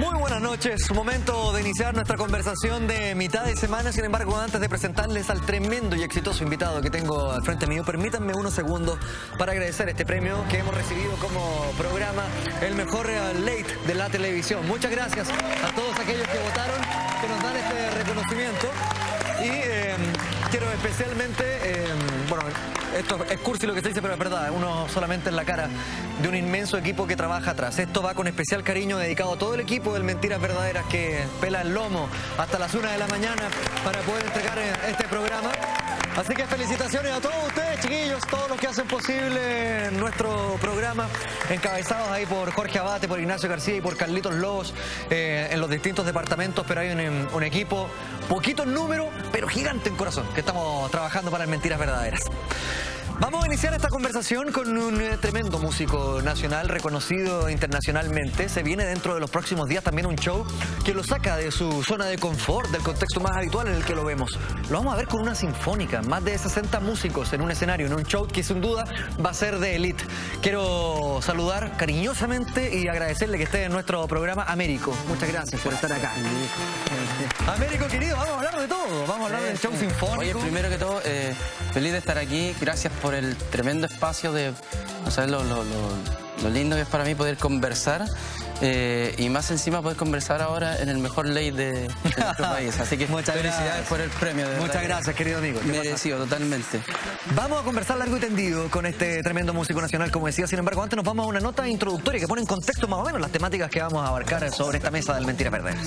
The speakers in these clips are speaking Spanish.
Muy buenas noches, momento de iniciar nuestra conversación de mitad de semana. Sin embargo, antes de presentarles al tremendo y exitoso invitado que tengo al frente mío, permítanme unos segundos para agradecer este premio que hemos recibido como programa, el mejor late de la televisión. Muchas gracias a todos aquellos que votaron, que nos dan este reconocimiento. Y quiero especialmente, bueno, esto es cursi lo que se dice, pero es verdad, uno solamente en la cara de un inmenso equipo que trabaja atrás. Esto va con especial cariño dedicado a todo el equipo del Mentiras Verdaderas que pela el lomo hasta las 1 de la mañana para poder entregar este programa. Así que felicitaciones a todos ustedes, chiquillos, todos los que hacen posible nuestro programa, encabezados ahí por Jorge Abate, por Ignacio García y por Carlitos Lobos en los distintos departamentos, pero hay un equipo poquito en número, pero gigante en corazón, que estamos trabajando para el Mentiras Verdaderas. Vamos a iniciar esta conversación con un tremendo músico nacional reconocido internacionalmente. Se viene dentro de los próximos días también un show que lo saca de su zona de confort, del contexto más habitual en el que lo vemos. Lo vamos a ver con una sinfónica, más de 60 músicos en un escenario, en un show que sin duda va a ser de elite. Quiero saludar cariñosamente y agradecerle que esté en nuestro programa Américo. Muchas gracias por estar acá. Américo, querido, vamos a hablar de todo. Vamos a hablar del show sinfónico. Oye, primero que todo, feliz de estar aquí. Gracias por el tremendo espacio de, no sabes lo lindo que es para mí poder conversar y más encima poder conversar ahora en el mejor late de nuestro país. Así que muchas felicidades gracias por el premio. De muchas gracias, querido amigo. Merecido, totalmente. Vamos a conversar largo y tendido con este tremendo músico nacional, como decía. Sin embargo, antes nos vamos a una nota introductoria que pone en contexto más o menos las temáticas que vamos a abarcar sobre esta mesa del Mentiras Verdaderas.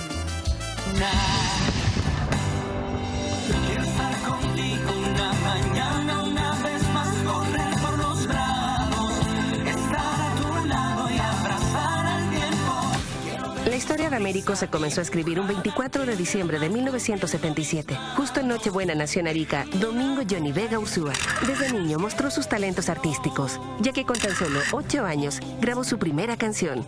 La historia de Américo se comenzó a escribir un 24 de diciembre de 1977. Justo en Nochebuena nació en Arica Domingo Johnny Vega Ursúa. Desde niño mostró sus talentos artísticos, ya que con tan solo 8 años grabó su primera canción.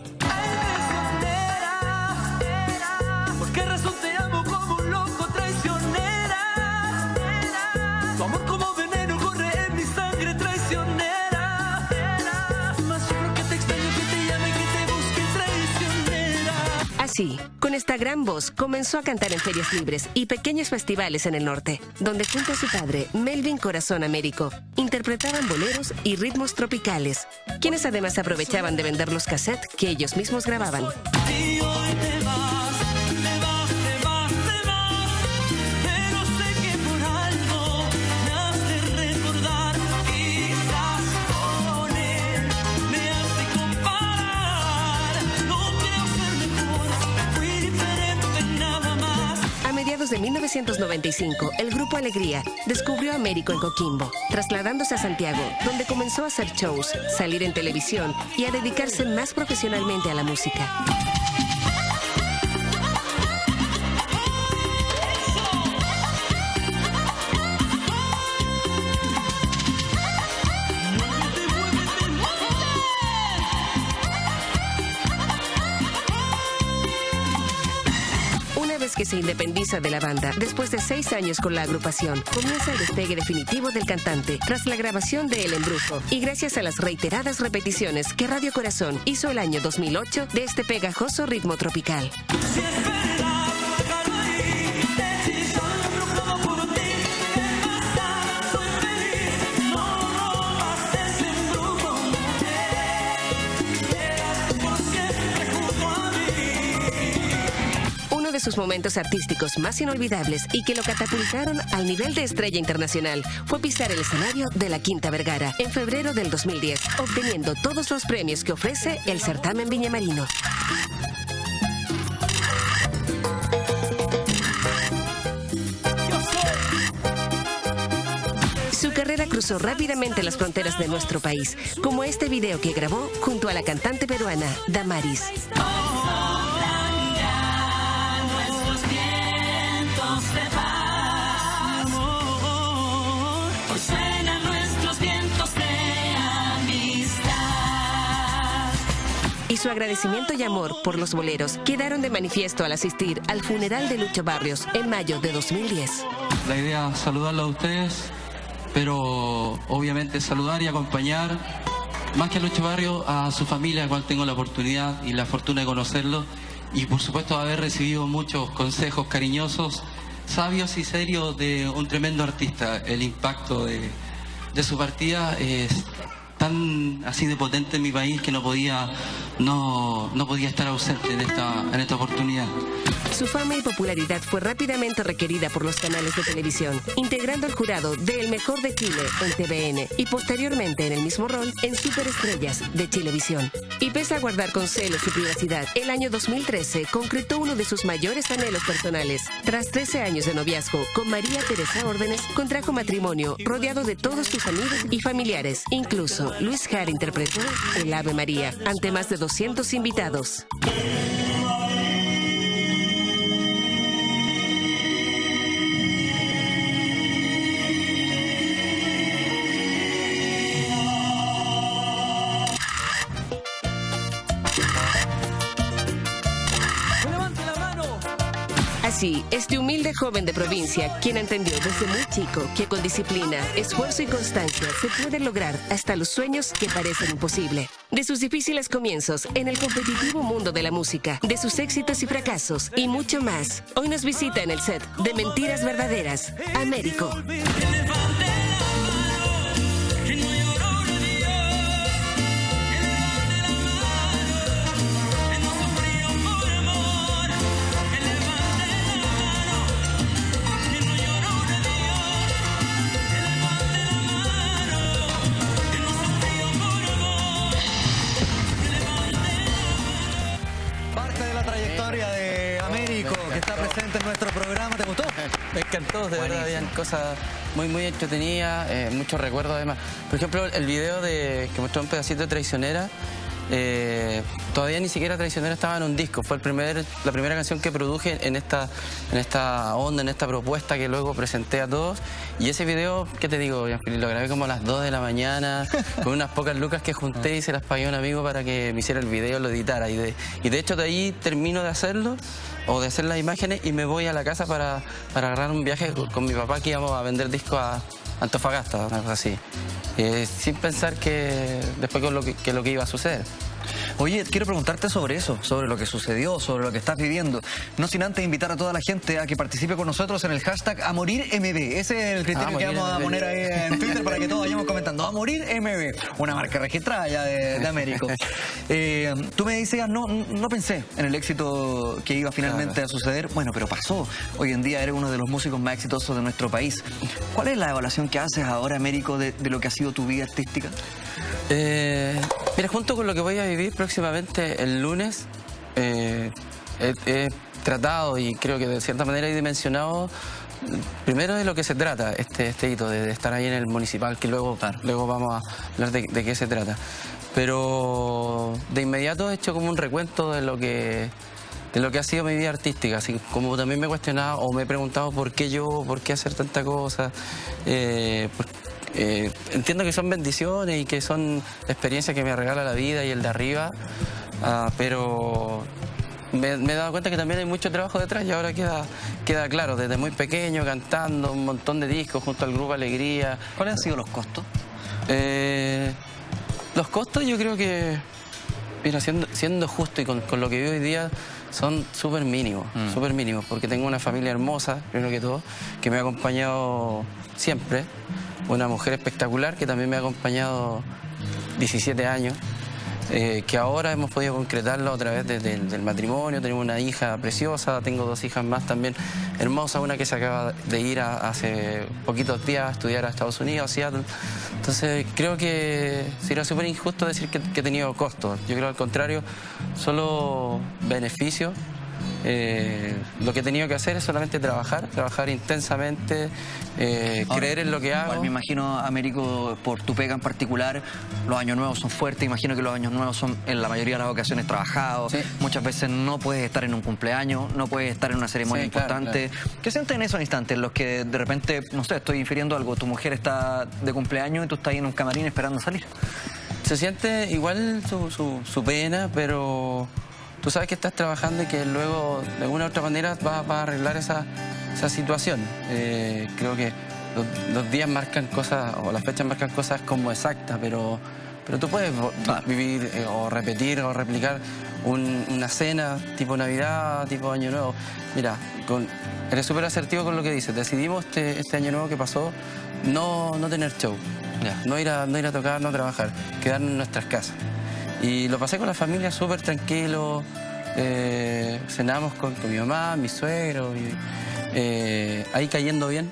Así, con esta gran voz comenzó a cantar en ferias libres y pequeños festivales en el norte, donde junto a su padre, Melvin Corazón Américo, interpretaban boleros y ritmos tropicales, quienes además aprovechaban de vender los cassettes que ellos mismos grababan. De 1995, el Grupo Alegría descubrió a Américo en Coquimbo, trasladándose a Santiago, donde comenzó a hacer shows, salir en televisión y a dedicarse más profesionalmente a la música. Que se independiza de la banda, después de 6 años con la agrupación, comienza el despegue definitivo del cantante, tras la grabación de El Embrujo, y gracias a las reiteradas repeticiones que Radio Corazón hizo el año 2008 de este pegajoso ritmo tropical. De sus momentos artísticos más inolvidables y que lo catapultaron al nivel de estrella internacional fue pisar el escenario de la Quinta Vergara en febrero del 2010, obteniendo todos los premios que ofrece el certamen viñamarino. Su carrera cruzó rápidamente las fronteras de nuestro país, como este video que grabó junto a la cantante peruana Damaris. Y su agradecimiento y amor por los boleros quedaron de manifiesto al asistir al funeral de Lucho Barrios en mayo de 2010. La idea es saludarlos a ustedes, pero obviamente saludar y acompañar, más que a Lucho Barrios, a su familia, a la cual tengo la oportunidad y la fortuna de conocerlo, y por supuesto haber recibido muchos consejos cariñosos, sabios y serios de un tremendo artista. El impacto de su partida es tan así de potente en mi país que no podía estar ausente en esta oportunidad. Su fama y popularidad fue rápidamente requerida por los canales de televisión, integrando el jurado de El Mejor de Chile en TVN y posteriormente en el mismo rol en Superestrellas de Chilevisión. Y pese a guardar con celo su privacidad, el año 2013 concretó uno de sus mayores anhelos personales. Tras 13 años de noviazgo con María Teresa Órdenes, contrajo matrimonio rodeado de todos sus amigos y familiares. Incluso Luis Jara interpretó el Ave María ante más de 200 invitados. Así, este humilde joven de provincia, quien entendió desde muy chico que con disciplina, esfuerzo y constancia se puede lograr hasta los sueños que parecen imposibles. De sus difíciles comienzos en el competitivo mundo de la música, de sus éxitos y fracasos y mucho más. Hoy nos visita en el set de Mentiras Verdaderas, Américo. De Américo, que está presente en nuestro programa. ¿Te gustó? Me encantó, de verdad, habían cosas muy entretenidas, muchos recuerdos además. Por ejemplo, el video que mostró un pedacito de Traicionera, todavía ni siquiera Traicionera estaba en un disco. Fue la primera canción que produje en esta onda, en esta propuesta que luego presenté a todos. Y ese video, ¿qué te digo, Gianfili? Lo grabé como a las 2 de la mañana, con unas pocas lucas que junté y se las pagué a un amigo para que me hiciera el video, lo editara. Y de hecho de ahí termino de hacerlo, o de hacer las imágenes, y me voy a la casa para agarrar un viaje con mi papá, que íbamos a vender discos a Antofagasta, una cosa así. Sin pensar que después lo que iba a suceder. Oye, quiero preguntarte sobre eso, sobre lo que sucedió, sobre lo que estás viviendo. No sin antes invitar a toda la gente a que participe con nosotros en el hashtag AMorirMB. Ese es el criterio que vamos a poner ahí en Twitter para que todos vayamos comentando. AMorirMB, una marca registrada ya de Américo. Tú me decías, no pensé en el éxito que iba finalmente a suceder. Bueno, pero pasó. Hoy en día eres uno de los músicos más exitosos de nuestro país. ¿Cuál es la evaluación que haces ahora, Américo, de lo que ha sido tu vida artística? Mira, junto con lo que voy a vivir próximamente el lunes, he tratado, y creo que de cierta manera he dimensionado primero de lo que se trata este hito, de estar ahí en el municipal, que luego vamos a hablar de qué se trata. Pero de inmediato he hecho como un recuento de lo que ha sido mi vida artística, así como también me he cuestionado o me he preguntado por qué hacer tanta cosa. Entiendo que son bendiciones y que son experiencias que me regala la vida y el de arriba, pero me he dado cuenta que también hay mucho trabajo detrás, y ahora queda claro, desde muy pequeño cantando un montón de discos junto al grupo Alegría. ¿Cuáles han sido los costos? Los costos, yo creo que, mira, siendo justo y con lo que vivo hoy día, son súper mínimos, porque tengo una familia hermosa, primero que todo, que me ha acompañado siempre. Una mujer espectacular que también me ha acompañado 17 años, que ahora hemos podido concretarlo a través del matrimonio. Tenemos una hija preciosa, tengo 2 hijas más también hermosas, una que se acaba de ir hace poquitos días a estudiar a Estados Unidos, a Seattle. Entonces creo que sería súper injusto decir que he tenido costos. Yo creo al contrario, solo beneficios. Lo que he tenido que hacer es solamente trabajar intensamente, creer en lo que hago. Me imagino, Américo, por tu pega en particular, los años nuevos son fuertes. Imagino que los años nuevos son en la mayoría de las ocasiones trabajados. Sí. Muchas veces no puedes estar en un cumpleaños, no puedes estar en una ceremonia importante. Claro. ¿Qué sientes en esos instantes en los que de repente, no sé, estoy infiriendo algo, tu mujer está de cumpleaños y tú estás ahí en un camarín esperando salir? Se siente igual su pena, pero tú sabes que estás trabajando y que luego de alguna u otra manera vas a arreglar esa situación. Creo que los días marcan cosas, o las fechas marcan cosas como exactas, pero pero tú puedes vivir o repetir o replicar una cena tipo Navidad, tipo Año Nuevo. Mira, eres súper asertivo con lo que dices. Decidimos este Año Nuevo que pasó no tener show, no ir a tocar, no trabajar, quedarnos en nuestras casas. Y lo pasé con la familia súper tranquilo. Cenamos con mi mamá, mi suegro, ahí cayendo bien.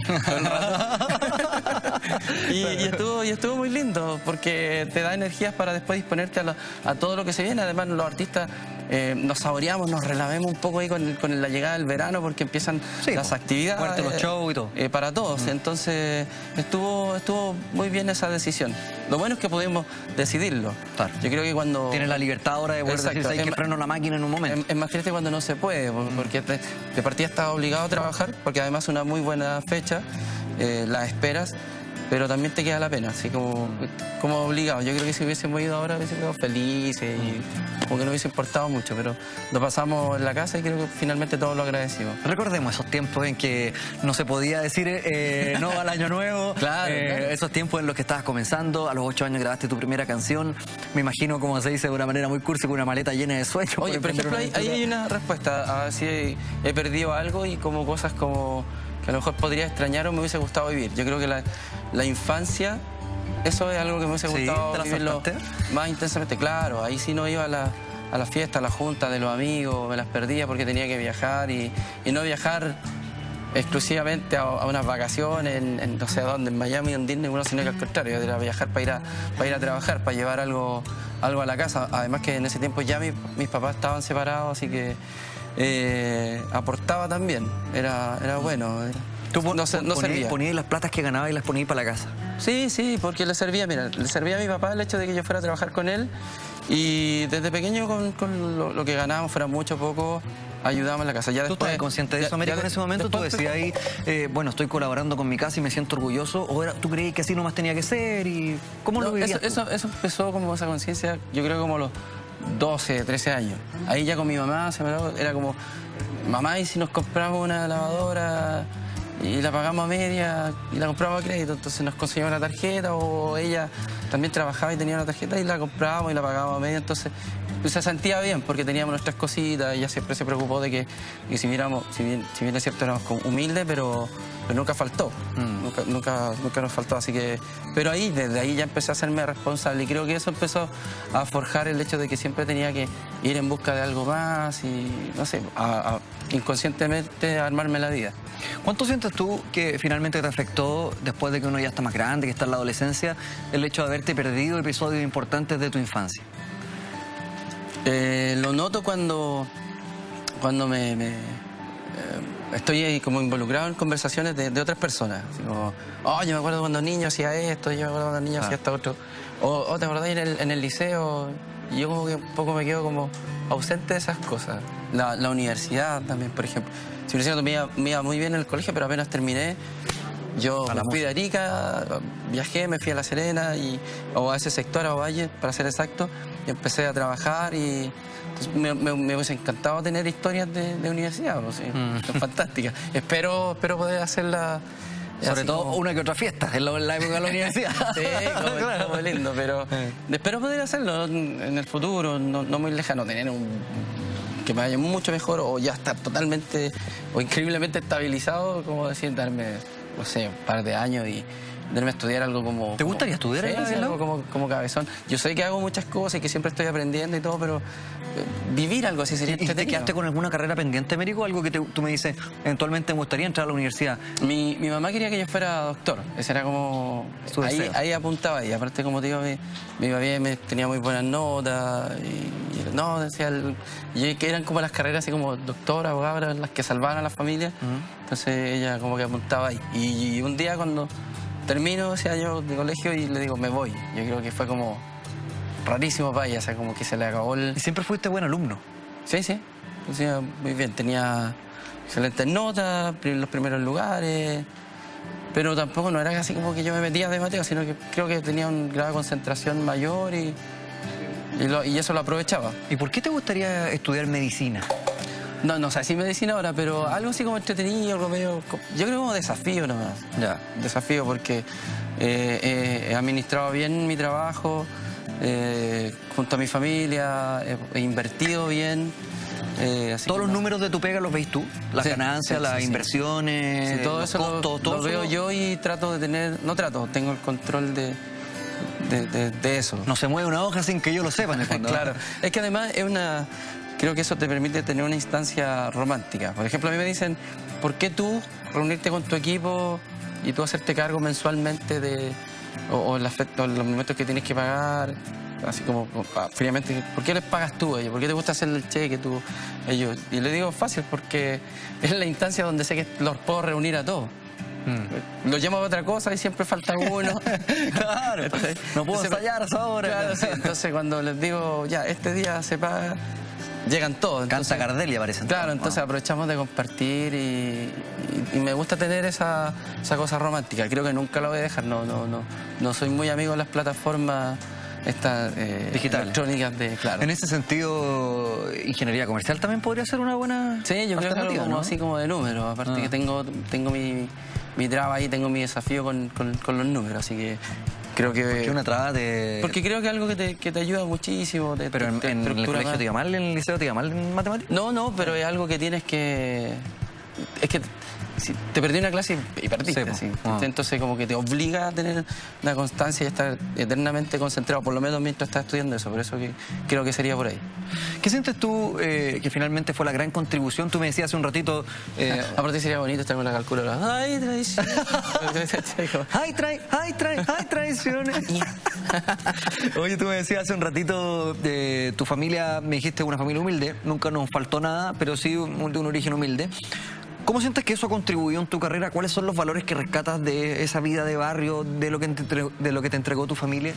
y estuvo muy lindo porque te da energías para después disponerte a todo lo que se viene. Además, los artistas nos saboreamos, nos relajemos un poco ahí con la llegada del verano porque empiezan las actividades, los shows y todo. Para todos. Entonces estuvo muy bien esa decisión. Lo bueno es que pudimos decidirlo. Claro. Yo creo que cuando... Tienes la libertad ahora de poder decir hay que freno la máquina en un momento. Es más triste cuando no se puede, porque de partida estás obligado a trabajar, porque además es una muy buena fecha, la esperas, pero también te queda la pena, así como obligado. Yo creo que si hubiésemos ido ahora hubiésemos quedado felices y como que no hubiese importado mucho, pero lo pasamos en la casa y creo que finalmente todos lo agradecimos. Recordemos esos tiempos en que no se podía decir no al Año Nuevo. Claro. Esos tiempos en los que estabas comenzando, a los 8 años grabaste tu primera canción. Me imagino, como se dice de una manera muy cursi, con una maleta llena de sueños. Oye, por ejemplo, ahí hay una respuesta a ver si he perdido algo y como cosas como que a lo mejor podría extrañar o me hubiese gustado vivir. Yo creo que la infancia, eso es algo que me hubiese gustado vivirlo más intensamente. Claro, ahí sí no iba a la fiesta, a la junta de los amigos, me las perdía porque tenía que viajar y no viajar exclusivamente a unas vacaciones en no sé dónde, en Miami o en Disney, sino que al contrario, era viajar para ir a trabajar, para llevar algo a la casa. Además que en ese tiempo ya mis papás estaban separados, así que aportaba también, era bueno. ¿Tú no servía. ponías las platas que ganabas y las ponías para la casa? Sí, porque le servía a mi papá el hecho de que yo fuera a trabajar con él y desde pequeño con lo que ganábamos, fuera mucho o poco, ayudábamos en la casa. Ya ¿Tú estabas consciente de eso, Américo, en ese momento? ¿Tú decías ahí, bueno, estoy colaborando con mi casa y me siento orgulloso? ¿O tú creías que así nomás tenía que ser? ¿Y cómo lo vivías tú? Eso empezó como esa conciencia, yo creo como a los 12, 13 años. Ahí ya con mi mamá era como, mamá, ¿y si nos compramos una lavadora y la pagamos a media y la compramos a crédito? Entonces nos conseguimos la tarjeta, o ella también trabajaba y tenía una tarjeta y la comprábamos y la pagábamos a media. Entonces se sentía bien porque teníamos nuestras cositas. Ella siempre se preocupó de que si bien es cierto éramos humildes, pero nunca faltó. Nunca nos faltó, así que... Pero desde ahí ya empecé a hacerme responsable y creo que eso empezó a forjar el hecho de que siempre tenía que ir en busca de algo más y, no sé, inconscientemente armarme la vida. ¿Cuánto sientes tú que finalmente te afectó, después de que uno ya está más grande, que está en la adolescencia, el hecho de haberte perdido episodios importantes de tu infancia? Lo noto cuando estoy ahí como involucrado en conversaciones de otras personas. Así como, yo me acuerdo cuando niño hacía esto, yo me acuerdo cuando niño hacía esto otro. O te acordás en el liceo, y yo como que un poco me quedo como ausente de esas cosas. La universidad también, por ejemplo. Si me iba muy bien en el colegio, pero apenas terminé, yo me fui de Arica, viajé, me fui a La Serena, o a ese sector, a Ovalle, para ser exacto, y empecé a trabajar y... Entonces, me hubiese encantado tener historias de universidad, ¿no? Sí, son fantásticas. Espero poder hacerla... Sobre todo como... una que otra fiesta en la época de la universidad. Sí, claro. Como lindo, pero espero poder hacerlo en el futuro, no muy lejano, tener que me vaya mucho mejor o ya estar totalmente o increíblemente estabilizado, como decir, darme, no sé, un par de años y darme a estudiar algo como... ¿Te gustaría estudiar algo como cabezón? Yo sé que hago muchas cosas y que siempre estoy aprendiendo y todo, pero vivir algo así sería entretenido. ¿Y te quedaste con alguna carrera pendiente, Américo? Algo que tú me dices, eventualmente me gustaría entrar a la universidad. Mi mamá quería que yo fuera doctor. Ese era como... Ahí apuntaba. Y aparte, como te digo, mi papá tenía muy buenas notas. Y no, decía... que eran como las carreras así como doctor, abogado, las que salvaban a la familia. Entonces ella como que apuntaba ahí. Y un día cuando termino ese año de colegio y le digo, me voy. Yo creo que fue como... rarísimo para ella, o sea, como que se le acabó el... ¿Y siempre fuiste buen alumno? Sí, muy bien, tenía excelentes notas, los primeros lugares, pero tampoco no era así como que yo me metía de Mateo, sino que creo que tenía un grado de concentración mayor y eso lo aprovechaba. ¿Y por qué te gustaría estudiar medicina? No sé si medicina ahora, pero algo así como entretenido, algo medio... Yo creo como desafío nomás. Ya. Desafío porque he administrado bien mi trabajo. junto a mi familia, he invertido bien. Así ¿Todos que los números de tu pega los veis tú? Las Sí, ganancias, sí, las sí. inversiones, Sí, todo los eso costos, lo veo eso yo y trato de tener, tengo el control de eso. No se mueve una hoja sin que yo lo sepa en el fondo. Claro, es que además creo que eso te permite tener una instancia romántica. Por ejemplo, a mí me dicen, ¿por qué tú reunirte con tu equipo y tú hacerte cargo mensualmente o los momentos que tienes que pagar? Así como fríamente, ¿por qué les pagas tú a ellos? ¿Por qué te gusta hacer el cheque tú ellos? Y le digo fácil, porque es la instancia donde sé que los puedo reunir a todos. Los llamo a otra cosa y siempre falta uno. Claro, no puedo ensayar a esa hora. Claro, sí. Entonces cuando les digo, ya, este día se paga, llegan todos. Canta Cardelia, parece. Claro, entonces aprovechamos de compartir y me gusta tener esa cosa romántica. Creo que nunca la voy a dejar. No soy muy amigo de las plataformas digitales, electrónicas claro. En ese sentido, ingeniería comercial también podría ser una buena Sí, yo creo que algo como, ¿no? así como de números. Aparte que tengo mi traba ahí, tengo mi desafío con los números, así que creo que... Porque una traba de... Porque creo que es algo que te ayuda muchísimo. Pero en el colegio te iba mal, en el liceo te iba mal en matemáticas. No, pero es algo que tienes que... Es que si te perdí una clase y perdiste. Sí, Entonces como que te obliga a tener una constancia y estar eternamente concentrado, por lo menos mientras estás estudiando eso. Por eso que creo que sería por ahí. ¿Qué sientes tú que finalmente fue la gran contribución? Tú me decías hace un ratito... Aparte sería bonito estar con la calculadora. ¡Ay, traición! ¡Ay, traiciones! Oye, tú me decías hace un ratito de tu familia, me dijiste una familia humilde, nunca nos faltó nada, pero sí de un origen humilde. ¿Cómo sientes que eso contribuyó en tu carrera? ¿Cuáles son los valores que rescatas de esa vida de barrio, de lo que te entregó tu familia?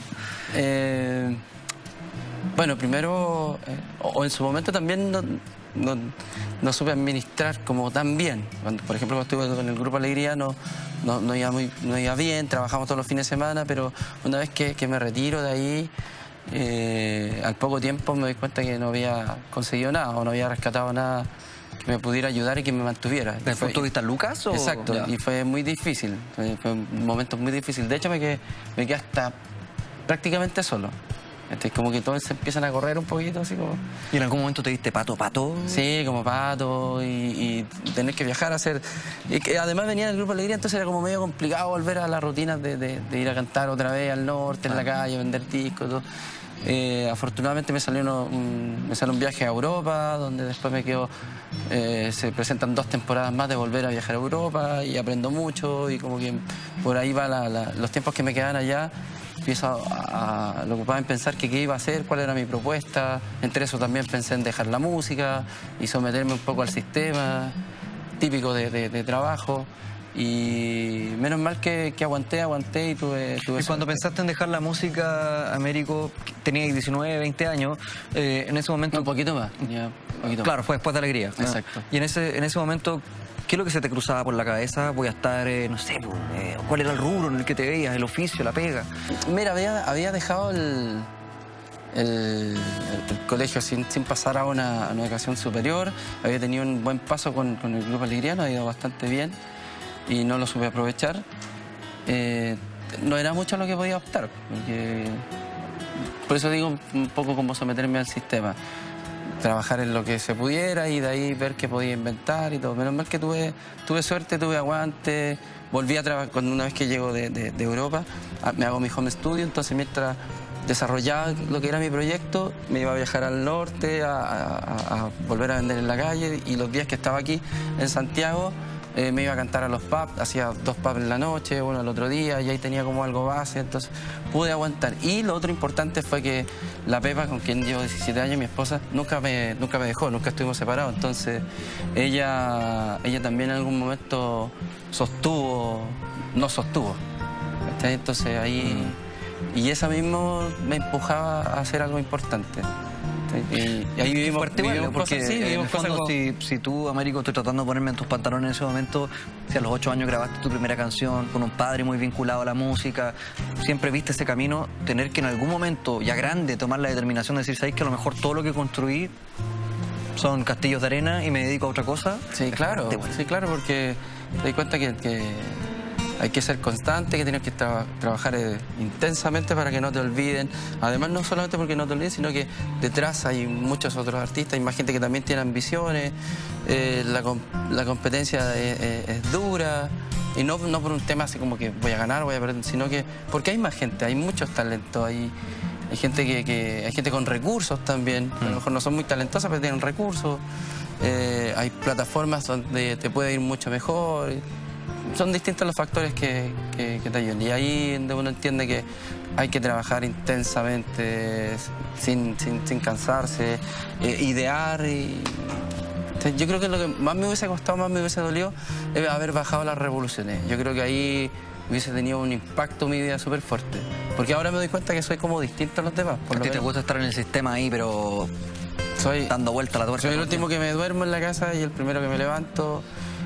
Bueno, primero, o en su momento también no supe administrar como tan bien. Por ejemplo, cuando estuve con el Grupo Alegría no iba bien, trabajamos todos los fines de semana, pero una vez que me retiro de ahí, al poco tiempo me doy cuenta que no había conseguido nada o no había rescatado nada que me pudiera ayudar y que me mantuviera. ¿Desde el punto de vista Lucas? ¿O? Exacto, ya. Y fue muy difícil, fue un momento muy difícil. De hecho, me quedé hasta prácticamente solo. Como que todos se empiezan a correr un poquito, así como... ¿Y en algún momento te diste pato? Sí, como pato y tener que viajar a hacer... Y que además venía del Grupo Alegría, entonces era como medio complicado volver a las rutinas de ir a cantar otra vez al norte, en la calle, vender discos, todo. Afortunadamente me salió un viaje a Europa, donde después se presentan 2 temporadas más de volver a viajar a Europa y aprendo mucho y como que por ahí va los tiempos que me quedan allá. Empiezo a lo ocupaba en pensar qué iba a hacer, cuál era mi propuesta. Entre eso también pensé en dejar la música y someterme un poco al sistema típico de trabajo. Y menos mal que aguanté y tuve Y cuando pensaste en dejar la música, Américo, tenías 19, 20 años, en ese momento... Un poquito más. Claro, fue después de Alegría. Exacto. Y en ese momento, ¿qué es lo que se te cruzaba por la cabeza? Voy a estar, no sé, ¿cuál era el rubro en el que te veías, el oficio, la pega? Mira, había dejado el colegio sin pasar a una educación superior. Había tenido un buen paso con el Grupo Alegriano, había ido bastante bien y no lo supe aprovechar. No era mucho lo que podía optar, por eso digo un poco como someterme al sistema. Trabajar en lo que se pudiera y de ahí ver qué podía inventar y todo. Menos mal que tuve suerte, tuve aguante. Volví a trabajar, una vez que llego de Europa, me hago mi home studio, entonces mientras desarrollaba lo que era mi proyecto, me iba a viajar al norte, a volver a vender en la calle, y los días que estaba aquí en Santiago me iba a cantar a los pubs, hacía 2 pubs en la noche, uno el otro día, y ahí tenía como algo base, entonces pude aguantar. Y lo otro importante fue que la Pepa, con quien llevo 17 años, mi esposa, nunca me dejó, nunca estuvimos separados, entonces ella también en algún momento nos sostuvo, ¿cachai? Entonces ahí... Y esa mismo me empujaba a hacer algo importante. Y ahí vivimos porque cosas, sí, en el fondo, como... si tú, Américo, estoy tratando de ponerme en tus pantalones en ese momento, si a los 8 años grabaste tu primera canción con un padre muy vinculado a la música, siempre viste ese camino, tener que en algún momento, ya grande, tomar la determinación de decir, ¿sabes que a lo mejor todo lo que construí son castillos de arena y me dedico a otra cosa? Sí, claro, porque te das cuenta que hay que ser constante, que tienes que trabajar intensamente para que no te olviden. Además, no solamente porque no te olviden, sino que detrás hay muchos otros artistas, hay más gente que también tiene ambiciones, la competencia es dura. Y no por un tema así como que voy a ganar, voy a perder, sino que porque hay más gente, hay muchos talentos, hay gente hay gente con recursos también, a lo mejor no son muy talentosas, pero tienen recursos, hay plataformas donde te puede ir mucho mejor, son distintos los factores que te ayudan. Y ahí donde uno entiende que hay que trabajar intensamente, sin cansarse, idear y... Yo creo que lo que más me hubiese costado, más me hubiese dolido, es haber bajado las revoluciones. Yo creo que ahí hubiese tenido un impacto en mi vida súper fuerte. Porque ahora me doy cuenta que soy como distinto a los demás. ¿A ti te gusta estar en el sistema ahí, pero dando vuelta a la tuerca? Soy el último que me duermo en la casa y el primero que me levanto.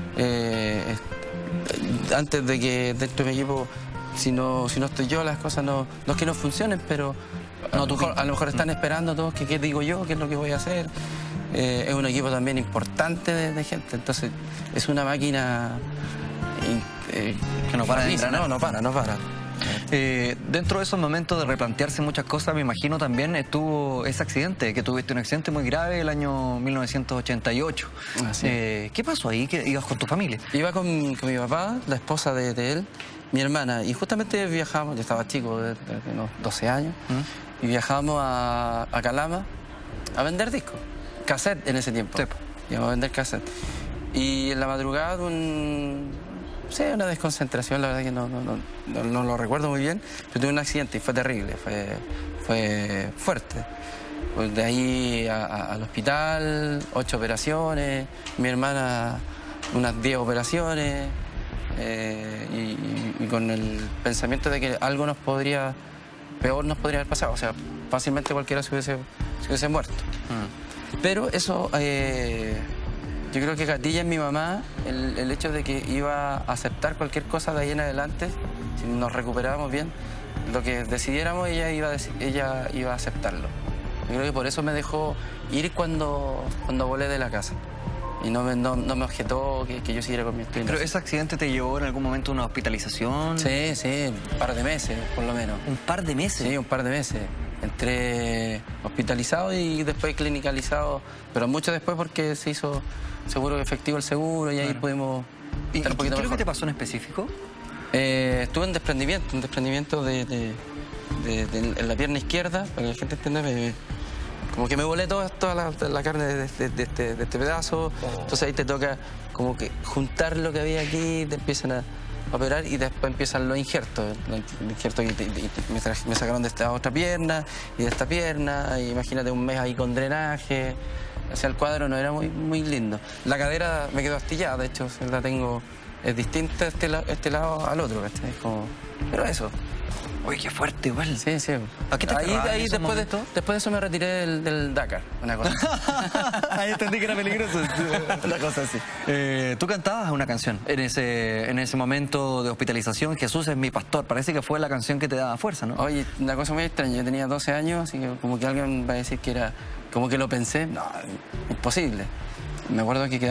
Antes de que dentro de mi equipo, si no estoy yo, las cosas no es que no funcionen, pero a lo mejor están esperando todos que qué digo yo, qué es lo que voy a hacer. Es un equipo también importante de gente, entonces es una máquina que no para de engranar. No para. Dentro de esos momentos de replantearse muchas cosas, me imagino también estuvo ese accidente, que tuviste un accidente muy grave el año 1988. ¿Qué pasó ahí? ¿Que ibas con tu familia? Iba con mi papá, la esposa de él, mi hermana, y justamente viajamos, yo estaba chico, de unos 12 años, y viajábamos a Calama a vender discos. Cassette en ese tiempo. Sí. Íbamos a vender cassette. Y en la madrugada una desconcentración, la verdad que no lo recuerdo muy bien, pero tuve un accidente y fue terrible, fue fuerte. Pues de ahí al hospital, 8 operaciones, mi hermana unas 10 operaciones, y con el pensamiento de que algo peor nos podría haber pasado, o sea, fácilmente cualquiera se hubiese muerto. Pero eso, yo creo que gatilla en mi mamá el hecho de que iba a aceptar cualquier cosa de ahí en adelante, si nos recuperábamos bien, lo que decidiéramos ella iba a aceptarlo. Yo creo que por eso me dejó ir cuando volé de la casa. Y no me objetó que yo siguiera con mi estudio. ¿Pero ese accidente te llevó en algún momento a una hospitalización? Sí, un par de meses, por lo menos. ¿Un par de meses? Sí, un par de meses. Entré hospitalizado y después clinicalizado, pero mucho después porque se hizo seguro efectivo el seguro y ahí pudimos estar un poquito mejor. ¿Qué es lo que te pasó en específico? Estuve en desprendimiento en la pierna izquierda, para que la gente entienda, como que me volé toda la carne de este pedazo, entonces ahí te toca como que juntar lo que había aquí, te empiezan a operar y después empiezan los injertos. Los injertos me sacaron de esta otra pierna y de esta pierna, y imagínate un mes ahí con drenaje. O sea, el cuadro no era muy lindo. La cadera me quedó astillada, de hecho, la tengo, es distinta este lado al otro, ¿cachai? Es como, pero eso. Uy, qué fuerte, igual. Sí. ¿A qué te ahí después de eso me retiré del Dakar, una cosa así. Ahí entendí que era peligroso. Una cosa así. Tú cantabas una canción en ese momento de hospitalización, Jesús es mi pastor. Parece que fue la canción que te daba fuerza, ¿no? Oye, una cosa muy extraña. Yo tenía 12 años, así que como que alguien va a decir que era... Como que lo pensé. No, imposible. Me acuerdo que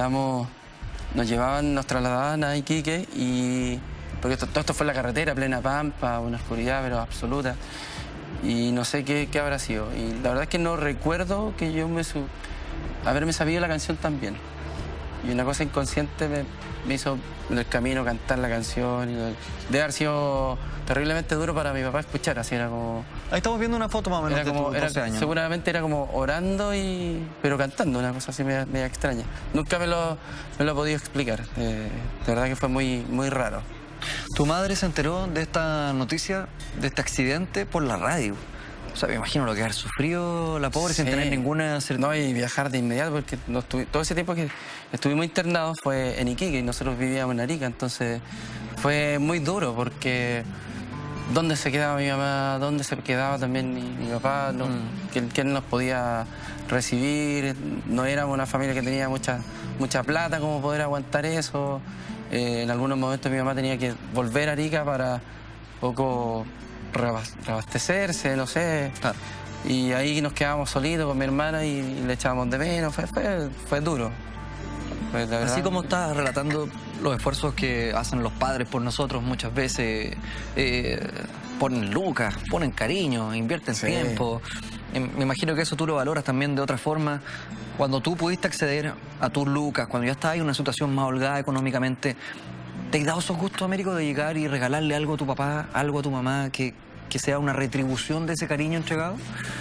nos trasladaban a Iquique y... Porque todo esto fue en la carretera, plena pampa, una oscuridad pero absoluta. Y no sé qué habrá sido. Y la verdad es que no recuerdo que yo haberme sabido la canción tan bien. Y una cosa inconsciente me hizo en el camino cantar la canción. Y debe haber sido terriblemente duro para mi papá escuchar, así era como... Ahí estamos viendo una foto más o menos de tus 12 años. Seguramente era como orando pero cantando, una cosa así media extraña. Nunca me lo he podido explicar. De verdad que fue muy raro. Tu madre se enteró de esta noticia, de este accidente, por la radio. O sea, me imagino lo que haber sufrido la pobre sin tener ninguna... No, y viajar de inmediato, porque todo ese tiempo que estuvimos internados fue en Iquique y nosotros vivíamos en Arica, entonces fue muy duro porque... ¿Dónde se quedaba mi mamá? ¿Dónde se quedaba también mi papá? ¿Quién nos podía recibir? No éramos una familia que tenía mucha plata como poder aguantar eso. En algunos momentos mi mamá tenía que volver a Arica para poco reabastecerse, no sé. Claro. Y ahí nos quedábamos solitos con mi hermana y le echábamos de menos. Fue duro. Pues, así como estás relatando los esfuerzos que hacen los padres por nosotros muchas veces, ponen lucas, ponen cariño, invierten tiempo. Me imagino que eso tú lo valoras también de otra forma. Cuando tú pudiste acceder a tus lucas, cuando ya estabas en una situación más holgada económicamente, ¿te has dado esos gustos, Américo, de llegar y regalarle algo a tu papá, algo a tu mamá, que sea una retribución de ese cariño entregado?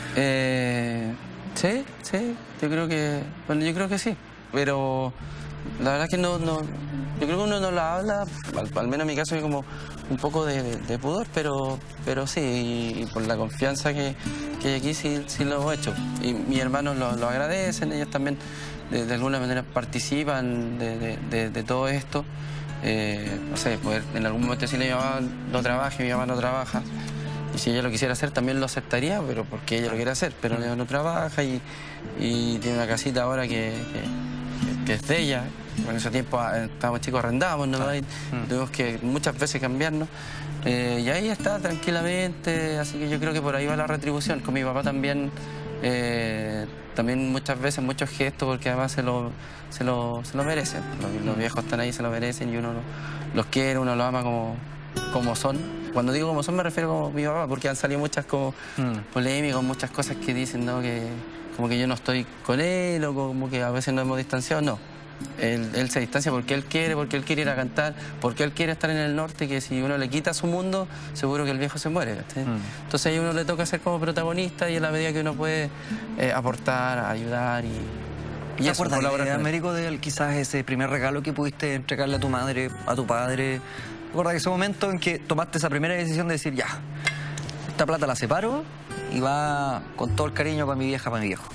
Sí, yo creo que sí, pero la verdad es que no, yo creo que uno no lo habla, al menos en mi caso hay como un poco de pudor, pero sí, y por la confianza que hay aquí sí lo hemos hecho. Y mis hermanos lo agradecen, ellos también de alguna manera participan de todo esto. No sé, poder en algún momento decirle a mi mamá no trabaje, mi mamá no trabaja. Y si ella lo quisiera hacer también lo aceptaría, pero porque ella lo quiere hacer. Pero ella no trabaja y tiene una casita ahora que es de ella. En ese tiempo estábamos chicos, arrendábamos, ¿no? Y tuvimos que muchas veces cambiarnos. Y ahí está tranquilamente, así que yo creo que por ahí va la retribución. Con mi papá también, también muchas veces, muchos gestos, porque además se lo merecen. Los viejos están ahí, se lo merecen y uno los quiere, uno los ama como son. Cuando digo como son me refiero como mi papá, porque han salido muchas como polémicas, muchas cosas que dicen, ¿no? Que como que yo no estoy con él o como que a veces nos hemos distanciado. No, él se distancia porque él quiere ir a cantar, porque él quiere estar en el norte, que si uno le quita su mundo, seguro que el viejo se muere. ¿Sí? Entonces ahí uno le toca ser como protagonista y en la medida que uno puede aportar, ayudar y ¿Te eso, acuerdas, colaborar. Américo, de quizás ese primer regalo que pudiste entregarle a tu madre, a tu padre? ¿Te acuerdas de ese momento en que tomaste esa primera decisión de decir, ya, esta plata la separo y va con todo el cariño para mi vieja, para mi viejo?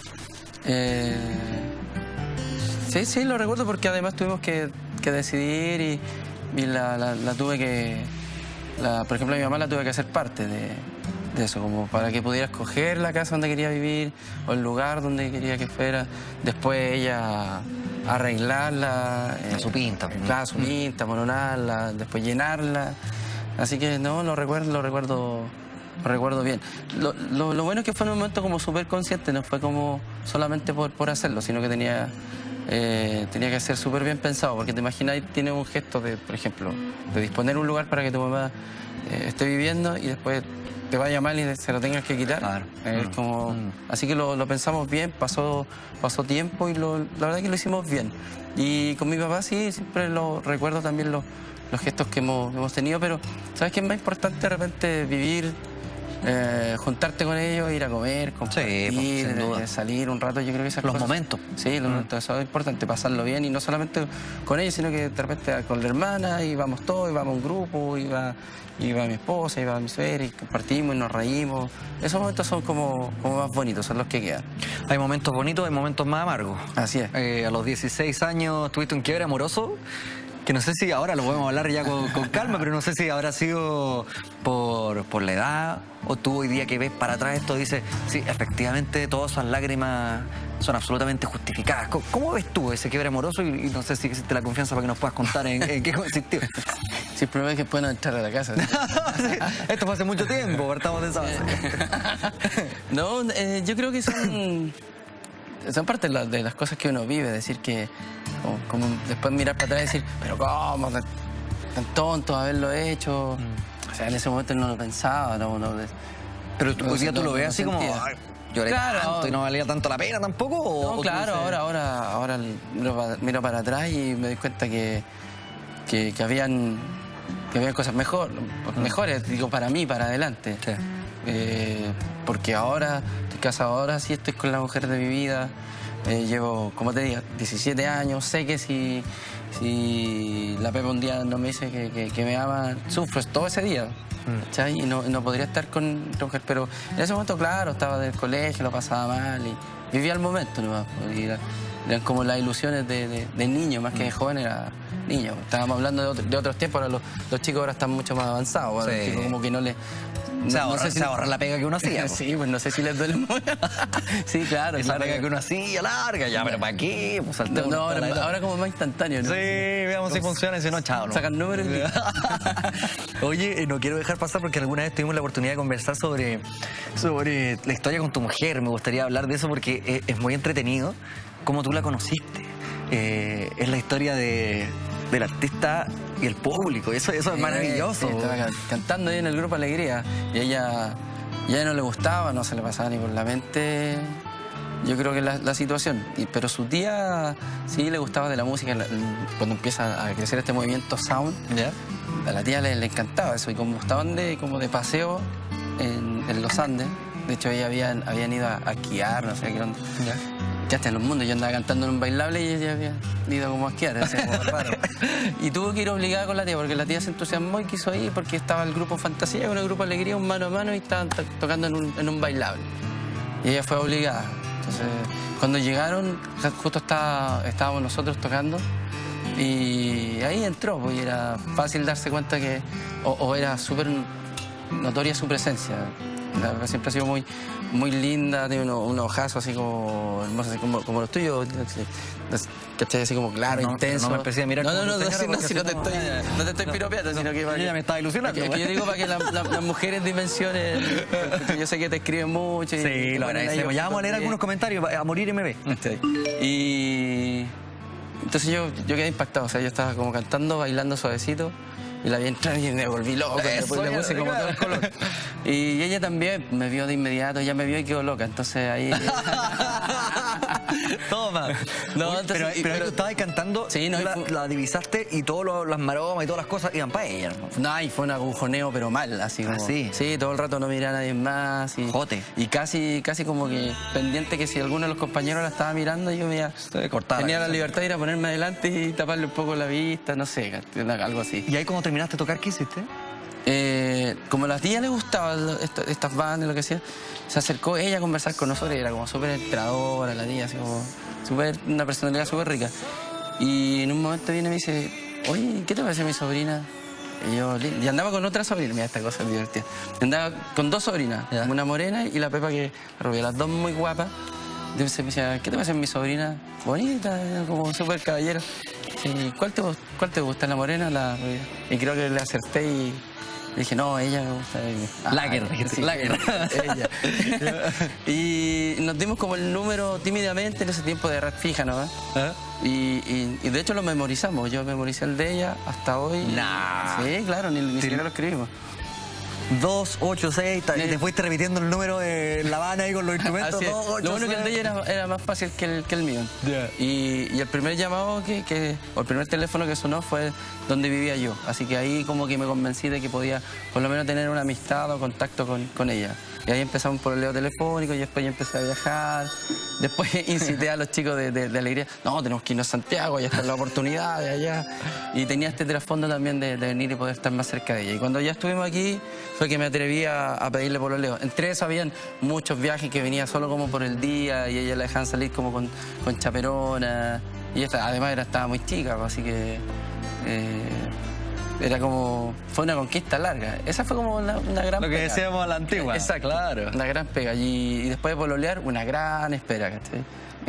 Sí, lo recuerdo porque además tuvimos que decidir y la tuve que... por ejemplo, a mi mamá la tuve que hacer parte de eso, como para que pudiera escoger la casa donde quería vivir o el lugar donde quería que fuera. Después ella arreglarla. A su pinta. Claro, a su pinta, mononarla, después llenarla. Así que no, lo recuerdo bien. Lo bueno es que fue en un momento como súper consciente, no fue como solamente por hacerlo, sino que tenía que ser súper bien pensado, porque te imaginas, tiene un gesto de, por ejemplo, de disponer un lugar para que tu mamá esté viviendo y después te vaya mal y se lo tengas que quitar. Claro. Así que lo pensamos bien, pasó tiempo y la verdad que lo hicimos bien. Y con mi papá sí, siempre lo recuerdo también los gestos que hemos tenido, pero ¿sabes qué es más importante de repente vivir? Juntarte con ellos, ir a comer, compartir, sin duda. Salir un rato, yo creo que esas Los cosas... momentos. Sí, los momentos, eso es importante, pasarlo bien y no solamente con ellos, sino que de repente con la hermana, y vamos todos, y vamos a un grupo, y va mi esposa, y va mi suegra, y compartimos y nos reímos. Esos momentos son como más bonitos, son los que quedan. Hay momentos bonitos, hay momentos más amargos. Así es. A los 16 años tuviste un quiebre amoroso, que no sé si ahora lo podemos hablar ya con calma, pero no sé si habrá sido por la edad o tú hoy día que ves para atrás esto dices, sí, efectivamente todas esas lágrimas son absolutamente justificadas. ¿Cómo ves tú ese quiebre amoroso? Y no sé si existe la confianza para que nos puedas contar en qué consistió. Sí, el problema es que pueden entrar a la casa. Sí, esto fue hace mucho tiempo, partamos de esa base. No, yo creo que son parte de las cosas que uno vive, decir que, como después mirar para atrás y decir, pero ¿cómo? Tan tonto haberlo hecho. O sea, en ese momento no lo pensaba. Pero hoy día tú lo ves así como, ay, lloré tanto y no valía tanto la pena tampoco. No, claro, ahora miro para atrás y me doy cuenta que habían cosas mejores, digo, para mí, para adelante. Sí. Porque ahora estoy casado, ahora sí estoy con la mujer de mi vida. Llevo, como te digo, 17 años. Sé que si la Pepa un día no me dice que me ama, sufro todo ese día. ¿Cachai? Y no podría estar con otra mujer. Pero en ese momento, claro, estaba del colegio, lo pasaba mal y vivía el momento nomás. Eran como las ilusiones de niño, más que de joven, era niño. Estábamos hablando de otros tiempos, ahora los chicos ahora están mucho más avanzados. Ahora los chicos como que no les... Se ahorra la pega que uno hacía. Sí, pues no sé si les duele mucho. Sí, claro. Esa pega que uno hacía larga, ya, pero ¿para qué? Pues no, ahora como más instantáneo, ¿no? Sí, veamos si funciona y si no, chao. ¿No? Sacan números. Oye, no quiero dejar pasar porque alguna vez tuvimos la oportunidad de conversar sobre la historia con tu mujer. Me gustaría hablar de eso porque es muy entretenido cómo tú la conociste. Es la historia de del artista y el público. Eso es maravilloso. Sí, estaba cantando ahí en el grupo Alegría y ella no le gustaba, no se le pasaba ni por la mente, yo creo que la situación. Pero su tía sí le gustaba de la música. Cuando empieza a crecer este movimiento sound, ¿Ya? a la tía le encantaba eso. Y como estaban como de paseo en los Andes, de hecho ellas habían ido a esquiar, no sé qué onda. ¿Ya? Ya está en los mundos, yo andaba cantando en un bailable y ella había ido como a esquiar, así como raro. Y tuvo que ir obligada con la tía, porque la tía se entusiasmó y quiso ir porque estaba el grupo Fantasía con el grupo Alegría, un mano a mano, y estaban tocando en un bailable. Y ella fue obligada. Entonces, cuando llegaron, justo estábamos nosotros tocando, y ahí entró, pues, y era fácil darse cuenta que, o era súper notoria su presencia. Siempre ha sido muy linda, tiene un ojazo así como hermoso, así como los tuyos, ¿cachai? Así como claro, intenso. No me empecé a mirar no te estoy piropeando, sino que... Yo ya me estaba ilusionando. Que yo digo para que las mujeres dimensionen, porque yo sé que te escriben mucho. Sí, lo agradecemos. Ya vamos a leer algunos comentarios, a morir MB. Y entonces yo quedé impactado, o sea, yo estaba como cantando, bailando suavecito, y la vi entrar y me volví loco, después le puse como todo el color. Y ella también me vio de inmediato, ella me vio y quedó loca, entonces ahí... Toma. No, entonces, pero tú estabas cantando, sí, no, la divisaste y todas las maromas y todas las cosas iban para ella. No, y fue un agujoneo, pero mal, así como... ¿Sí? Sí, todo el rato no miraba a nadie más. Jote. Y casi como que pendiente que si alguno de los compañeros la estaba mirando, yo me tenía la libertad de ir a ponerme adelante y taparle un poco la vista, no sé, algo así. ¿Y ahí cuando terminaste de tocar, qué hiciste? Como a la tía le gustaban estas bandas y lo que sea, se acercó ella a conversar con nosotros y era como súper entradora la tía, así como una personalidad súper rica. Y en un momento viene y me dice, oye, ¿qué te parece mi sobrina? Y andaba con otra sobrina, mira, esta cosa es divertida. Andaba con dos sobrinas, una morena y la Pepa que rubia, las dos muy guapas. Entonces me decía, ¿qué te parece mi sobrina? Bonita, como súper caballero. ¿Y cuál te gusta, la morena o la rubia? Y creo que le acerté y dije, no, ella me gusta. Lager, sí, Lager. Ella. Y nos dimos como el número tímidamente en ese tiempo de red fija, ¿no? Y de hecho lo memorizamos. Yo memoricé el de ella hasta hoy. Nah. Sí, claro, ni siquiera lo escribimos. 2, 8, 6, y te fuiste repitiendo el número de La Habana ahí con los instrumentos. 2, 8, lo bueno 6. que el de ella era más fácil que el mío. Yeah. Y el primer llamado o el primer teléfono que sonó fue donde vivía yo. Así que ahí como que me convencí de que podía por lo menos tener una amistad o contacto con ella. Y ahí empezamos por el leo telefónico y después ya empecé a viajar. Después incité a los chicos de Alegría, no, tenemos que irnos a Santiago, ya está la oportunidad de allá. Y tenía este trasfondo también de venir y poder estar más cerca de ella. Y cuando ya estuvimos aquí fue que me atreví a pedirle pololeo. Entre eso habían muchos viajes que venía solo como por el día y ella la dejaban salir como con chaperona. Y esta, además estaba muy chica, así que... fue una conquista larga. Esa fue como una gran pega. Lo que decíamos a la antigua. Exacto, claro. Una gran pega. Y después de pololear, una gran espera, ¿cachai?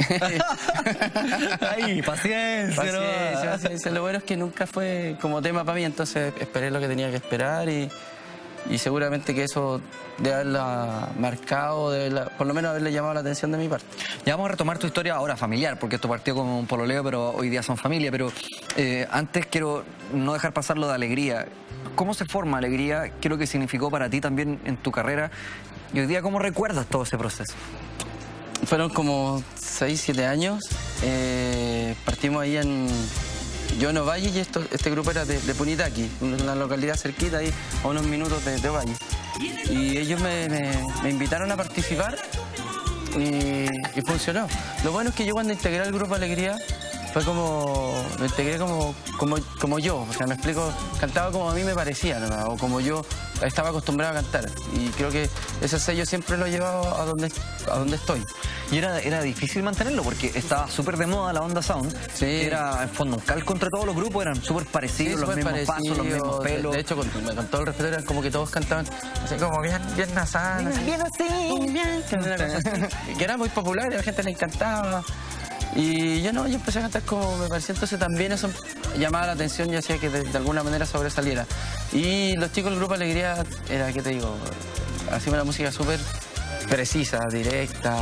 Ay, paciencia. Paciencia. Lo bueno es que nunca fue como tema para mí, entonces esperé lo que tenía que esperar y seguramente que eso de haberla marcado, por lo menos haberle llamado la atención de mi parte. Ya vamos a retomar tu historia ahora familiar, porque esto partió como un pololeo, pero hoy día son familia. Pero antes quiero no dejar pasar lo de Alegría. ¿Cómo se forma Alegría? ¿Qué es lo que significó para ti también en tu carrera? Y hoy día, ¿cómo recuerdas todo ese proceso? Fueron como 6, 7 años. Partimos ahí yo en Ovalle y este grupo era de Punitaqui, una localidad cerquita ahí, a unos minutos de Ovalle. Y ellos me invitaron a participar y funcionó. Lo bueno es que yo cuando integré el grupo Alegría fue me integré como yo, o sea, me explico, cantaba como a mí me parecía, ¿no? O como yo estaba acostumbrado a cantar. Y creo que ese sello siempre lo he llevado a donde estoy. Y era difícil mantenerlo porque estaba súper de moda la onda sound. Sí. Era en fondo un calco entre todos los grupos, eran súper parecidos, los mismos pasos, los mismos pelos. De hecho, con todo el respeto, eran como que todos cantaban así como bien nasal. Bien así. Que era muy popular y a la gente le encantaba. Y yo empecé a cantar como me parecía, entonces también eso llamaba la atención y hacía que de alguna manera sobresaliera. Y los chicos del grupo Alegría era, ¿qué te digo? Hacían una música súper precisa, directa,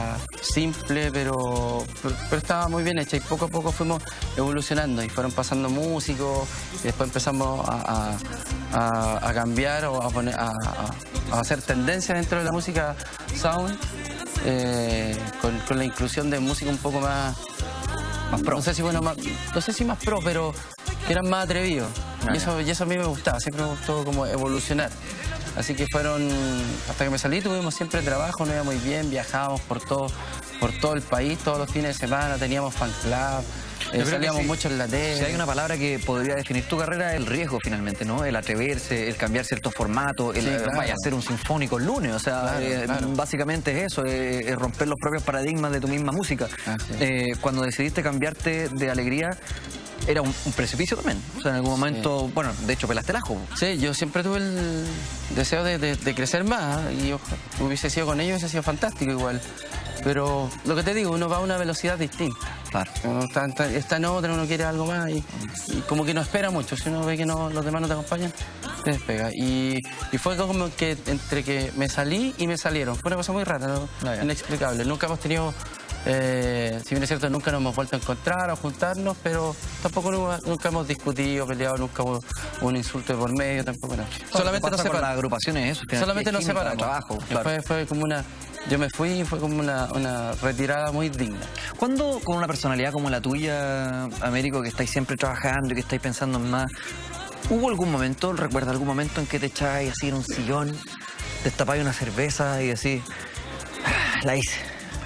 simple, pero estaba muy bien hecha y poco a poco fuimos evolucionando y fueron pasando músicos y después empezamos a cambiar o a hacer tendencia dentro de la música sound con la inclusión de música un poco más pro. No sé si más pro, pero que eran más atrevidos. Y eso a mí me gustaba, siempre me gustó como evolucionar. Así que hasta que me salí tuvimos siempre trabajo, nos iba muy bien, viajábamos por todo el país, todos los fines de semana, teníamos fan club, salíamos mucho en la tele. Si hay una palabra que podría definir tu carrera, es el riesgo finalmente, ¿no? El atreverse, el cambiar ciertos formatos, vaya a hacer un sinfónico el lunes, o sea, básicamente es eso, es romper los propios paradigmas de tu misma música. Cuando decidiste cambiarte de Alegría, era un precipicio también. O sea, en algún momento, bueno, de hecho pelaste el ajo. Sí, yo siempre tuve el deseo de crecer más y hubiese sido con ellos, hubiese sido fantástico igual. Pero lo que te digo, uno va a una velocidad distinta. Claro. Uno está en otra, uno quiere algo más y como que no espera mucho. Si uno ve que los demás no te acompañan, te despega. Y fue como que entre que me salí y me salieron. Fue una cosa muy rara, ¿no? Inexplicable. Nunca hemos tenido... si bien es cierto, nunca nos hemos vuelto a encontrar o juntarnos, pero tampoco nunca hemos discutido, peleado, nunca hubo un insulto de por medio, tampoco nada. Solamente nos separamos. Las agrupaciones, eso. Solamente nos separamos. Trabajo, claro. Fue como yo me fui y fue como una retirada muy digna. ¿Cuándo con una personalidad como la tuya, Américo, que estáis siempre trabajando y que estáis pensando en más, hubo algún momento, recuerda algún momento en que te echáis así en un sillón, destapáis una cerveza y decís, la hice?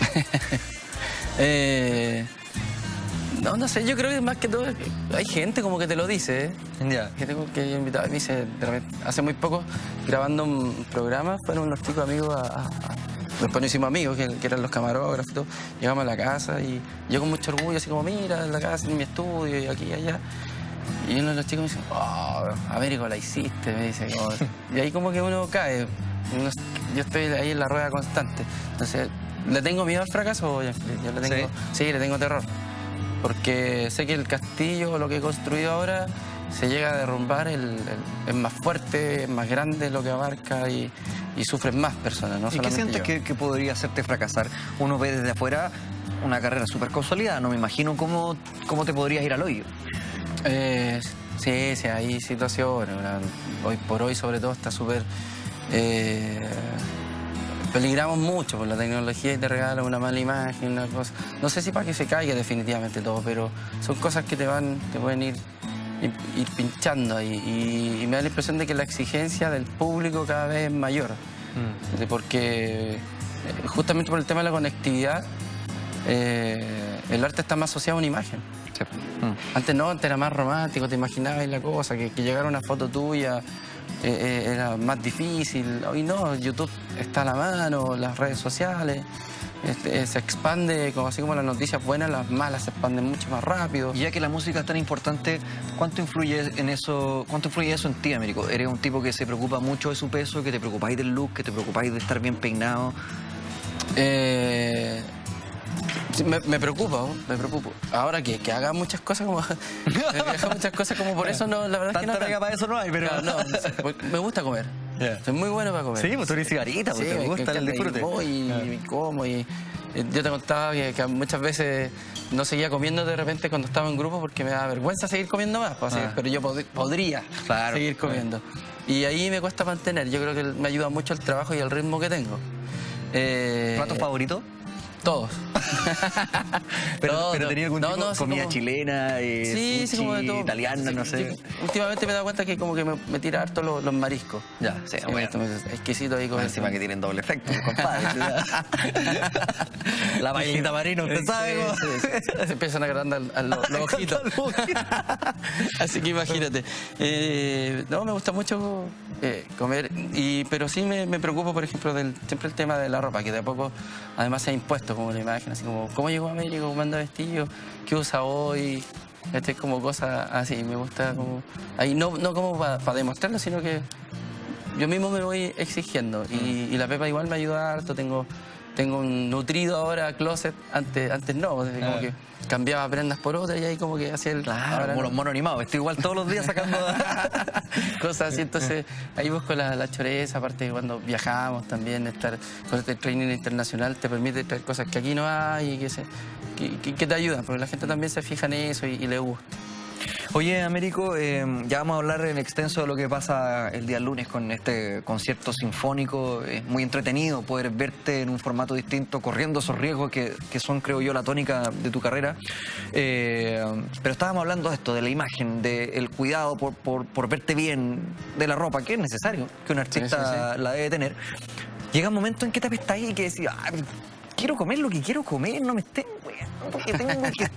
No sé, yo creo que más que todo hay gente como que te lo dice, Ya. que tengo que invitar. A mí hace muy poco, grabando un programa, fueron unos chicos amigos después nos hicimos amigos, que eran los camarógrafos y todo. Llegamos a la casa y yo con mucho orgullo, así como, mira, en la casa, en mi estudio, y aquí y allá. Y uno de los chicos me dice, oh, Américo, la hiciste, me dice. Y ahí como que uno cae. Yo estoy ahí en la rueda constante. Entonces, ¿le tengo miedo al fracaso? Yo le tengo, sí, le tengo terror. Porque sé que el castillo, lo que he construido ahora, se llega a derrumbar, es más fuerte, es más grande lo que abarca y sufren más personas, ¿no? ¿Y qué sientes que podría hacerte fracasar? Uno ve desde afuera una carrera súper consolidada, no me imagino cómo te podrías ir al hoyo. Sí, hay situaciones. Hoy por hoy, sobre todo, está súper... peligramos mucho por la tecnología y te regala una mala imagen, una cosa. No sé si para que se caiga definitivamente todo, pero son cosas que te pueden ir pinchando ahí. Y me da la impresión de que la exigencia del público cada vez es mayor. Porque justamente por el tema de la conectividad, el arte está más asociado a una imagen. Sí. Antes era más romántico, te imaginabas la cosa, que llegara una foto tuya era más difícil. Hoy no, YouTube está a la mano, las redes sociales, se expande, así como las noticias buenas, las malas se expanden mucho más rápido. Y ya que la música es tan importante, ¿cuánto influye eso en ti, Américo? ¿Eres un tipo que se preocupa mucho de su peso, que te preocupáis del look, que te preocupáis de estar bien peinado? Sí, me preocupo. Ahora que haga muchas cosas como... por eso no, la verdad es que no... Tanta pega para eso no hay, pero... Claro, no, me gusta comer. Soy muy bueno para comer. Sí, pues tú eres cigarrita, pues te gusta el disfrute. Y como, y yo te contaba que muchas veces no seguía comiendo de repente cuando estaba en grupo porque me da vergüenza seguir comiendo más, pues, pero yo podría seguir comiendo. Y ahí me cuesta mantener, yo creo que me ayuda mucho el trabajo y el ritmo que tengo. ¿Plato favorito? Todos. pero tenía algún tipo de comida como... chilena, sí, como de todo. Italiana, no sé. Últimamente me he dado cuenta que como que me tira harto los mariscos. Ya, sí, bueno. Exquisito ahí con encima que tienen doble efecto, compadre. La bailita marina, usted sabe. Se empiezan a agrandar los ojitos. Así que imagínate. No, me gusta mucho comer, pero sí me preocupo, por ejemplo, siempre el tema de la ropa, que de a poco además se ha impuesto como la imagen, así como cómo llegó a Américo, cómo anda vestido, qué usa hoy, como cosas así, me gusta como... Ahí no como para demostrarlo, sino que yo mismo me voy exigiendo y la Pepa igual me ayuda harto, tengo tengo un nutrido ahora closet, antes no, como que cambiaba prendas por otras y ahí como que hacía el... Claro, como los monos animados, estoy igual todos los días sacando... cosas así, entonces ahí busco la choreza, aparte de cuando viajamos también, estar con este training internacional te permite traer cosas que aquí no hay y que te ayudan, porque la gente también se fija en eso y le gusta. Oye, Américo, ya vamos a hablar en extenso de lo que pasa el día lunes con este concierto sinfónico. Es muy entretenido poder verte en un formato distinto, corriendo esos riesgos que son, creo yo, la tónica de tu carrera. Pero estábamos hablando de esto, de la imagen, del cuidado por verte bien, de la ropa, que es necesario, que un artista la debe tener. Llega un momento en que te apestáis y que decís, quiero comer lo que quiero comer, no me estén weando, porque tengo que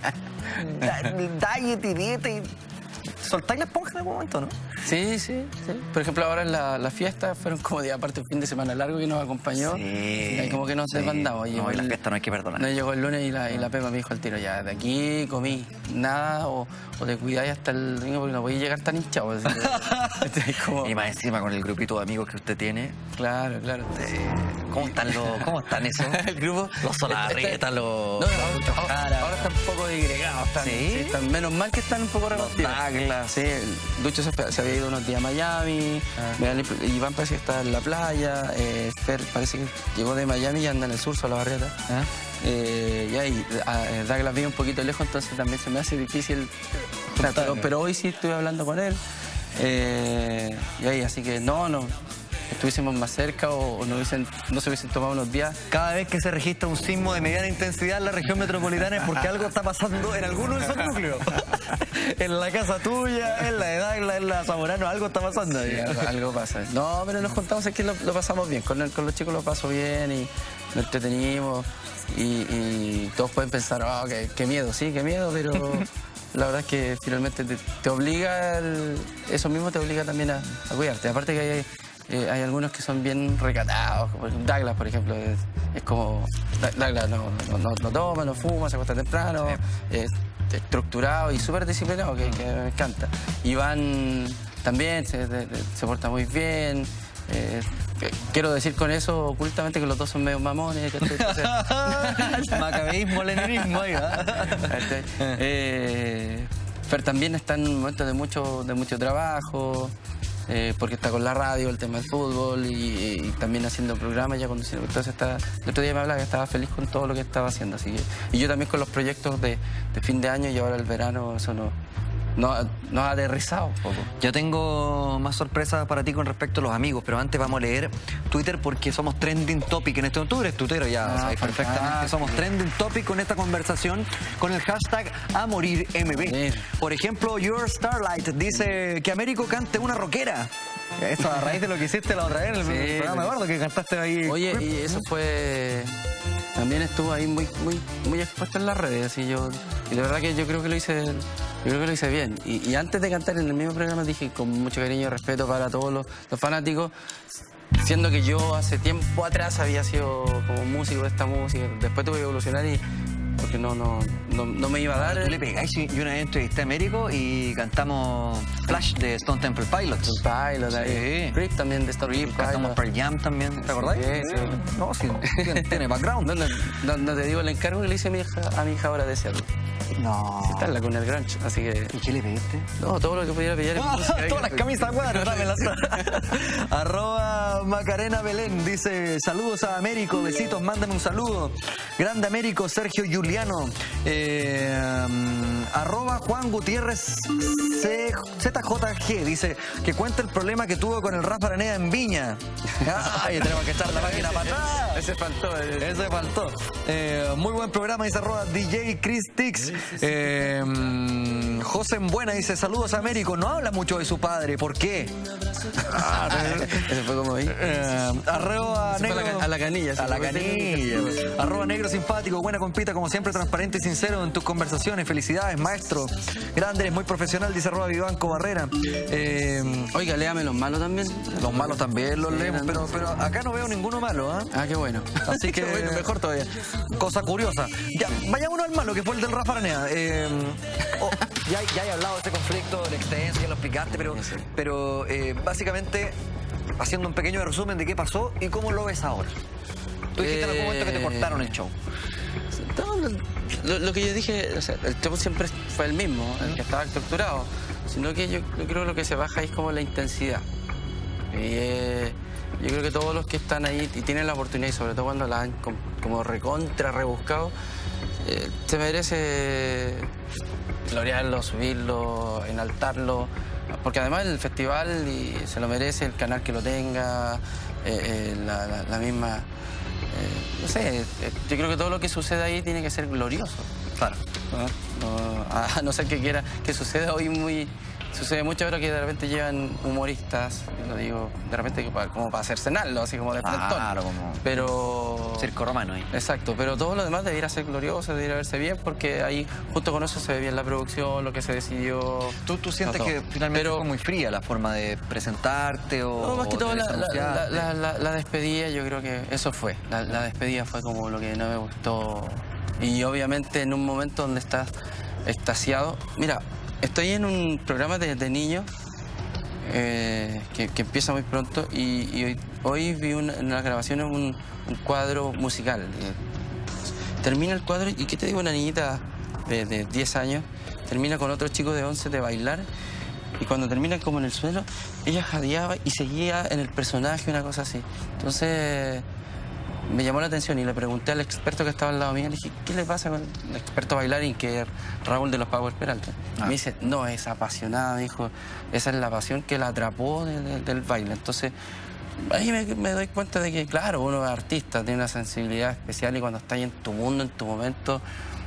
diet y dieta y... ¿Soltáis la esponja en algún momento, no? Sí. Por ejemplo, ahora en la fiesta fueron como día aparte un fin de semana largo que nos acompañó. Sí, y como que nos desbandamos. No, y la fiesta no hay que perdonar. No, llegó el lunes y la Pepa me dijo al tiro, ya, de aquí comí nada o te cuidáis hasta el domingo porque no podéis llegar tan hinchado. Como... Y más encima con el grupito de amigos que usted tiene. Claro. ¿Cómo están esos? El grupo. Los Solarreta, los... Ahora están un poco disgregados. Están, menos mal que están un poco repartidos. Sí, Lucho se había ido unos días a Miami, Iván parece que está en la playa, Fer parece que llegó de Miami y anda en el sur, Solabarrieta. Y ahí Douglas vive un poquito lejos, entonces también se me hace difícil. Pero hoy sí estuve hablando con él. Y ahí, así que no estuviésemos más cerca o no se hubiesen tomado unos días. Cada vez que se registra un sismo de mediana intensidad en la región metropolitana es porque algo está pasando en alguno de esos núcleos. En la casa tuya, en la de Douglas, en la de Zamorano, algo está pasando. Sí, algo pasa. No, pero nos contamos, es que lo pasamos bien. Con los chicos lo paso bien y nos entretenimos. Y todos pueden pensar, qué miedo, sí, qué miedo, pero la verdad es que finalmente te obliga, eso mismo te obliga también a cuidarte. Aparte que hay algunos que son bien recatados, como Douglas, por ejemplo, es como... Douglas no toma, no fuma, se acuesta temprano, estructurado y súper disciplinado, que me encanta. Iván también se porta muy bien. Quiero decir con eso ocultamente que los dos son medio mamones. Macabeísmo, leninismo ahí, Fer también está en un momento de mucho trabajo. Porque está con la radio, el tema del fútbol y también haciendo programas ya conduciendo. Entonces el otro día me hablaba que estaba feliz con todo lo que estaba haciendo. Así que, y yo también con los proyectos de fin de año y ahora el verano, eso nos ha aterrizado un poco. Yo tengo más sorpresas para ti con respecto a los amigos, pero antes vamos a leer Twitter porque somos trending topic en este momento. Tú eres tuitero ya, sabes perfectamente. Somos trending topic con esta conversación con el hashtag #AmorirMB. Sí. Por ejemplo, Your Starlight dice que Américo cante una rockera. Eso a raíz de lo que hiciste la otra vez en el programa de Gordo, que cantaste ahí. Oye, y eso fue... También estuvo ahí muy expuesto en las redes. Y de verdad que yo creo que lo hice bien. Y antes de cantar en el mismo programa dije con mucho cariño y respeto para todos los fanáticos, siendo que yo hace tiempo atrás había sido como músico de esta música. Después tuve que evolucionar porque no me iba a dar. Tú le pegáis. Yo una vez entrevisté a Américo y cantamos Flash de Stone Temple Pilots. Sí. Creep también de Stone Temple Pilots. Cantamos Pearl Jam también, ¿te acordás? Sí. No, sí, tiene background. No te digo el encargo que le hice a mi hija ahora de hacerlo. No. Está en la con el grunge, así que... ¿Y qué le pediste? No, todo lo que pudiera pillar en música. Todas las camisas cuadras, dámelas. @Macarena Belén dice, saludos a Américo, besitos, mándame un saludo. Grande Américo, Sergio Juliano. @Juan Gutiérrez ZJG dice que cuenta el problema que tuvo con el Rafa Araneda en Viña. Ay, tenemos que echar la máquina para atrás. Ese faltó. Muy buen programa, dice @DJ Chris Tix. José en Buena dice, saludos a Américo, no habla mucho de su padre, ¿por qué? Ese fue como ahí. A la canilla. @negro simpático, buena compita, como siempre transparente y sincero en tus conversaciones, felicidades maestro, grande, eres muy profesional, dice @Vivanco Barrera. Oiga, léame los malos también. Los malos también los leemos, pero acá no veo ninguno malo, qué bueno. Así que bueno, mejor todavía. Cosa curiosa. Ya, vayámonos al malo, que fue el del Rafa Araneda. Ya he hablado de este conflicto, de la extensión, ya lo explicaste, pero básicamente haciendo un pequeño resumen de qué pasó y cómo lo ves ahora. Tú dijiste en algún momento que te cortaron el show. No, lo que yo dije, o sea, el show siempre fue el mismo, el que estaba estructurado, sino que yo creo que lo que se baja es como la intensidad. Yo creo que todos los que están ahí y tienen la oportunidad, y sobre todo cuando la han como recontra rebuscado, se merece gloriarlo, subirlo, enaltarlo, porque además el festival se lo merece, el canal que lo tenga, la misma... no sé, yo creo que todo lo que sucede ahí tiene que ser glorioso. Claro. A no ser que quiera que suceda hoy sucede mucho ahora que de repente llevan humoristas, lo digo, de repente como para hacer cenarlo, así como de frentón. Claro, como pero... circo romano ahí. Exacto, pero todo lo demás debiera ser glorioso, debiera verse bien, porque ahí justo con eso se ve bien la producción, lo que se decidió. ¿Tú sientes que finalmente fue muy fría la forma de presentarte o...? No, más que todo desanunciarte? la despedida, yo creo que eso fue. La despedida fue como lo que no me gustó. Y obviamente en un momento donde estás extasiado... Mira, estoy en un programa de niños que empieza muy pronto y hoy vi en las grabaciones un cuadro musical. Termina el cuadro y ¿qué te digo? Una niñita de 10 años termina con otro chico de 11 de bailar y cuando termina como en el suelo, ella jadeaba y seguía en el personaje, una cosa así. Entonces me llamó la atención y le pregunté al experto que estaba al lado mío, le dije, ¿qué le pasa con el experto bailarín que es Raúl de los Power Peralta? Me dice, no, es apasionada, me dijo, esa es la pasión que la atrapó del baile. Entonces, ahí me doy cuenta de que, claro, uno es artista, tiene una sensibilidad especial y cuando estás ahí en tu mundo, en tu momento,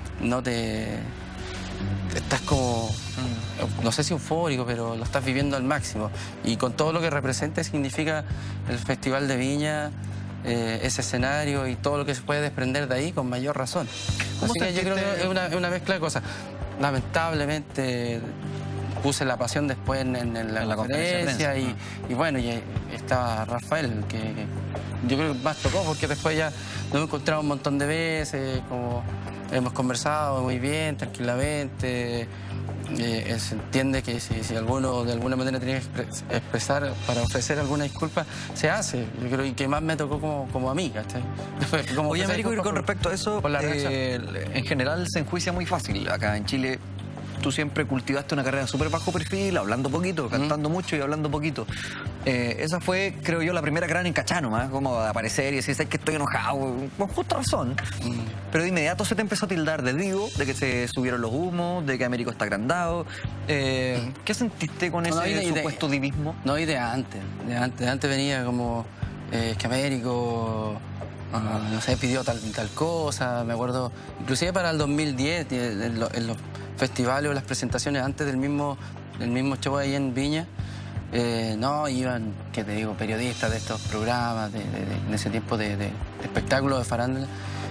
estás como, no sé si eufórico, pero lo estás viviendo al máximo. Y con todo lo que representa y significa el Festival de Viña, ese escenario y todo lo que se puede desprender de ahí, con mayor razón. Así que yo creo que es una mezcla de cosas. Lamentablemente puse la pasión después en la conferencia y bueno, y estaba Rafael, que yo creo que más tocó porque después ya nos hemos encontrado un montón de veces, como hemos conversado muy bien, tranquilamente. Se entiende que si alguno de alguna manera tiene que expresar para ofrecer alguna disculpa, se hace. Yo creo que más me tocó como amiga. Oye, Américo, y con respecto a eso, en general se enjuicia muy fácil. Acá en Chile tú siempre cultivaste una carrera súper bajo perfil, hablando poquito, cantando mucho y hablando poquito. Esa fue, creo yo, la primera gran encachada nomás, como de aparecer y decir, ¿sabes que estoy enojado? Con justa razón. Pero de inmediato se te empezó a tildar de divo, de que se subieron los humos, de que Américo está agrandado. ¿Qué sentiste con ese supuesto divismo? No, y de antes. De antes venía como que Américo... no sé, pidió tal cosa, me acuerdo, inclusive para el 2010, en los festivales o las presentaciones antes del mismo show ahí en Viña, no, iban, ¿qué te digo?, periodistas de estos programas, en ese tiempo de espectáculos de farándula,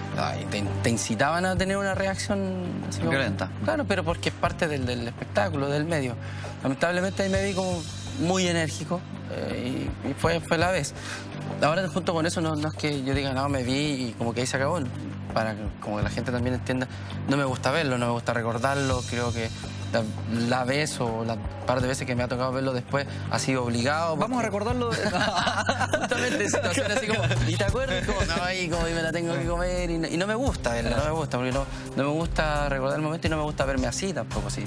te incitaban a tener una reacción así como, violenta. Claro, pero porque es parte del espectáculo, del medio. Lamentablemente ahí me vi como muy enérgico y fue la vez. Ahora, junto con eso, no es que yo diga, no, me vi y como que ahí se acabó. Para que como que la gente también entienda, no me gusta verlo, no me gusta recordarlo. Creo que la vez o la par de veces que me ha tocado verlo después ha sido obligado. Vamos a recordarlo. Justamente situaciones así como, ¿y te acuerdas? Como, no, ahí como me la tengo que comer y no me gusta verlo, no me gusta, porque no me gusta recordar el momento y no me gusta verme así tampoco, así.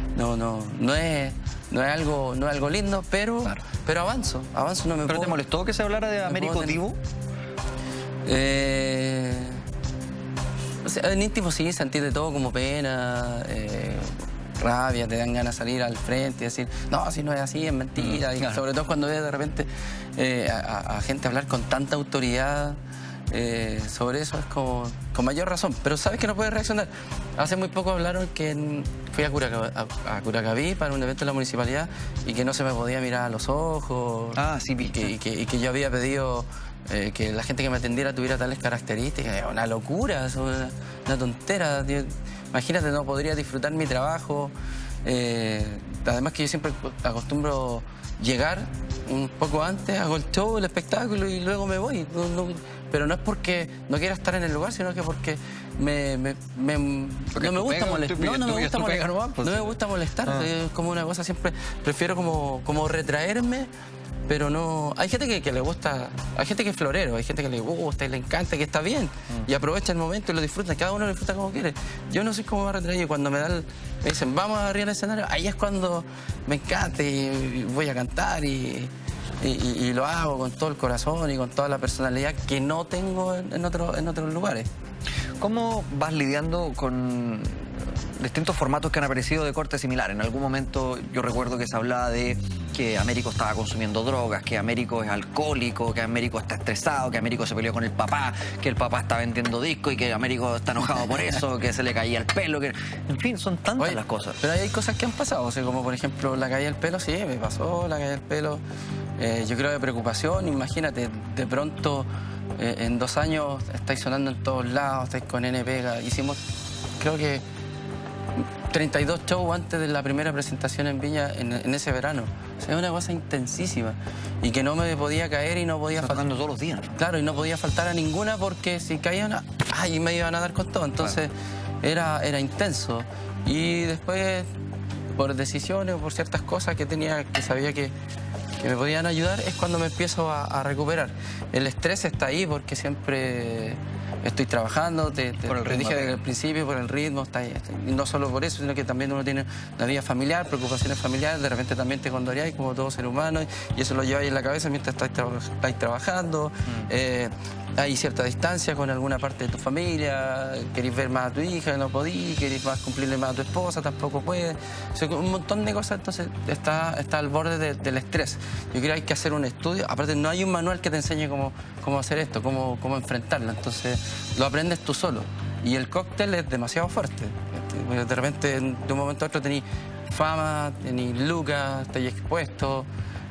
No es algo lindo, pero avanzo, no me ¿Pero puedo... te molestó que se hablara de Américo Divo? O sea, en íntimo sí, sentí de todo como pena, rabia, te dan ganas de salir al frente y decir, no, si no es así, es mentira. Y sobre todo cuando ves de repente a gente hablar con tanta autoridad sobre eso, es como con mayor razón. Pero sabes que no puedes reaccionar. Hace muy poco hablaron que fui a Curacaví para un evento de la municipalidad y que no se me podía mirar a los ojos. Ah, sí, vi. Y que yo había pedido que la gente que me atendiera tuviera tales características. Una locura, una tontera. Imagínate, no podría disfrutar mi trabajo. Además que yo siempre acostumbro llegar un poco antes, hago el show, el espectáculo y luego me voy. Pero no es porque no quiera estar en el lugar, sino que porque no me gusta molestar. No me gusta molestar. Es como una cosa, siempre prefiero como retraerme pero no... Hay gente que le gusta, hay gente que es florero, hay gente que le gusta y le encanta, que está bien, y aprovecha el momento y lo disfruta, cada uno lo disfruta como quiere. Yo no soy como más retraído, cuando me dicen, vamos a arriba al escenario, ahí es cuando me encanta y voy a cantar y lo hago con todo el corazón y con toda la personalidad que no tengo en otros lugares. ¿Cómo vas lidiando con distintos formatos que han aparecido de corte similar? En algún momento yo recuerdo que se hablaba de que Américo estaba consumiendo drogas, que Américo es alcohólico, que Américo está estresado, que Américo se peleó con el papá, que el papá está vendiendo disco y que Américo está enojado por eso, que se le caía el pelo, que... En fin, son tantas las cosas. Pero hay cosas que han pasado, o sea, como por ejemplo la caída del pelo, sí, me pasó la caída del pelo. Yo creo de preocupación, imagínate, de pronto en 2 años estáis sonando en todos lados, estáis con N Pega. Hicimos, creo que 32 shows antes de la primera presentación en Viña en ese verano. O sea, es una cosa intensísima y que no me podía caer y no podía faltar todos los días. Claro, y no podía faltar a ninguna porque si caía una, ay, me iban a dar con todo. Entonces era intenso. Y después, por decisiones o por ciertas cosas que sabía que me podían ayudar, es cuando me empiezo a recuperar. El estrés está ahí porque siempre estoy trabajando, te dije desde el principio, por el ritmo, y no solo por eso, sino que también uno tiene una vida familiar, preocupaciones familiares, de repente también te condoreáis como todo ser humano, y eso lo lleváis en la cabeza mientras estáis trabajando. Hay cierta distancia con alguna parte de tu familia, querés ver más a tu hija, no podís, querés más cumplirle más a tu esposa, tampoco puedes. O sea, un montón de cosas, entonces está al borde del estrés. Yo creo que hay que hacer un estudio, aparte no hay un manual que te enseñe cómo hacer esto, cómo enfrentarlo, entonces lo aprendes tú solo. Y el cóctel es demasiado fuerte. De repente, de un momento a otro tenés fama, tenés lucas, estás expuesto,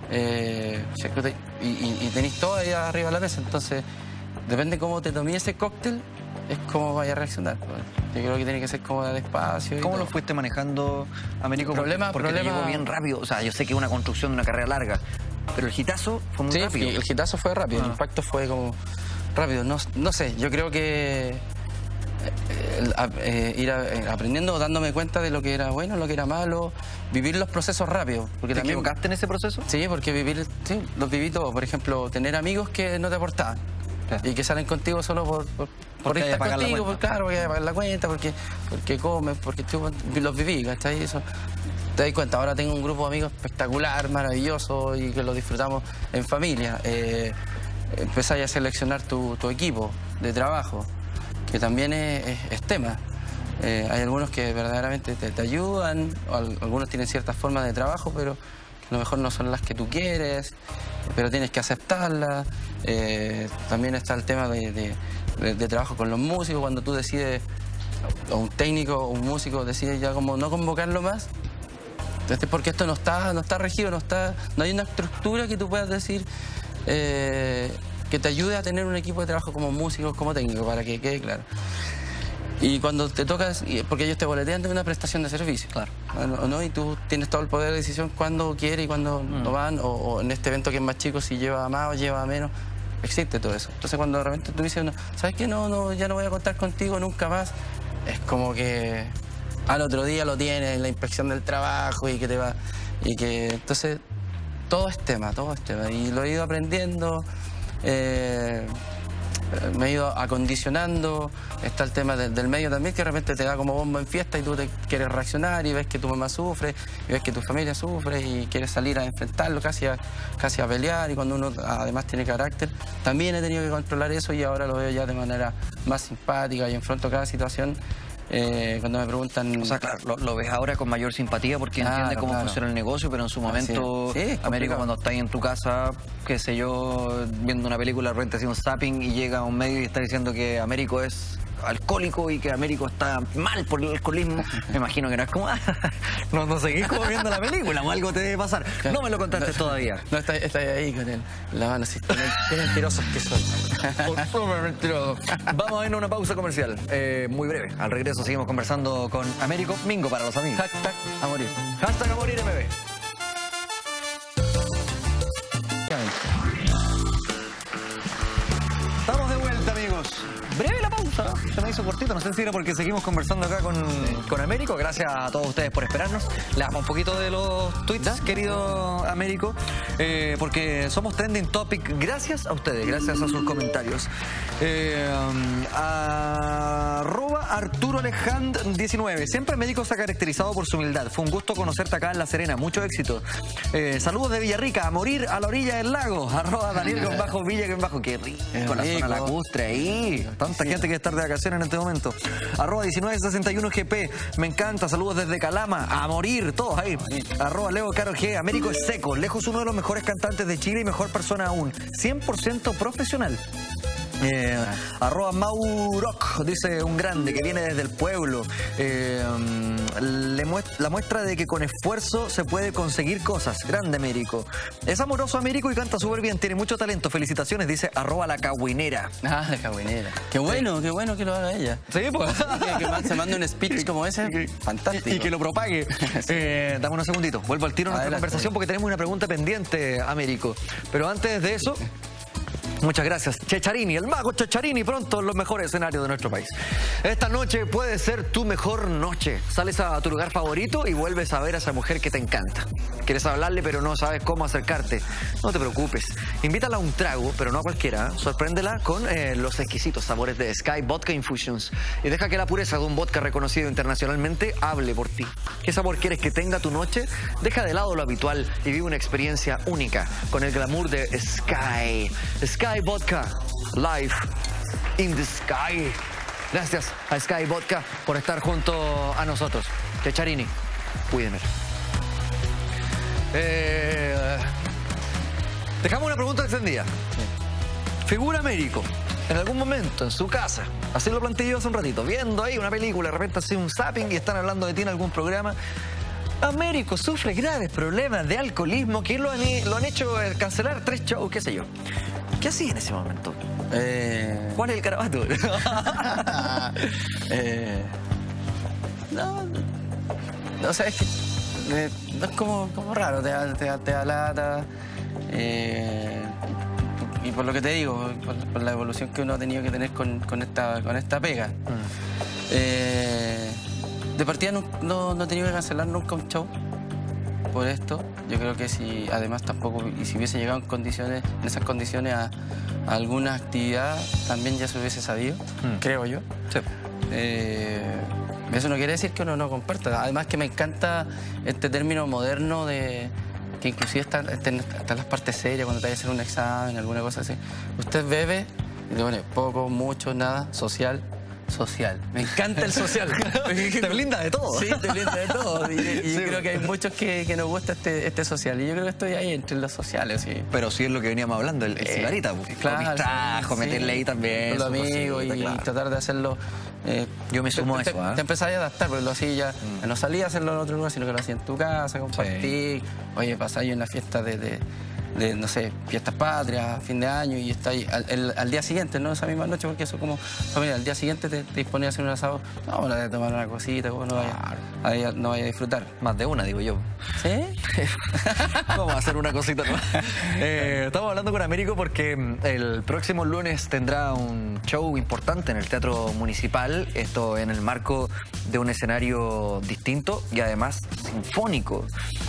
y tenés todo ahí arriba de la mesa, entonces... Depende cómo te tomé ese cóctel, es cómo vaya a reaccionar. Yo creo que tiene que ser como despacio. ¿Cómo lo fuiste manejando, Américo? Porque te llegó bien rápido. O sea, yo sé que es una construcción de una carrera larga, pero el hitazo fue muy rápido. Sí, el hitazo fue rápido, el impacto fue como rápido. No sé, yo creo que ir aprendiendo, dándome cuenta de lo que era bueno, lo que era malo, vivir los procesos rápido. ¿Te equivocaste en ese proceso? Sí, porque los viví todos. Por ejemplo, tener amigos que no te aportaban. Y que salen contigo solo por estar contigo, porque hay que pagar la cuenta, porque comes, porque tú los viví, ¿cachai? Eso te das cuenta. Ahora tengo un grupo de amigos espectacular, maravilloso y que lo disfrutamos en familia. Empezáis a seleccionar tu equipo de trabajo, que también es tema. Hay algunos que verdaderamente te ayudan, algunos tienen ciertas formas de trabajo, pero a lo mejor no son las que tú quieres, pero tienes que aceptarlas. También está el tema de trabajo con los músicos, cuando tú decides, o un técnico o un músico decide ya como no convocarlo más, porque esto no está regido, no hay una estructura que tú puedas decir que te ayude a tener un equipo de trabajo como músico, como técnico, para que quede claro. Y cuando te tocas, porque ellos te boletean de una prestación de servicio, claro, ¿no? Y tú tienes todo el poder de decisión cuándo quiere y cuándo no van, o en este evento que es más chico, si lleva más o lleva menos, existe todo eso. Entonces cuando de repente tú dices, ¿sabes qué? Ya no voy a contar contigo nunca más, es como que al otro día lo tienes en la inspección del trabajo y que te va, y que entonces todo es tema, y lo he ido aprendiendo. Me he ido acondicionando. Está el tema del medio también, que de repente te da como bombo en fiesta y tú te quieres reaccionar y ves que tu mamá sufre y ves que tu familia sufre y quieres salir a enfrentarlo, casi a pelear, y cuando uno además tiene carácter, también he tenido que controlar eso y ahora lo veo ya de manera más simpática y enfrento cada situación. Cuando me preguntan... O sea, claro, lo ves ahora con mayor simpatía porque entiende cómo funciona el negocio, pero en su momento, Américo, cuando estás en tu casa, qué sé yo, viendo una película, de repente haciendo un zapping y llega a un medio y está diciendo que Américo es alcohólico y que Américo está mal por el alcoholismo, me imagino que no es como, no seguís como viendo la película o algo te debe pasar. No me lo contaste todavía. No, está ahí con la mano así, qué mentirosos que soy. Súper mentiroso. Vamos a ir a una pausa comercial, muy breve. Al regreso seguimos conversando con Américo Mingo para los amigos. Hashtag a morir. Hashtag a morir, MB. Estamos de vuelta, amigos. Breve la pausa. se me hizo cortito. No sé si era porque seguimos conversando acá con Américo. Gracias a todos ustedes por esperarnos. Le damos un poquito de los tweets, querido Américo, porque somos trending topic gracias a ustedes, gracias a sus comentarios. Arturo Alejand 19. Siempre Américo se ha caracterizado por su humildad. Fue un gusto conocerte acá en La Serena. Mucho éxito. Saludos de Villarrica. A morir a la orilla del lago. @Daniel_Villa_. Qué rico la zona lacustre ahí. Tanta gente que estar de vacaciones en este momento. @1961GP. Me encanta. Saludos desde Calama. A morir. Todos ahí. @Leo Caro G. Américo es seco. Lejos uno de los mejores cantantes de Chile y mejor persona aún. 100% profesional. @Mauroc dice un grande que viene desde el pueblo. La muestra de que con esfuerzo se puede conseguir cosas. Grande Américo. Es amoroso Américo y canta súper bien. Tiene mucho talento. Felicitaciones, dice @La Cagüinera. La Cagüinera. Qué bueno que lo haga ella. Sí, pues. Que se mande un speech como ese. Fantástico. Y que lo propague. Dame unos segunditos. Vuelvo al tiro a nuestra conversación porque tenemos una pregunta pendiente, Américo. Pero antes de eso... Muchas gracias. Cecharini, el mago Cecharini, pronto en los mejores escenarios de nuestro país. Esta noche puede ser tu mejor noche. Sales a tu lugar favorito y vuelves a ver a esa mujer que te encanta. Quieres hablarle pero no sabes cómo acercarte. No te preocupes. Invítala a un trago, pero no a cualquiera. Sorpréndela con los exquisitos sabores de Sky Vodka Infusions. Y deja que la pureza de un vodka reconocido internacionalmente hable por ti. ¿Qué sabor quieres que tenga tu noche? Deja de lado lo habitual y vive una experiencia única con el glamour de Sky. Sky Vodka, live in the sky. Gracias a Sky Vodka por estar junto a nosotros. Cecharini, cuídenme. Dejamos una pregunta extendida. Figura Américo, en algún momento en su casa, así lo planteé yo hace un ratito, viendo ahí una película, de repente así un zapping y están hablando de ti en algún programa. Américo sufre graves problemas de alcoholismo que lo han hecho cancelar 3 shows, qué sé yo. ¿Qué hacías en ese momento? ¿Cuál es el carabato? No, o sea, es que no es como raro, te da lata. Y por lo que te digo, por la evolución que uno ha tenido que tener con esta pega. De partida no he tenido que cancelar nunca un show por esto. Yo creo que si además tampoco, y si hubiese llegado en esas condiciones a alguna actividad, también ya se hubiese sabido, creo yo. Sí. Eso no quiere decir que uno no comparta. Además que me encanta este término moderno de que inclusive están las partes serias cuando te vayas a hacer un examen, alguna cosa así. Usted bebe y le pone poco, mucho, nada, social. Me encanta el social. Te blinda de todo. Sí, te blinda de todo. Y sí, yo creo que hay muchos que nos gusta este social. Y yo creo que estoy ahí entre los sociales. Sí. Pero sí es lo que veníamos hablando, el cigarrita. Claro. Trajo, meterle ahí también. Con los amigos y tratar de hacerlo. Yo me sumo a eso. Te empezás a adaptar, porque lo hacía ya. No salía a hacerlo en otro lugar, sino que lo hacía en tu casa, compartir. Sí. Oye, pasáis en una fiesta de no sé, fiestas patrias, fin de año, y está ahí al día siguiente, no esa misma noche, porque eso como familia, al día siguiente te disponías a hacer un asado, no, bueno, de tomar una cosita, no vaya a disfrutar. Más de una, digo yo. ¿Sí? Vamos a hacer una cosita nomás. Estamos hablando con Américo porque el próximo lunes tendrá un show importante en el Teatro Municipal, esto en el marco de un escenario distinto y además sinfónico.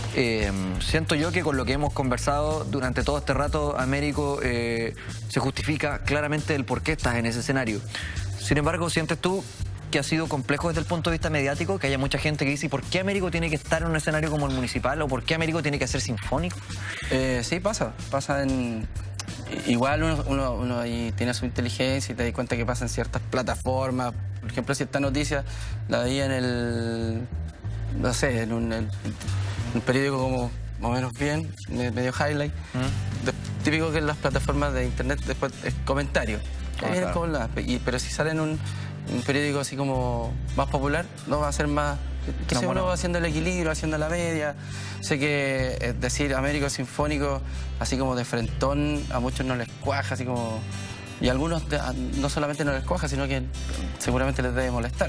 Siento yo que con lo que hemos conversado durante todo este rato, Américo, se justifica claramente el por qué estás en ese escenario. Sin embargo, ¿sientes tú que ha sido complejo desde el punto de vista mediático? Que haya mucha gente que dice, ¿por qué Américo tiene que estar en un escenario como el Municipal? ¿O por qué Américo tiene que ser sinfónico? Sí, pasa en... Igual uno ahí tiene su inteligencia y te das cuenta que pasa en ciertas plataformas. Por ejemplo, si esta noticia la veía en el... no sé, en un periódico como más o menos bien, medio highlight. Típico que en las plataformas de internet después es comentario. Claro. Pero si sale en un periódico así como más popular, no va a ser más... Que si uno va haciendo el equilibrio, haciendo la media. Sé que decir Américo Sinfónico, así como de frentón, a muchos no les cuaja, así como... Y a algunos no solamente no les cuaja, sino que seguramente les debe molestar.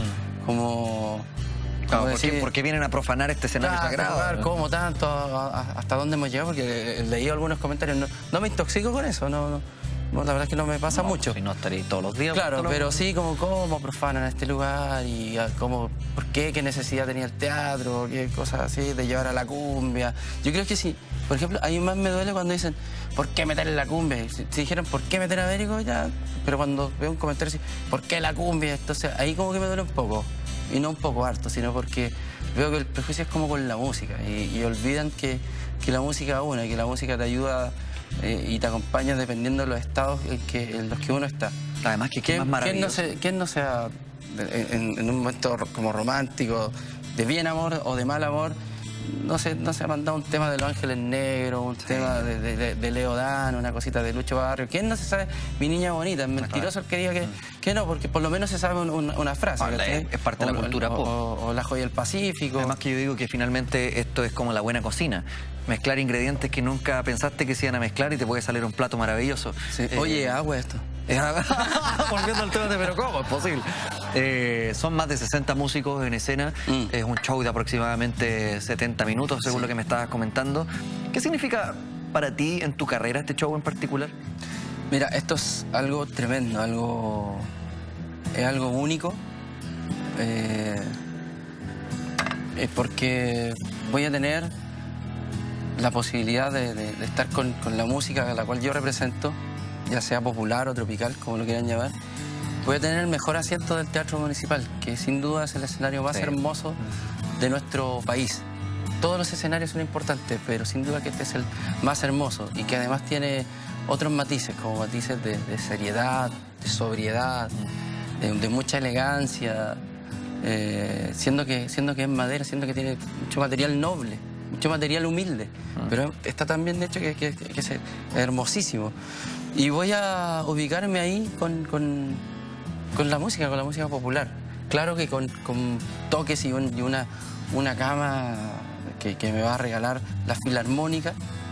Como... Claro, ¿por qué vienen a profanar este escenario sagrado? ¿Cómo tanto? ¿Hasta dónde hemos llegado? Porque leí algunos comentarios. No me intoxico con eso, no la verdad es que no me pasa mucho. Si no estaría todos los días. Claro, pero sí, cómo profanan este lugar y por qué necesidad tenía el teatro, qué cosas así, de llevar a la cumbia. Yo creo que sí, por ejemplo, a mí más me duele cuando dicen, ¿por qué meter la cumbia? Si dijeran, ¿por qué meter a Américo? Ya, pero cuando veo un comentario así, ¿por qué la cumbia? Entonces, ahí como que me duele un poco, y no un poco harto, sino porque veo que el prejuicio es como con la música, y olvidan que la música es una, que la música te ayuda y te acompaña dependiendo de los estados en los que uno está. Además que es más maravilloso. ¿Quién no sea en un momento como romántico, de bien amor o de mal amor, no se ha mandado un tema de Los Ángeles Negros, un tema de Leo Dan, una cosita de Lucho Barrio? ¿Quién no se sabe Mi Niña Bonita? Es mentiroso el que diga que no, porque por lo menos se sabe una frase. Es parte de la cultura pop. O La Joya del Pacífico. Además que yo digo que finalmente esto es como la buena cocina. Mezclar ingredientes que nunca pensaste que se iban a mezclar y te puede salir un plato maravilloso. Sí. Oye, agua esto. Volviendo al tema de pero ¿cómo es posible? Son más de 60 músicos en escena. Es un show de aproximadamente 70 minutos, según lo que me estabas comentando. ¿Qué significa para ti en tu carrera este show en particular? Mira, esto es algo tremendo, es algo único. Porque voy a tener la posibilidad de estar con la música a la cual yo represento, ya sea popular o tropical, como lo quieran llamar. Voy a tener el mejor asiento del Teatro Municipal, que sin duda es el escenario más hermoso de nuestro país. Todos los escenarios son importantes, pero sin duda que este es el más hermoso y que además tiene otros matices, como matices de seriedad, de sobriedad, de mucha elegancia, siendo que es madera, siendo que tiene mucho material noble, mucho material humilde, pero está tan bien hecho que es hermosísimo. Y voy a ubicarme ahí con la música popular. Claro que con toques y una cama que me va a regalar la Filarmónica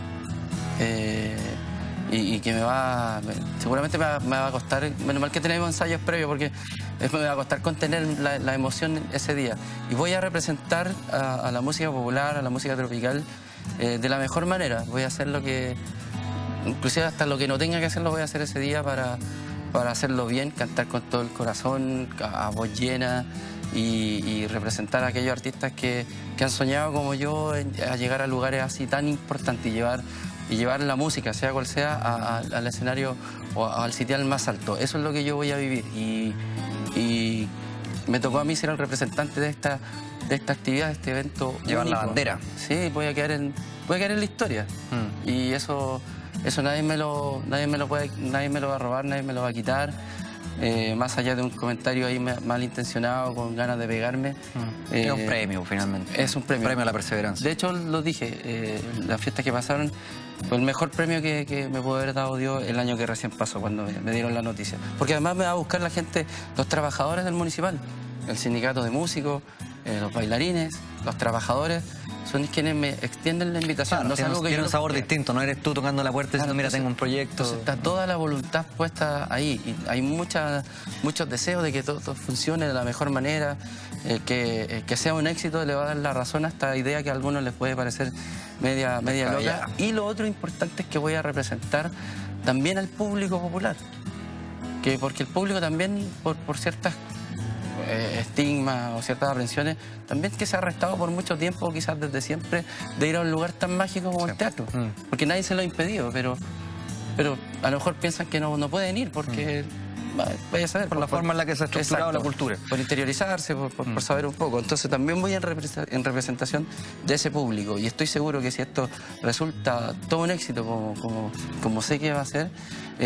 y que seguramente me va a costar, menos mal que tenemos ensayos previos porque me va a costar contener la emoción ese día. Y voy a representar a la música popular, a la música tropical de la mejor manera. Voy a hacer inclusive hasta lo que no tenga que hacer lo voy a hacer ese día para hacerlo bien, cantar con todo el corazón, a voz llena y representar a aquellos artistas que han soñado como yo a llegar a lugares así tan importantes y llevar la música, sea cual sea, al escenario o al sitial más alto. Eso es lo que yo voy a vivir y me tocó a mí ser el representante de esta actividad, de este evento. Llevar la bandera. Sí, voy a quedar en la historia y eso nadie me lo va a robar, nadie me lo va a quitar. Más allá de un comentario ahí malintencionado, con ganas de pegarme. Es un premio, finalmente. Es un premio. Premio a la perseverancia. De hecho, lo dije, las fiestas que pasaron, fue el mejor premio que me pudo haber dado Dios el año que recién pasó, cuando me dieron la noticia. Porque además me va a buscar la gente, los trabajadores del municipal, el sindicato de músicos, los bailarines, los trabajadores, son quienes me extienden la invitación. Claro, no es algo que tiene un sabor distinto, no eres tú tocando la puerta diciendo, mira, tengo un proyecto. Entonces está toda la voluntad puesta ahí y hay muchos deseos de que todo funcione de la mejor manera, que sea un éxito. Le va a dar la razón a esta idea que a algunos les puede parecer media loca. Y lo otro importante es que voy a representar también al público popular, porque el público también, por ciertas estigmas o ciertas aprensiones, también que se ha restado por mucho tiempo, quizás desde siempre, de ir a un lugar tan mágico como el teatro, porque nadie se lo ha impedido, pero a lo mejor piensan que no pueden ir porque vaya a saber, por la forma en la que se ha estructurado la cultura, por interiorizarse, por saber un poco. Entonces también voy en representación de ese público y estoy seguro que si esto resulta todo un éxito como sé que va a ser,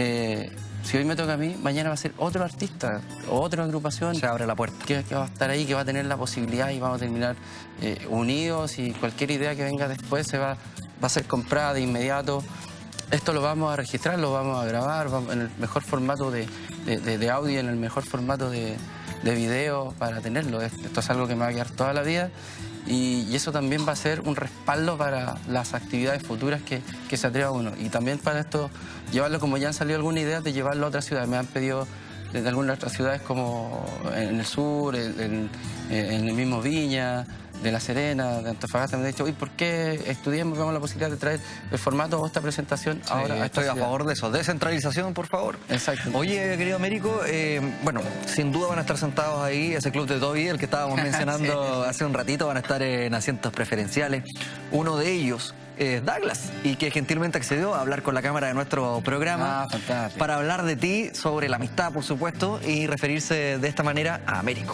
si hoy me toca a mí, mañana va a ser otro artista o otra agrupación. Se abre la puerta. Que va a estar ahí, que va a tener la posibilidad y vamos a terminar unidos, y cualquier idea que venga después va a ser comprada de inmediato. Esto lo vamos a registrar, lo vamos a grabar en el mejor formato de audio, en el mejor formato de video para tenerlo. Esto es algo que me va a quedar toda la vida. Y eso también va a ser un respaldo para las actividades futuras que se atreva uno. Y también para esto, llevarlo, como ya han salido algunas ideas, de llevarlo a otras ciudades. Me han pedido desde algunas otras ciudades como en el sur, en el mismo Viña, de La Serena, de Antofagasta, me han dicho, uy, ¿por qué estudiemos, vemos la posibilidad de traer el formato o esta presentación ahora a esta estoy a ciudad? favor de eso. Descentralización, por favor. Exacto. Oye, querido Américo, bueno, sin duda van a estar sentados ahí, ese club de Toby, el que estábamos mencionando hace un ratito, van a estar en asientos preferenciales. Uno de ellos es Douglas, y que gentilmente accedió a hablar con la cámara de nuestro programa para hablar de ti, sobre la amistad, por supuesto, y referirse de esta manera a Américo.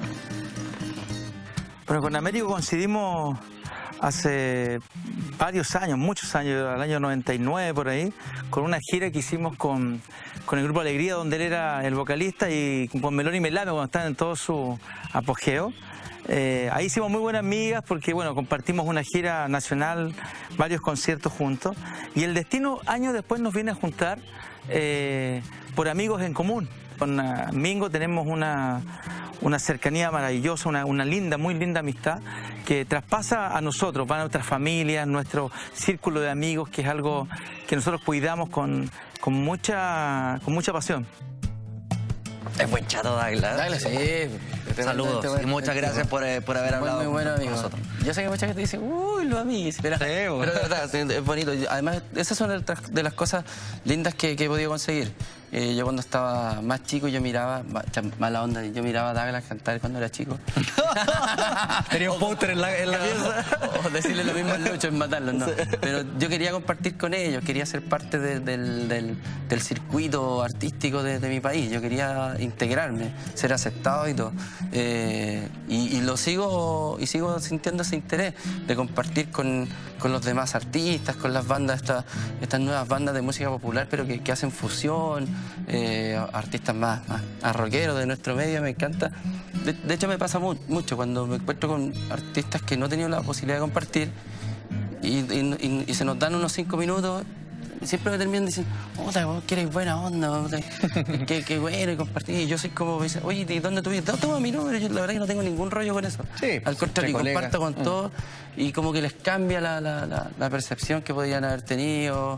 Bueno, con Américo coincidimos hace varios años, muchos años, al año 99 por ahí, con una gira que hicimos con el Grupo Alegría, donde él era el vocalista, y con Melón y Melame cuando estaban en todo su apogeo. Ahí hicimos muy buenas amigas porque, bueno, compartimos una gira nacional, varios conciertos juntos, y el destino años después nos viene a juntar por amigos en común. Con Mingo tenemos una cercanía maravillosa, una linda, muy linda amistad que traspasa a nosotros, va a nuestras familias, nuestro círculo de amigos, que es algo que nosotros cuidamos con mucha pasión. Es buen chato, Douglas. Douglas, sí. Saludos y muchas gracias por haber hablado muy bueno, con amigo. nosotros. Yo sé que mucha gente dice, uy, los amigos, pero de verdad, es bonito. Además, esas son de las cosas lindas que he podido conseguir. Yo cuando estaba más chico, yo miraba, mala onda, yo miraba a Douglas cantar cuando era chico. Tenía un póster en la pieza. O decirle lo mismo al Lucho, en matarlo, no. Pero yo quería compartir con ellos, quería ser parte del circuito artístico de mi país. Yo quería integrarme, ser aceptado y todo. Y sigo sintiendo ese interés de compartir con los demás artistas, con las bandas, estas nuevas bandas de música popular, pero que hacen fusión, artistas más rockeros de nuestro medio, me encanta. De hecho me pasa mucho cuando me encuentro con artistas que no he tenido la posibilidad de compartir y se nos dan unos 5 minutos. Siempre me terminan diciendo, vos quieres buena onda, qué bueno, y compartir. Y yo soy como, me dicen, oye, ¿y dónde tú vives? Toma mi número. Yo la verdad que no tengo ningún rollo con eso. Sí, al contrario, comparto con todo y como que les cambia la percepción que podían haber tenido.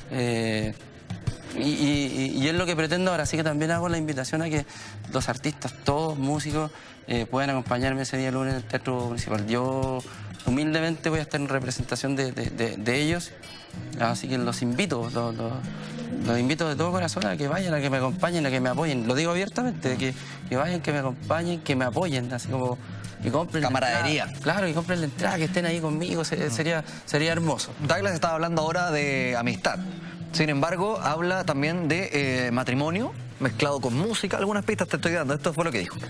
Y es lo que pretendo ahora. Así que también hago la invitación a que los artistas, todos músicos, puedan acompañarme ese día lunes en el Teatro Municipal. Yo humildemente voy a estar en representación de ellos. Así que los invito, los invito de todo corazón a que vayan, a que me acompañen, a que me apoyen. Lo digo abiertamente, que vayan, que me acompañen, que me apoyen, así como que compren camaradería. Claro, que compren la entrada, que estén ahí conmigo, sería hermoso. Douglas estaba hablando ahora de amistad. Sin embargo, habla también de matrimonio mezclado con música. Algunas pistas te estoy dando. Esto fue lo que dijo.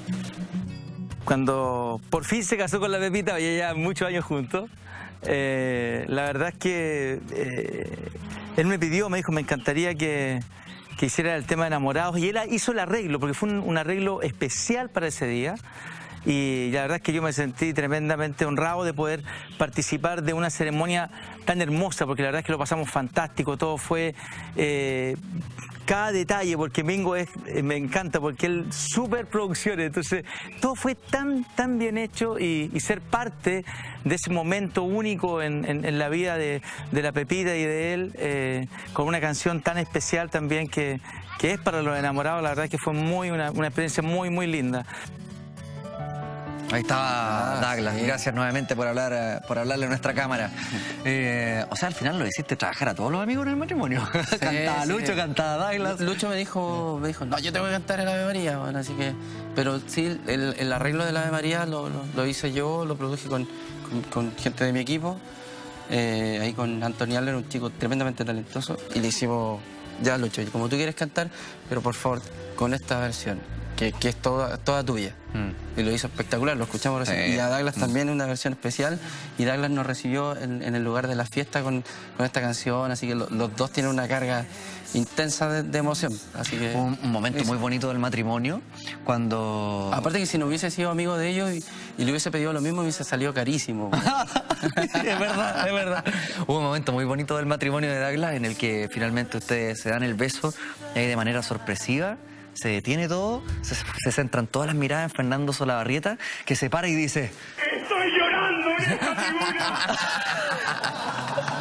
Cuando por fin se casó con la Pepita, ya muchos años juntos, la verdad es que él me pidió, me dijo, me encantaría que hiciera el tema de enamorados, y él hizo el arreglo, porque fue un arreglo especial para ese día. Y la verdad es que yo me sentí tremendamente honrado de poder participar de una ceremonia tan hermosa, porque la verdad es que lo pasamos fantástico, todo fue cada detalle, porque Mingo me encanta, porque él super producciones, entonces todo fue tan bien hecho, y ser parte de ese momento único en la vida de la Pepita y de él, con una canción tan especial también que es para los enamorados, la verdad es que fue una experiencia muy linda. Ahí estaba Douglas. Sí. Gracias nuevamente por hablarle a nuestra cámara. O sea, al final lo hiciste trabajar a todos los amigos en el matrimonio. Sí, cantaba Lucho, cantaba Douglas. Lucho me dijo, no, yo tengo que cantar el Ave María, bueno, así que... Pero sí, el arreglo del Ave María lo hice yo, lo produje con gente de mi equipo, ahí con Antonio Aller, un chico tremendamente talentoso, y le hicimos, ya Lucho, como tú quieres cantar, pero por favor, con esta versión. Que es toda tuya. Y lo hizo espectacular, lo escuchamos recién. Y a Douglas también una versión especial. Y Douglas nos recibió en el lugar de la fiesta con esta canción. Así que los dos tienen una carga intensa de emoción. Así que un momento muy bonito del matrimonio, cuando... Aparte que si no hubiese sido amigo de ellos y le hubiese pedido lo mismo, hubiese salido carísimo. Es verdad. Hubo un momento muy bonito del matrimonio de Douglas en el que finalmente ustedes se dan el beso de manera sorpresiva. Se detiene todo, se centran todas las miradas en Fernando Solabarrieta, que se para y dice: ¡Estoy llorando en esta tribuna!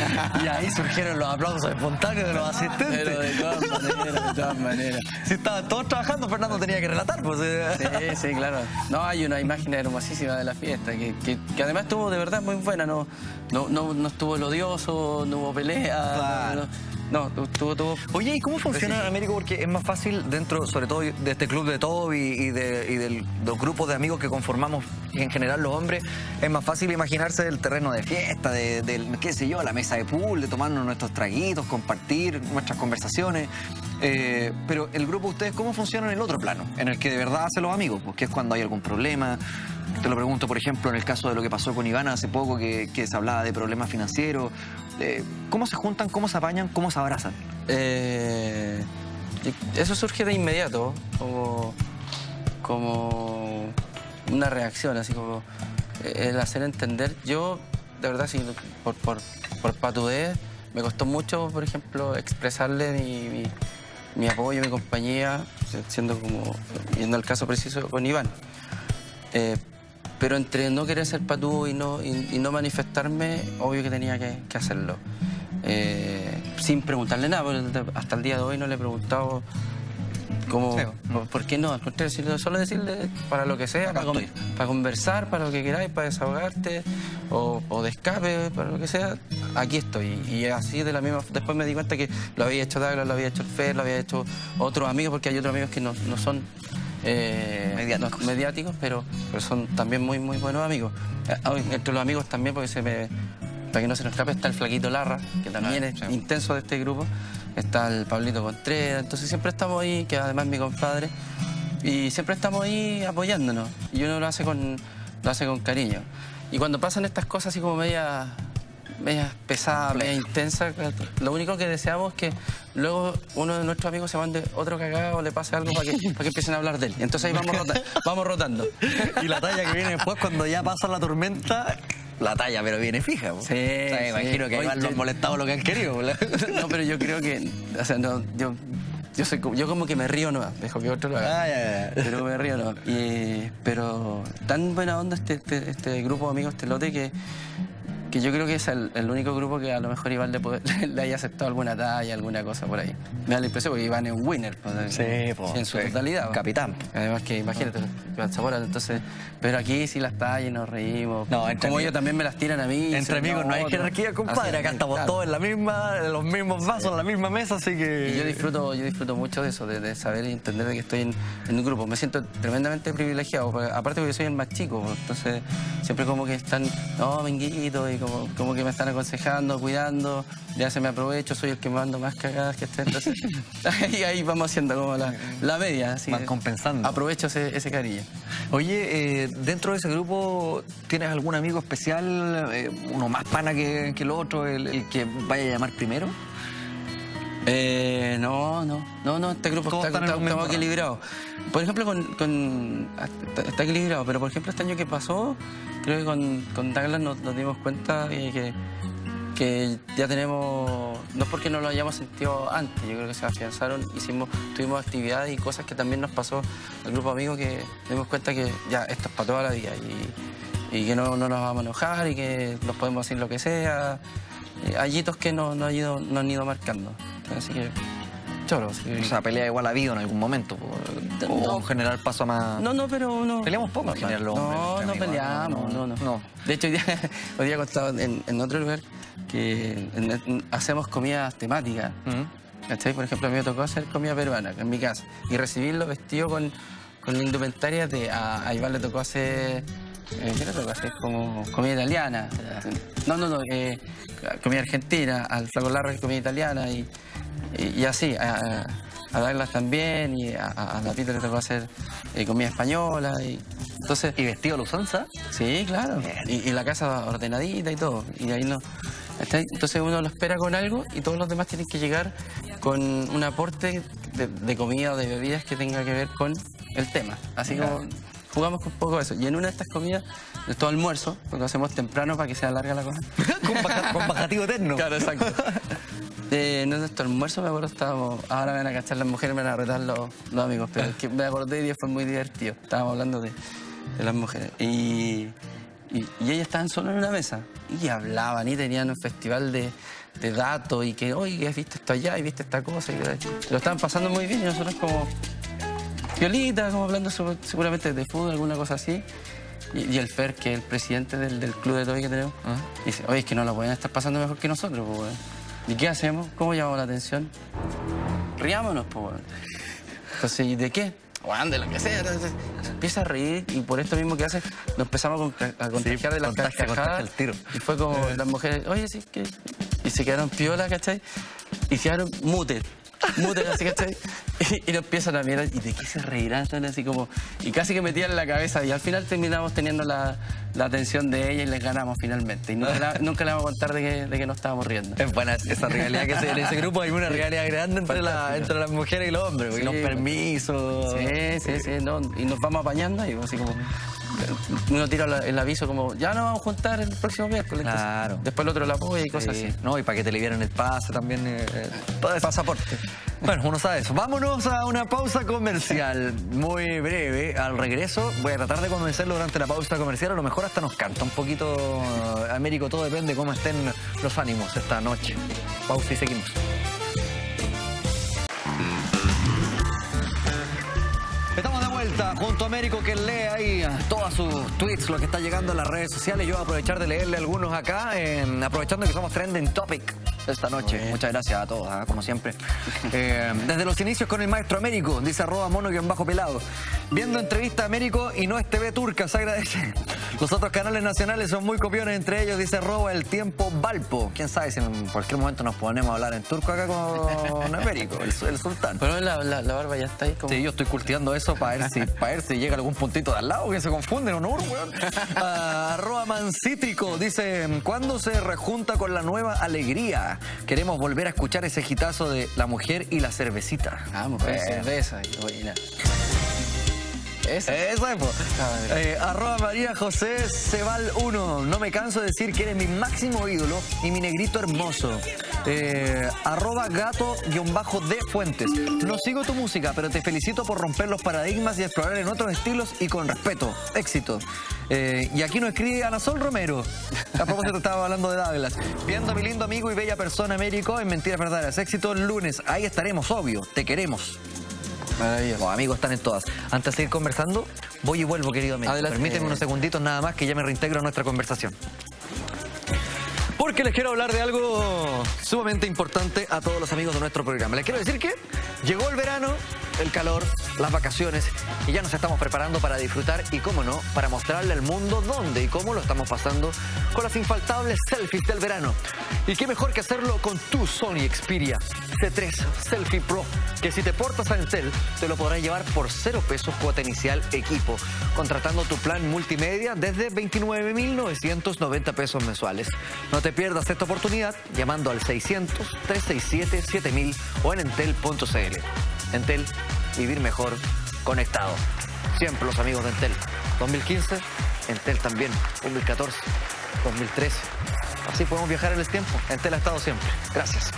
Y ahí surgieron los aplausos espontáneos de los asistentes. Pero de todas maneras. Si estaban todos trabajando, Fernando tenía que relatar. Pues, Sí, claro. No, hay una imagen hermosísima de la fiesta, que además estuvo de verdad muy buena. No estuvo el odioso, no hubo pelea. Claro. No, estuvo... Oye, ¿y cómo funciona, Américo? Porque es más fácil dentro, sobre todo de este club de Toby y de los grupos de amigos que conformamos en general los hombres, es más fácil imaginarse el terreno de fiesta, de qué sé yo, la mesa de pool, de tomarnos nuestros traguitos, compartir nuestras conversaciones. Pero el grupo de ustedes, ¿cómo funciona en el otro plano? En el que de verdad hacen los amigos, porque es cuando hay algún problema. Te lo pregunto, por ejemplo, en el caso de lo que pasó con Ivana hace poco, que se hablaba de problemas financieros. ¿Cómo se juntan, cómo se apañan, cómo se abrazan? Eso surge de inmediato, como una reacción, así como el hacer entender. Yo, de verdad, sí, por patudez, me costó mucho, por ejemplo, expresarle mi apoyo, mi compañía, siendo como, viendo el caso preciso con Iván. Pero entre no querer ser patúo y no manifestarme, obvio que tenía que hacerlo. Sin preguntarle nada, porque hasta el día de hoy no le he preguntado cómo, por qué no, al contrario, solo decirle para lo que sea, para conversar, para lo que queráis, para desahogarte o de escape, para lo que sea, aquí estoy. Y así de la misma, después me di cuenta que lo había hecho Douglas, lo había hecho el Fer, lo había hecho otros amigos, porque hay otros amigos que no son mediáticos, pero son también muy buenos amigos. Entre los amigos también, porque para que no se nos escape, está el Flaquito Larra, que también es intenso de este grupo. Está el Pablito Contreras, entonces siempre estamos ahí, que además es mi compadre, y siempre estamos ahí apoyándonos. Y uno lo hace con cariño. Y cuando pasan estas cosas así como media pesada, media intensa, lo único que deseamos es que luego uno de nuestros amigos se mande otro cagado o le pase algo para que empiecen a hablar de él. Y entonces ahí vamos rotando. Y la talla que viene después, cuando ya pasa la tormenta, la talla, pero viene fija. Sí, o sea, me imagino que igual los han molestado lo que han querido. No, pero yo creo que, o sea, no, yo como que me río no, dejo que otro lo haga. Pero me río no. Pero tan buena onda este grupo de amigos, este lote, que yo creo que es el único grupo que a lo mejor Iván le haya aceptado alguna talla, alguna cosa por ahí. Me da la impresión porque Iván es un winner. Pues, en su totalidad. Capitán. Además que, imagínate, Iván Zamora, entonces... Pero aquí sí las tallas, nos reímos. No, como ellos también me las tiran a mí. Entre amigos no hay jerarquía, compadre. Acá estamos todos en los mismos vasos, en la misma mesa, así que... Y yo disfruto mucho de eso, de saber y entender de que estoy en un grupo. Me siento tremendamente privilegiado, aparte porque soy el más chico, entonces siempre como que están, no, Minguito, y como que me están aconsejando, cuidando, ya se me aprovecho, soy el que mando más cagadas que estén, entonces ahí vamos haciendo como la media. Así van compensando. Aprovecho ese cariño. Oye, dentro de ese grupo, ¿tienes algún amigo especial, uno más pana que el otro, el que vaya a llamar primero? No, este grupo está equilibrado. Por ejemplo, está equilibrado, pero por ejemplo este año que pasó, creo que con Douglas nos dimos cuenta que ya tenemos, no es porque no lo hayamos sentido antes, yo creo que se afianzaron, tuvimos actividades y cosas que también nos pasó al grupo de amigos, que nos dimos cuenta que ya esto es para toda la vida y que no nos vamos a enojar y que nos podemos decir lo que sea. Hay hitos que nos han ido marcando. Así que, choro. Sí. O sea, pelea igual ha habido en algún momento. O en general paso a más... No, pero no. Peleamos poco en general los hombres. No peleamos, no. De hecho, hoy día he contado en otro lugar que hacemos comidas temáticas. ¿Cachai? Por ejemplo, a mí me tocó hacer comida peruana en mi casa y recibirlo vestido con la indumentaria de... A Iván le tocó hacer... ¿Qué le tocó hacer? Como comida italiana. Comida argentina, al Flaco Larra comida italiana y así. A Douglas también, y a la Pita le tocó hacer comida española. Entonces, ¿y vestido a la usanza? Sí, claro. Y la casa ordenadita y todo. Y ahí no. Entonces uno lo espera con algo y todos los demás tienen que llegar con un aporte de comida o de bebidas que tenga que ver con el tema. Así como jugamos con un poco de eso. Y en una de estas comidas, de todo almuerzo, porque lo hacemos temprano para que sea larga la cosa. con bajativo eterno. Claro, exacto. En nuestro almuerzo, me acuerdo, ahora me van a cachar las mujeres, me van a retar los amigos, pero es que me acordé y fue muy divertido. Estábamos hablando de las mujeres. Y Y ellas estaban solo en una mesa y hablaban y tenían un festival de datos y que, oye, viste esto allá y viste esta cosa. Y lo estaban pasando muy bien y nosotros como violita, como hablando seguramente de fútbol, alguna cosa así. Y el Fer, que es el presidente del club de toby que tenemos, dice, oye, es que no lo pueden estar pasando mejor que nosotros, pues, weón. ¿Y qué hacemos? ¿Cómo llamamos la atención? Riámonos, pues, weón. Entonces, ¿y de qué? Weón, de lo que sea. Entonces, se empieza a reír y por esto mismo que hace, nos empezamos a contagiar de las carcajadas. El tiro. Y fue como las mujeres, oye, sí, que... Y se quedaron piola, ¿cachai? Y se quedaron mute, así, ¿cachai? Y nos empiezan a mirar, ¿y de qué se reirán? Están así como... Y casi que metían en la cabeza. Y al final terminamos teniendo la atención de ella y les ganamos finalmente. Y nunca le vamos a contar de que no estábamos riendo. Es buena esa rivalidad que en ese grupo hay una rivalidad grande entre las mujeres y los hombres. Sí, y los permisos. Sí, no, y nos vamos apañando ahí, así como... Uno tira el aviso como, ya nos vamos a juntar el próximo miércoles. Claro. Después el otro la apoya y cosas así. No, y para que te liberen el pase también, todo eso. Pasaporte. Bueno, uno sabe eso. Vámonos a una pausa comercial muy breve. Al regreso voy a tratar de convencerlo durante la pausa comercial. A lo mejor hasta nos canta un poquito Américo. Todo depende de cómo estén los ánimos esta noche. Pausa y seguimos. Estamos de vuelta junto a Américo, que lee ahí todos sus tweets, lo que está llegando a las redes sociales. Yo voy a aprovechar de leerle algunos acá, aprovechando que somos trending topic esta noche. Muchas gracias a todos, como siempre. Desde los inicios con el maestro Américo, dice @mono_pelado. Viendo entrevista a Américo y no es TV turca, se agradece. Los otros canales nacionales son muy copiones, entre ellos dice @el tiempo Valpo. Quién sabe si en cualquier momento nos ponemos a hablar en turco acá con Américo, el sultán. Pero la barba ya está ahí como... Sí, yo estoy curtiendo eso para ver si llega algún puntito de al lado que se confunden o no, weón. @mancítrico dice, ¿cuándo se rejunta con la nueva alegría? Queremos volver a escuchar ese hitazo de La Mujer y la Cervecita. Vamos, cerveza y buena. Esa es, pues. @María José Cebal 1. No me canso de decir que eres mi máximo ídolo y mi negrito hermoso. @gato_de Fuentes. No sigo tu música, pero te felicito por romper los paradigmas y explorar en otros estilos y con respeto. Éxito. Y aquí nos escribe Ana Sol Romero. A propósito, estaba hablando de Douglas. Viendo a mi lindo amigo y bella persona Américo en Mentiras Verdaderas. Éxito el lunes. Ahí estaremos, obvio. Te queremos. Maravilloso. Los amigos están en todas. Antes de seguir conversando, voy y vuelvo, querido amigo. Permíteme unos segunditos nada más que ya me reintegro a nuestra conversación. Porque les quiero hablar de algo sumamente importante a todos los amigos de nuestro programa. Les quiero decir que llegó el verano, el calor, las vacaciones y ya nos estamos preparando para disfrutar y, cómo no, para mostrarle al mundo dónde y cómo lo estamos pasando con las infaltables selfies del verano. Y qué mejor que hacerlo con tu Sony Xperia C3 Selfie Pro, que si te portas a Entel te lo podrás llevar por 0 pesos cuota inicial equipo, contratando tu plan multimedia desde 29.990 pesos mensuales. No te pierdas esta oportunidad llamando al 600-367-7000 o en entel.cl. Entel, vivir mejor conectado. Siempre los amigos de Entel. 2015, Entel también. 2014, 2013. Así podemos viajar en el tiempo. Entel ha estado siempre. Gracias.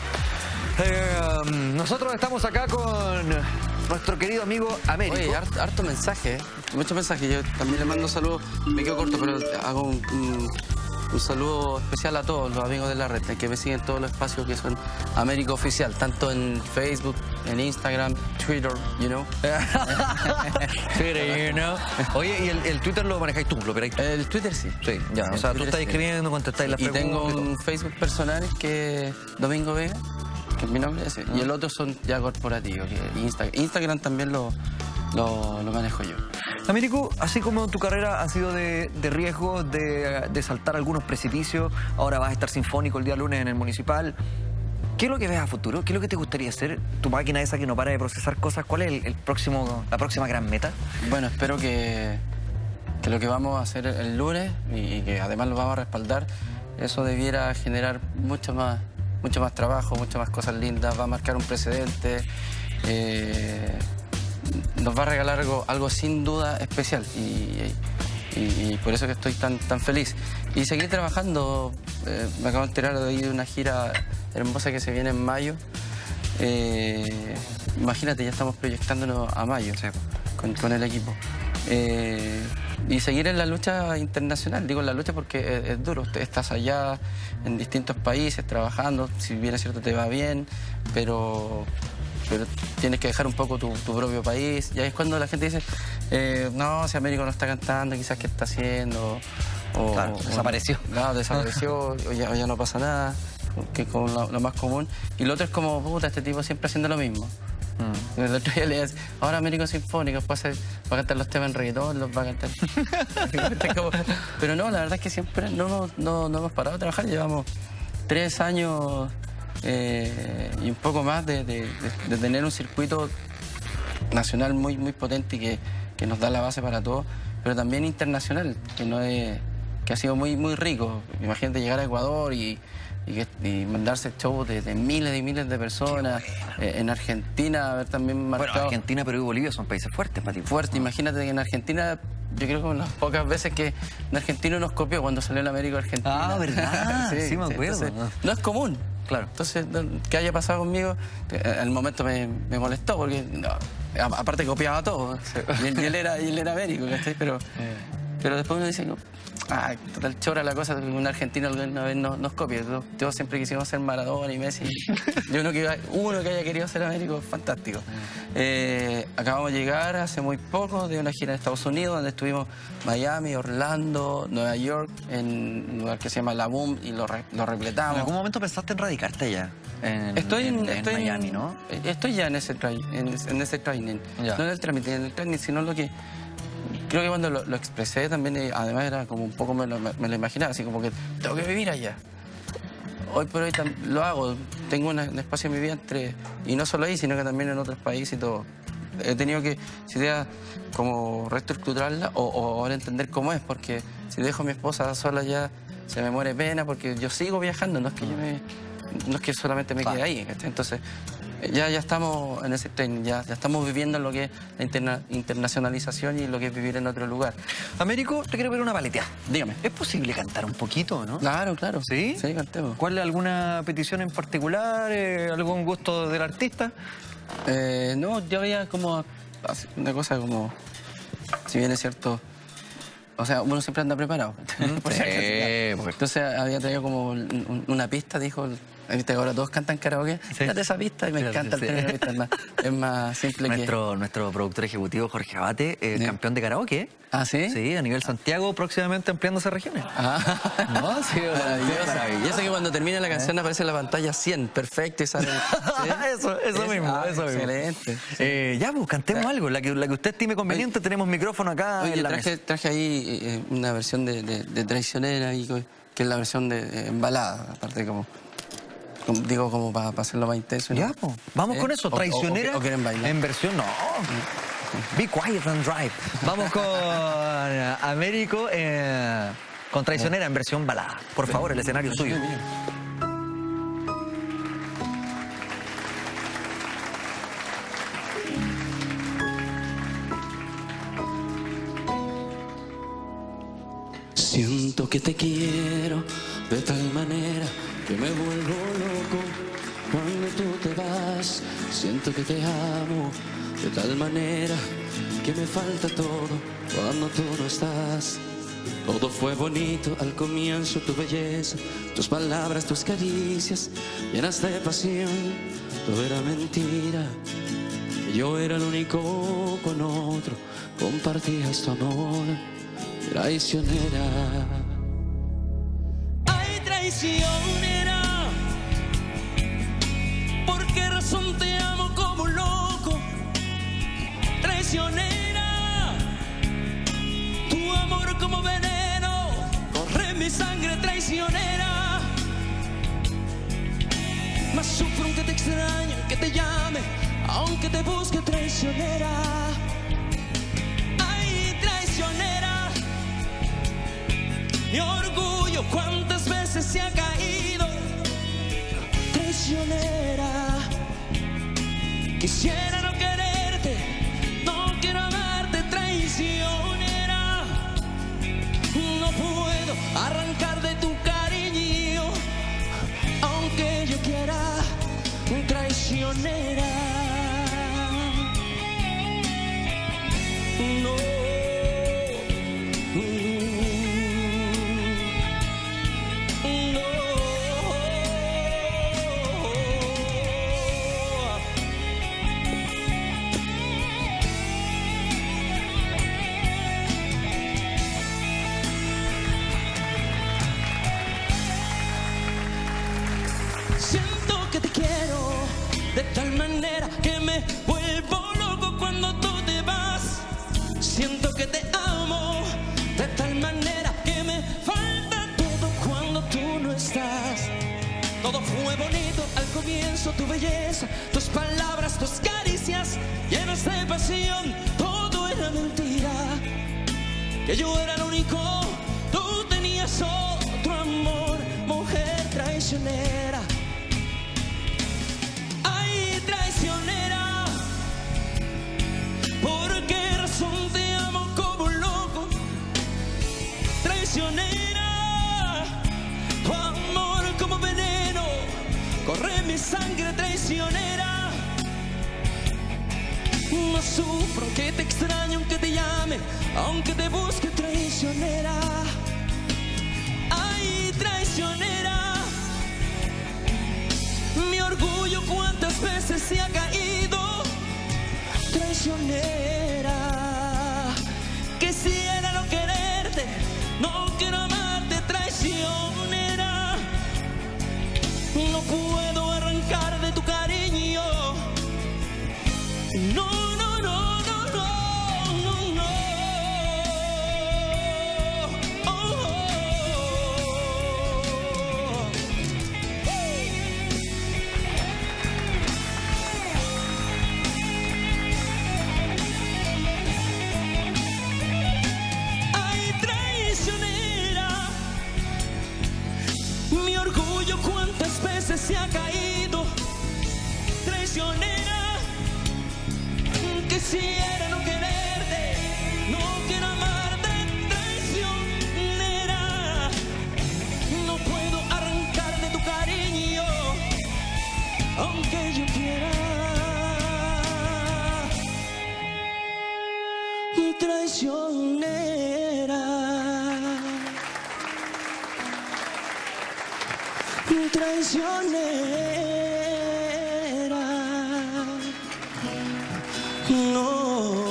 Nosotros estamos acá con nuestro querido amigo Américo. Oye, harto mensaje, muchos mensajes. Yo también le mando saludos. Me quedo corto, pero hago un saludo especial a todos los amigos de la red, que me siguen todos los espacios que son Américo Oficial, tanto en Facebook, en Instagram, Twitter, you know. Twitter, you know. Oye, ¿y el Twitter lo manejáis tú? ¿Lo operáis tú? El Twitter sí. Sí, ya. O sea, tú estás escribiendo, contestáis las preguntas. Y tengo un Facebook personal que es Domingo Vega, que es mi nombre, ese. Y el otro son ya corporativos, que Instagram también lo manejo yo. Américo, así como tu carrera ha sido de riesgo, de saltar algunos precipicios, ahora vas a estar sinfónico el día lunes en el Municipal. ¿Qué es lo que ves a futuro? ¿Qué es lo que te gustaría hacer? Tu máquina esa que no para de procesar cosas, ¿cuál es la próxima gran meta? Bueno, espero que lo que vamos a hacer el lunes y que además lo vamos a respaldar, eso debiera generar mucho más trabajo, muchas más cosas lindas, va a marcar un precedente. Nos va a regalar algo sin duda especial y por eso que estoy tan feliz. Y seguir trabajando, me acabo de enterar de ahí de una gira hermosa que se viene en mayo. Imagínate, ya estamos proyectándonos a mayo, sí, con el equipo. y seguir en la lucha internacional. Digo en la lucha porque es duro. Estás allá en distintos países trabajando, si bien es cierto te va bien, pero tienes que dejar un poco tu propio país. Y ahí es cuando la gente dice, no, si Américo no está cantando, quizás qué está haciendo. Claro, desapareció. No, desapareció, o ya no pasa nada, que es como lo más común. Y lo otro es como, puta, este tipo siempre haciendo lo mismo. El otro día le decía, ahora Américo Sinfónico, va a cantar los temas en reggaetón, los va a cantar. Pero no, la verdad es que siempre no hemos parado de trabajar. Llevamos 3 años y un poco más de tener un circuito nacional muy potente y que nos da la base para todo, pero también internacional, que ha sido muy rico. Imagínate llegar a Ecuador y mandarse shows de miles y miles de personas. En Argentina, haber también marcado... Bueno, Argentina, Perú y Bolivia son países fuertes para ti. Fuerte, imagínate que en Argentina, yo creo que las pocas veces que un argentino nos copió cuando salió el Américo Argentina. Ah, ¿verdad? Sí, me acuerdo. Entonces, no es común. Claro. Entonces, que haya pasado conmigo, al momento me molestó, porque aparte copiaba todo. Y él era Américo, ¿cachai? Pero después uno dice, total chora la cosa, un argentino alguna vez nos copia. Todos siempre quisimos ser Maradona y Messi. Y uno que haya querido ser Américo, fantástico. Acabamos de llegar hace muy poco de una gira en Estados Unidos, donde estuvimos Miami, Orlando, Nueva York, en un lugar que se llama La Boom, y lo repletamos. ¿En algún momento pensaste en radicarte allá? Estoy en Miami, ¿no? Estoy ya en ese training. Ya. No en el trámite, en el training, sino lo que... Creo que cuando lo expresé también, además era como un poco me lo imaginaba, así como que tengo que vivir allá. Hoy por hoy lo hago, tengo un espacio en mi vida y no solo ahí, sino que también en otros países y todo. He tenido que, si idea, como reestructurarla o ahora entender cómo es, porque si dejo a mi esposa sola ya se me muere pena, porque yo sigo viajando, no es que solamente me quede ahí. Entonces, ya estamos en ese tren, ya estamos viviendo lo que es la internacionalización y lo que es vivir en otro lugar. Américo, te quiero ver una paleteada. Dígame. ¿Es posible cantar un poquito, no? Claro. ¿Sí? Sí, cantemos. ¿Cuál es alguna petición en particular? ¿Algún gusto del artista? No, yo había como una cosa como, si bien es cierto, o sea, uno siempre anda preparado. Entonces había traído como una pista, dijo... Viste, ahora todos cantan karaoke. Fíjate esa pista y me encanta el tener esa pista. Es más simple Nuestro productor ejecutivo, Jorge Abate, campeón de karaoke. ¿Ah, sí? Sí, a nivel Santiago, próximamente ampliándose regiones. No, sí, maravilloso. Y eso que cuando termina la canción aparece en la pantalla 100, perfecto, y sale... ¿Sí? eso mismo. Excelente. Ya, pues, cantemos algo, la que usted estime conveniente. Tenemos micrófono acá en la mesa. Traje ahí una versión de Traicionera, que es la versión de balada, aparte como para hacerlo más intenso. Ya, pues, vamos con eso, Traicionera. ¿O quieren bailar? En versión, no. Be quiet and drive. Vamos con Américo con Traicionera en versión balada. Por favor, el escenario es suyo. Siento que te quiero de tal manera que me vuelvo loco cuando tú te vas. Siento que te amo de tal manera que me falta todo cuando tú no estás. Todo fue bonito al comienzo, tu belleza, tus palabras, tus caricias llenas de pasión. Todo era mentira, yo era el único con otro. Compartías tu amor, traicionera. Ay, traicionera, ¿por qué razón te amo como un loco? Traicionera, tu amor como veneno corre en mi sangre, traicionera. Más sufro aunque te extrañe, aunque te llame, aunque te busque, traicionera. Ay, traicionera, mi orgullo cuántas veces se ha caído. Traicionera, quisiera no quererte, no quiero amarte, traicionera. No puedo arrancar de tu cariño, aunque yo quiera, traicionera. No, Siento que te quiero de tal manera que me vuelvo loco cuando tú te vas. Siento que te amo de tal manera que me falta todo cuando tú no estás. Todo fue bonito al comienzo, tu belleza, tus palabras, tus caricias llenas de pasión. Todo era mentira, que yo era el único, tú tenías otro amor, mujer traicionera. Ay, traicionera, ¿por qué razón te amo como un loco? Traicionera, tu amor como veneno corre en mi sangre, traicionera. No sufro aunque te extrañe, aunque te llame, aunque te busque, traicionera. Ay, traicionera, mi orgullo cuántas veces se ha caído, traicionera. Quisiera no quererte, no quiero amarte, traicionera. No puedo arrancar de tu cariño. No, no, no, no, no, no, no. Oh, oh, oh. Ay, traicionera, mi orgullo cuántas veces se ha caído, traicionera. Quisiera no quererte, no quiero amarte, traicionera. No puedo arrancar de tu cariño, aunque yo quiera. Traicionera, traicionera. No.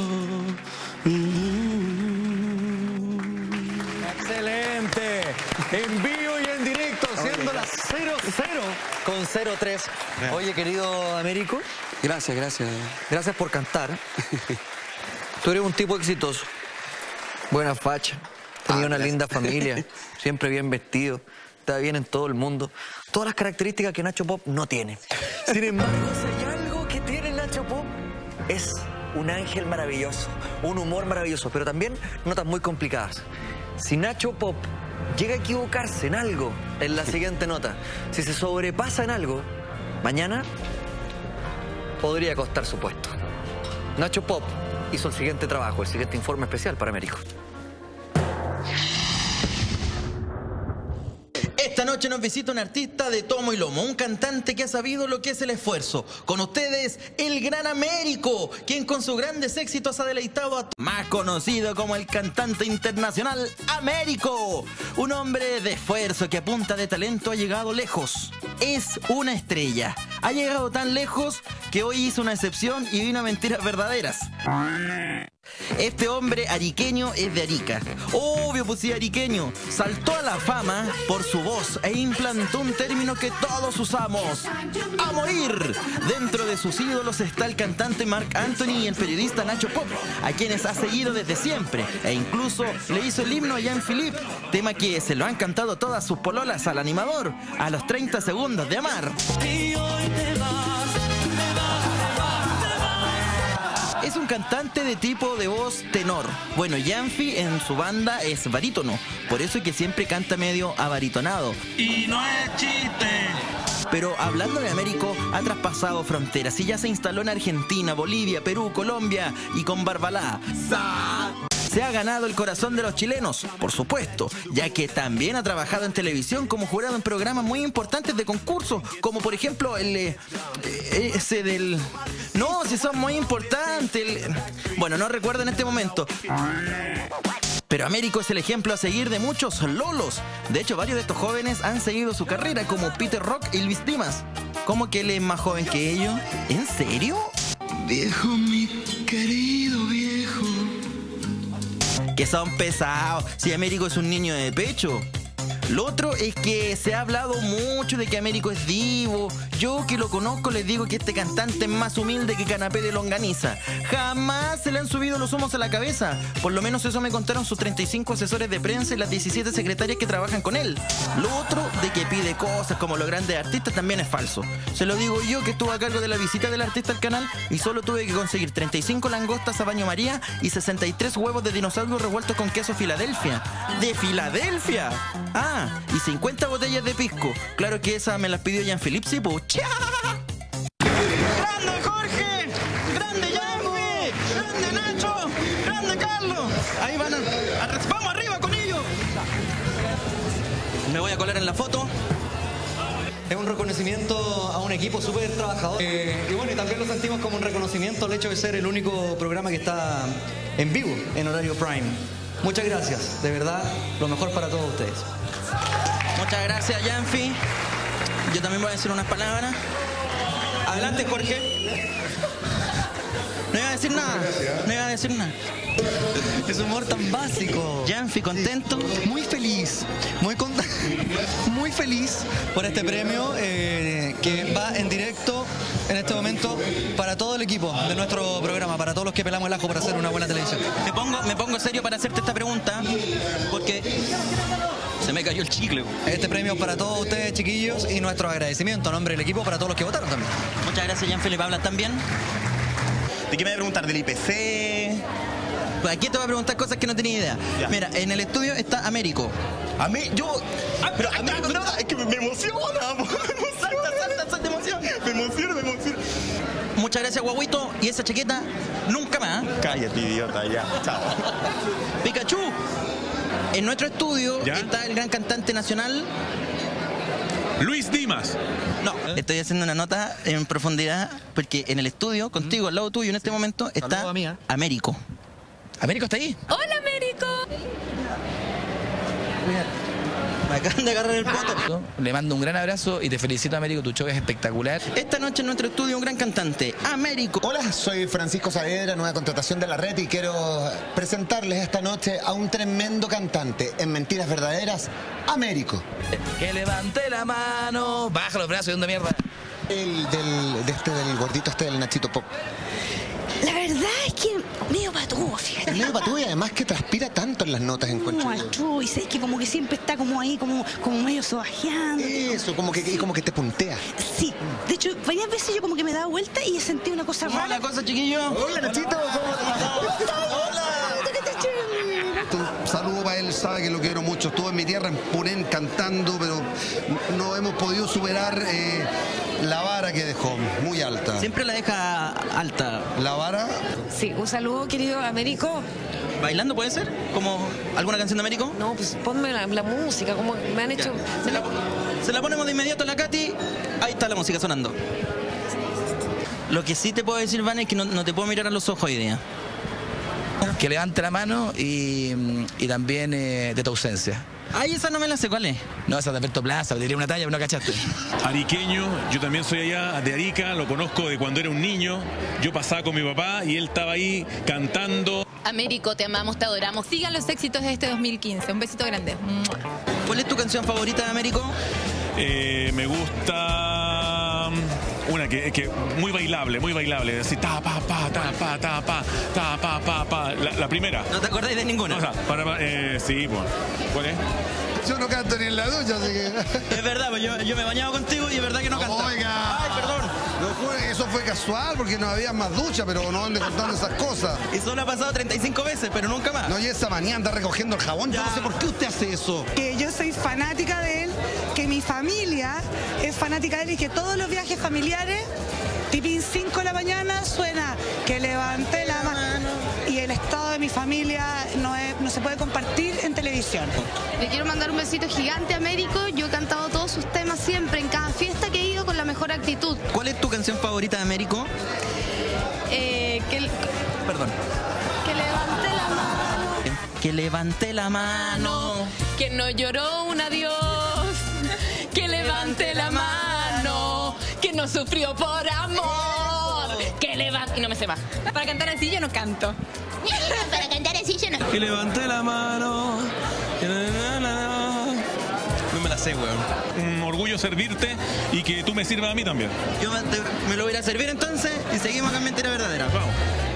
Excelente. En vivo y en directo, siendo las 00 con 03. Oye, querido Américo, Gracias, gracias. gracias por cantar. Tú eres un tipo exitoso. Buena facha. Tenía una linda familia. Siempre bien vestido. Está bien en todo el mundo. Todas las características que Nacho Pop no tiene. Sin embargo, si hay algo que tiene Nacho Pop, es un ángel maravilloso, un humor maravilloso, pero también notas muy complicadas. Si Nacho Pop llega a equivocarse en algo, en la siguiente nota, si se sobrepasa en algo, mañana podría costar su puesto. Nacho Pop hizo el siguiente trabajo, el siguiente informe especial para Américo. Esta noche nos visita un artista de tomo y lomo, un cantante que ha sabido lo que es el esfuerzo. Con ustedes, el gran Américo, quien con sus grandes éxitos ha deleitado a más conocido como el cantante internacional Américo. Un hombre de esfuerzo que a punta de talento ha llegado lejos. Es una estrella. Ha llegado tan lejos que hoy hizo una excepción y vino a mentiras verdaderas. Este hombre ariqueño es de Arica. Obvio, pues sí, ariqueño. Saltó a la fama por su voz e implantó un término que todos usamos: ¡a morir! Dentro de sus ídolos está el cantante Marc Anthony y el periodista Nacho Pop, a quienes ha seguido desde siempre, e incluso le hizo el himno a Jean-Philippe, tema que se lo han cantado todas sus pololas al animador a los 30 segundos de amar. Y hoy te vas. Es un cantante de tipo de voz tenor. Bueno, Yanfi en su banda es barítono, por eso es que siempre canta medio abaritonado. Y no es chiste. Pero hablando de Américo, ha traspasado fronteras y ya se instaló en Argentina, Bolivia, Perú, Colombia y con Barbalá. Se ha ganado el corazón de los chilenos, por supuesto, ya que también ha trabajado en televisión como jurado en programas muy importantes de concursos, como por ejemplo ese del... No, si son muy importantes. Bueno, no recuerdo en este momento. Pero Américo es el ejemplo a seguir de muchos lolos. De hecho, varios de estos jóvenes han seguido su carrera, como Peter Rock y Luis Dimas. ¿Cómo que él es más joven que ellos? ¿En serio? Viejo, mi querido viejo. Que son pesados. Si Américo es un niño de pecho. Lo otro es que se ha hablado mucho de que Américo es divo. Yo que lo conozco les digo que este cantante es más humilde que canapé de longaniza. Jamás se le han subido los humos a la cabeza. Por lo menos eso me contaron sus 35 asesores de prensa y las 17 secretarias que trabajan con él. Lo otro de que pide cosas como los grandes artistas también es falso. Se lo digo yo que estuve a cargo de la visita del artista al canal y solo tuve que conseguir 35 langostas a baño María y 63 huevos de dinosaurio revueltos con queso Filadelfia. ¡De Filadelfia! Ah, y 50 botellas de pisco. Claro que esas me las pidió Jean-Philippe Sipuch. ¡Grande Jorge! ¡Grande Jean-Philippe! ¡Grande Nacho! ¡Grande Carlos! Ahí van ¡vamos arriba con ellos! Me voy a colar en la foto. Es un reconocimiento a un equipo súper trabajador. Y bueno, y también lo sentimos como un reconocimiento al hecho de ser el único programa que está en vivo, en horario prime. Muchas gracias, de verdad, lo mejor para todos ustedes. Muchas gracias, Janfi. Yo también voy a decir unas palabras. Adelante, Jorge. No iba a decir nada. No iba a decir nada. Es humor tan básico. Janfi, ¿contento? Muy feliz, muy feliz por este premio que va en directo en este momento para todo el equipo de nuestro programa, para todos los que pelamos el ajo para hacer una buena televisión. Me pongo serio para hacerte esta pregunta porque se me cayó el chicle. Este premio es para todos ustedes, chiquillos, y nuestro agradecimiento a nombre del equipo para todos los que votaron también. Muchas gracias, Jean-Philippe. ¿Hablas también? ¿De qué me voy a preguntar? ¿Del IPC? Pues aquí te voy a preguntar cosas que no tenía idea. Ya. Mira, en el estudio está Américo. A mí, yo... pero es que me emociona. Salta de emoción. Me emociona. Muchas gracias, guaguito. Y esa chaqueta, nunca más. Cállate, idiota, ya. Chao. Pikachu, en nuestro estudio ¿Ya? está el gran cantante nacional... Luis Dimas. No, estoy haciendo una nota en profundidad porque en el estudio, contigo, al lado tuyo en este momento, está Saludos a mí, ¿eh? Américo. ¿Américo está ahí? ¡Hola, Américo! Me acaban de agarrar el poto. Le mando un gran abrazo y te felicito, Américo, tu show es espectacular. Esta noche en nuestro estudio un gran cantante, Américo. Hola, soy Francisco Saavedra, nueva contratación de la red y quiero presentarles esta noche a un tremendo cantante en Mentiras Verdaderas, Américo. Que levante la mano, baja los brazos, ¿dónde mierda? Del gordito del Nachito Pop. La verdad es que medio patúo, fíjate. Medio patúo y además que transpira tanto en las notas, encuentro yo. Y sé que como que siempre está como ahí, como medio sobajeando. Eso, como que te puntea. Sí, de hecho, varias veces yo como que me daba vuelta y he sentido una cosa ¿Cómo va rara. la cosa, chiquillo? Hola, Nachito. Un saludo para él, sabe que lo quiero mucho. Estuvo en mi tierra, en Purén, cantando, pero no hemos podido superar la vara que dejó, muy alta. Siempre la deja alta. ¿La vara? Sí, un saludo, querido Américo. ¿Bailando puede ser? ¿Como alguna canción de Américo? No, pues ponme la música, como me han hecho... Se la ponemos de inmediato a la Katy. Ahí está la música sonando. Lo que sí te puedo decir, Van, es que no te puedo mirar a los ojos hoy día. Que levante la mano y también de tu ausencia. Ay, esa no me la sé, ¿cuál es? No, esa de Alberto Plaza, te diría una talla, pero no cachaste. Ariqueño, yo también soy allá de Arica, lo conozco de cuando era un niño. Yo pasaba con mi papá y él estaba ahí cantando. Américo, te amamos, te adoramos. Sigan los éxitos de este 2015. Un besito grande. ¿Cuál es tu canción favorita de Américo? Me gusta una que muy bailable, así ta pa pa ta pa ta pa ta pa pa pa. La primera. ¿No te acordáis de ninguna? O sea, sí, pues. ¿Cuál es? Yo no canto ni en la ducha, así que... Es verdad, pues yo me he bañado contigo y es verdad que no canto. Oiga. Ay, perdón. Lo juro que eso fue casual porque no había más ducha, pero no ande contando esas cosas. Y solo ha pasado 35 veces, pero nunca más. No, y esa manía anda recogiendo el jabón. Ya. Yo no sé por qué usted hace eso. Que yo soy fanática de él, que mi familia es fanática de él y que todos los viajes familiares, tipín 5 de la mañana, suena que levante la mano. Y el estado de mi familia no se puede compartir en televisión. Le quiero mandar un besito gigante a Américo. Yo he cantado todos sus temas siempre, en cada fiesta que he ido, con la mejor actitud. ¿Cuál es tu canción favorita de Américo? Perdón. Que levante la mano. Que levante la mano. Que no lloró un adiós. Que levante la mano. Que no sufrió por amor. Que levante... Y no me sé más. Para cantar así yo no canto. Para cantar así yo no. Que levante la mano. sé, weón. Un orgullo servirte y que tú me sirvas a mí también. Yo me lo voy a servir entonces y seguimos acá en Mentira Verdadera. Vamos.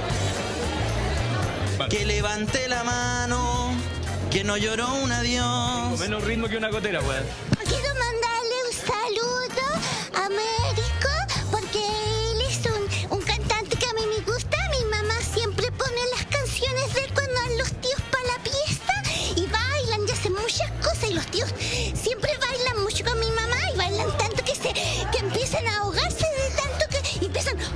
Vale. Que levante la mano, que no lloró un adiós. Con menos ritmo que una gotera, weón. Quiero mandarle un saludo a Américo porque él es un cantante que a mí me gusta. Mi mamá siempre pone las canciones de él cuando van los tíos para la fiesta y bailan y hacen muchas cosas y los tíos siempre bailan mucho con mi mamá y bailan tanto que empiezan a ahogarse de tanto que y empiezan y yo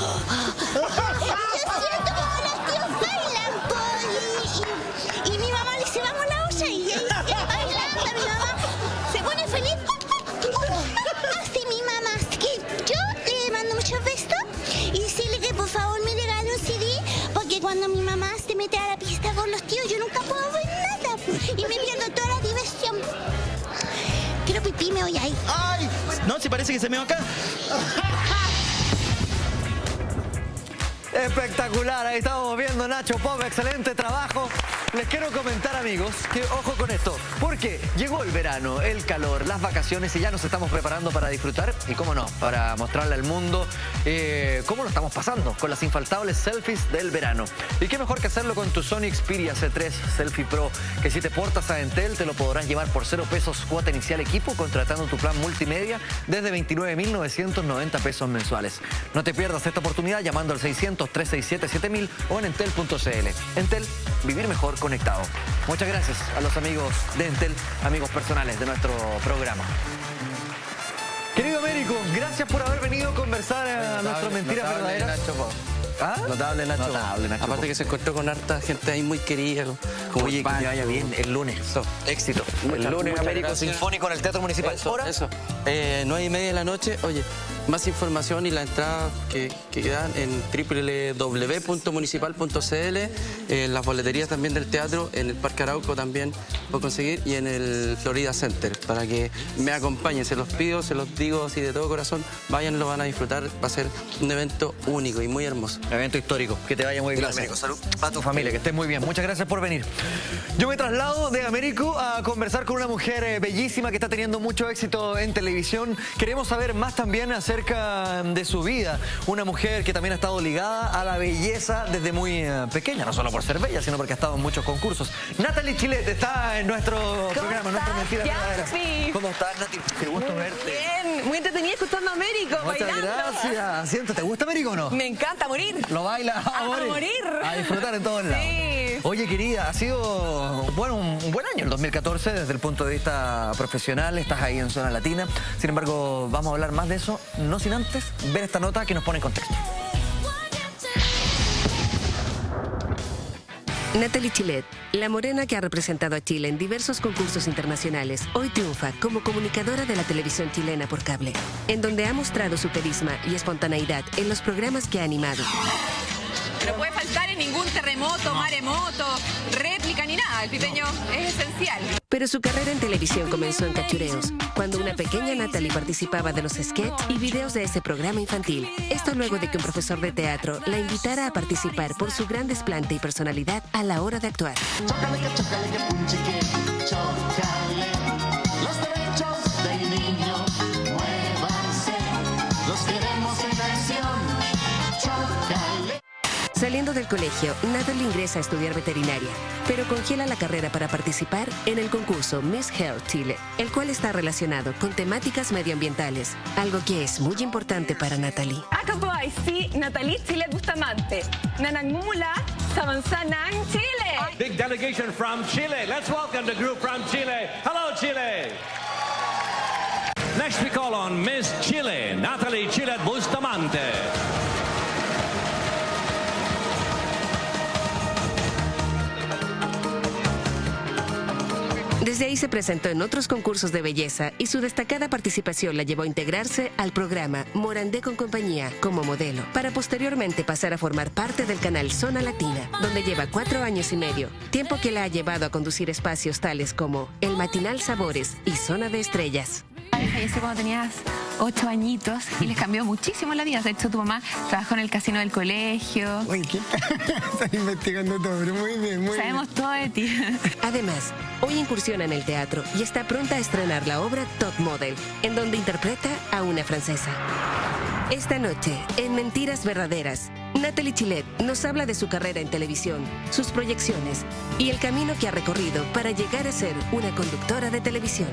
siento como los tíos bailan y mi mamá le dice vamos a la olla y ahí bailando mi mamá se pone feliz así mi mamá, así que yo le mando muchos besos y decirle que por favor me regale un CD porque cuando mi mamá se mete a la pista con los tíos yo nunca puedo ver nada y me pierdo toda la diversión. Quiero pipí, me voy ahí. ¡Ay! No, si parece que se me va acá. Espectacular, ahí estamos viendo Nacho Pop, excelente trabajo. Les quiero comentar, amigos, que ojo con esto, porque llegó el verano, el calor, las vacaciones y ya nos estamos preparando para disfrutar y, cómo no, para mostrarle al mundo cómo lo estamos pasando con las infaltables selfies del verano. Y qué mejor que hacerlo con tu Sony Xperia C3 Selfie Pro, que si te portas a Entel te lo podrás llevar por 0 pesos cuota inicial equipo contratando tu plan multimedia desde 29.990 pesos mensuales. No te pierdas esta oportunidad llamando al 600-367-7000 o en entel.cl. Entel, vivir mejor conectado. Muchas gracias a los amigos de Entel, amigos personales de nuestro programa. Querido Américo, gracias por haber venido a conversar a nuestras mentiras verdaderas. ¿Ah? Notable Nacho. Notable, Nacho. Aparte que se encontró con harta gente ahí muy querida. Como oye, que te vaya bien el lunes. Éxito. El lunes Américo gracias. Sinfónico en el Teatro Municipal. Eso, ¿Hora? eso. 9:30 de la noche. Oye, más información y la entrada que dan en www.municipal.cl, en las boleterías también del teatro, en el Parque Arauco también puedo conseguir y en el Florida Center, para que me acompañen. Se los pido, se los digo así de todo corazón. Vayan, lo van a disfrutar. Va a ser un evento único y muy hermoso. Evento histórico. Que te vaya muy bien, Américo. Salud a tu familia, que estés muy bien. Muchas gracias por venir. Yo me traslado de Américo a conversar con una mujer bellísima que está teniendo mucho éxito en televisión. Queremos saber más también acerca de su vida. Una mujer que también ha estado ligada a la belleza desde muy pequeña, no solo por ser bella, sino porque ha estado en muchos concursos. Natalie Chilet está en nuestro programa, nuestra mentira verdadera. Sí. ¿Cómo estás, Nati? Qué gusto verte. Bien, muy entretenida escuchando a Américo, Muchas bailando. gracias. Siento, ¿te gusta Américo o no? Me encanta morir. Lo baila a morir. A disfrutar en todos lados. Sí. Oye, querida, ha sido bueno, un buen año el 2014 desde el punto de vista profesional. Estás ahí en Zona Latina. Sin embargo, vamos a hablar más de eso, no sin antes ver esta nota que nos pone en contexto. Natalie Chilet, la morena que ha representado a Chile en diversos concursos internacionales, hoy triunfa como comunicadora de la televisión chilena por cable, en donde ha mostrado su carisma y espontaneidad en los programas que ha animado. No puede faltar en ningún terremoto, maremoto, réplica ni nada. El pipeño es esencial. Pero su carrera en televisión comenzó en cachureos, cuando una pequeña Natalie participaba de los sketches y videos de ese programa infantil. Esto luego de que un profesor de teatro la invitara a participar por su gran desplante y personalidad a la hora de actuar. Chócale que punche que chócale. Los derechos del niño, muévanse. Los queremos en acción. Chócale. Saliendo del colegio, Natalie ingresa a estudiar veterinaria, pero congela la carrera para participar en el concurso Miss Health Chile, el cual está relacionado con temáticas medioambientales, algo que es muy importante para Natalie. Akapuaisi, Natalie Chilet Bustamante, Nanangmula, Samansanang, Chile. Big delegation from Chile. Let's welcome the group from Chile. Hello, Chile. Next we call on Miss Chile, Natalie Chilet Bustamante. Desde ahí se presentó en otros concursos de belleza y su destacada participación la llevó a integrarse al programa Morandé con Compañía como modelo, para posteriormente pasar a formar parte del canal Zona Latina, donde lleva 4 años y medio, tiempo que la ha llevado a conducir espacios tales como El Matinal Sabores y Zona de Estrellas. Falleció cuando tenías 8 añitos y les cambió muchísimo la vida. De hecho, tu mamá trabajó en el casino del colegio. Oye, ¿qué tal? Estás investigando todo, pero muy bien, muy bien. Sabemos todo de ti. Además, hoy incursiona en el teatro y está pronta a estrenar la obra Top Model, en donde interpreta a una francesa. Esta noche, en Mentiras Verdaderas, Natalie Chillet nos habla de su carrera en televisión, sus proyecciones y el camino que ha recorrido para llegar a ser una conductora de televisión.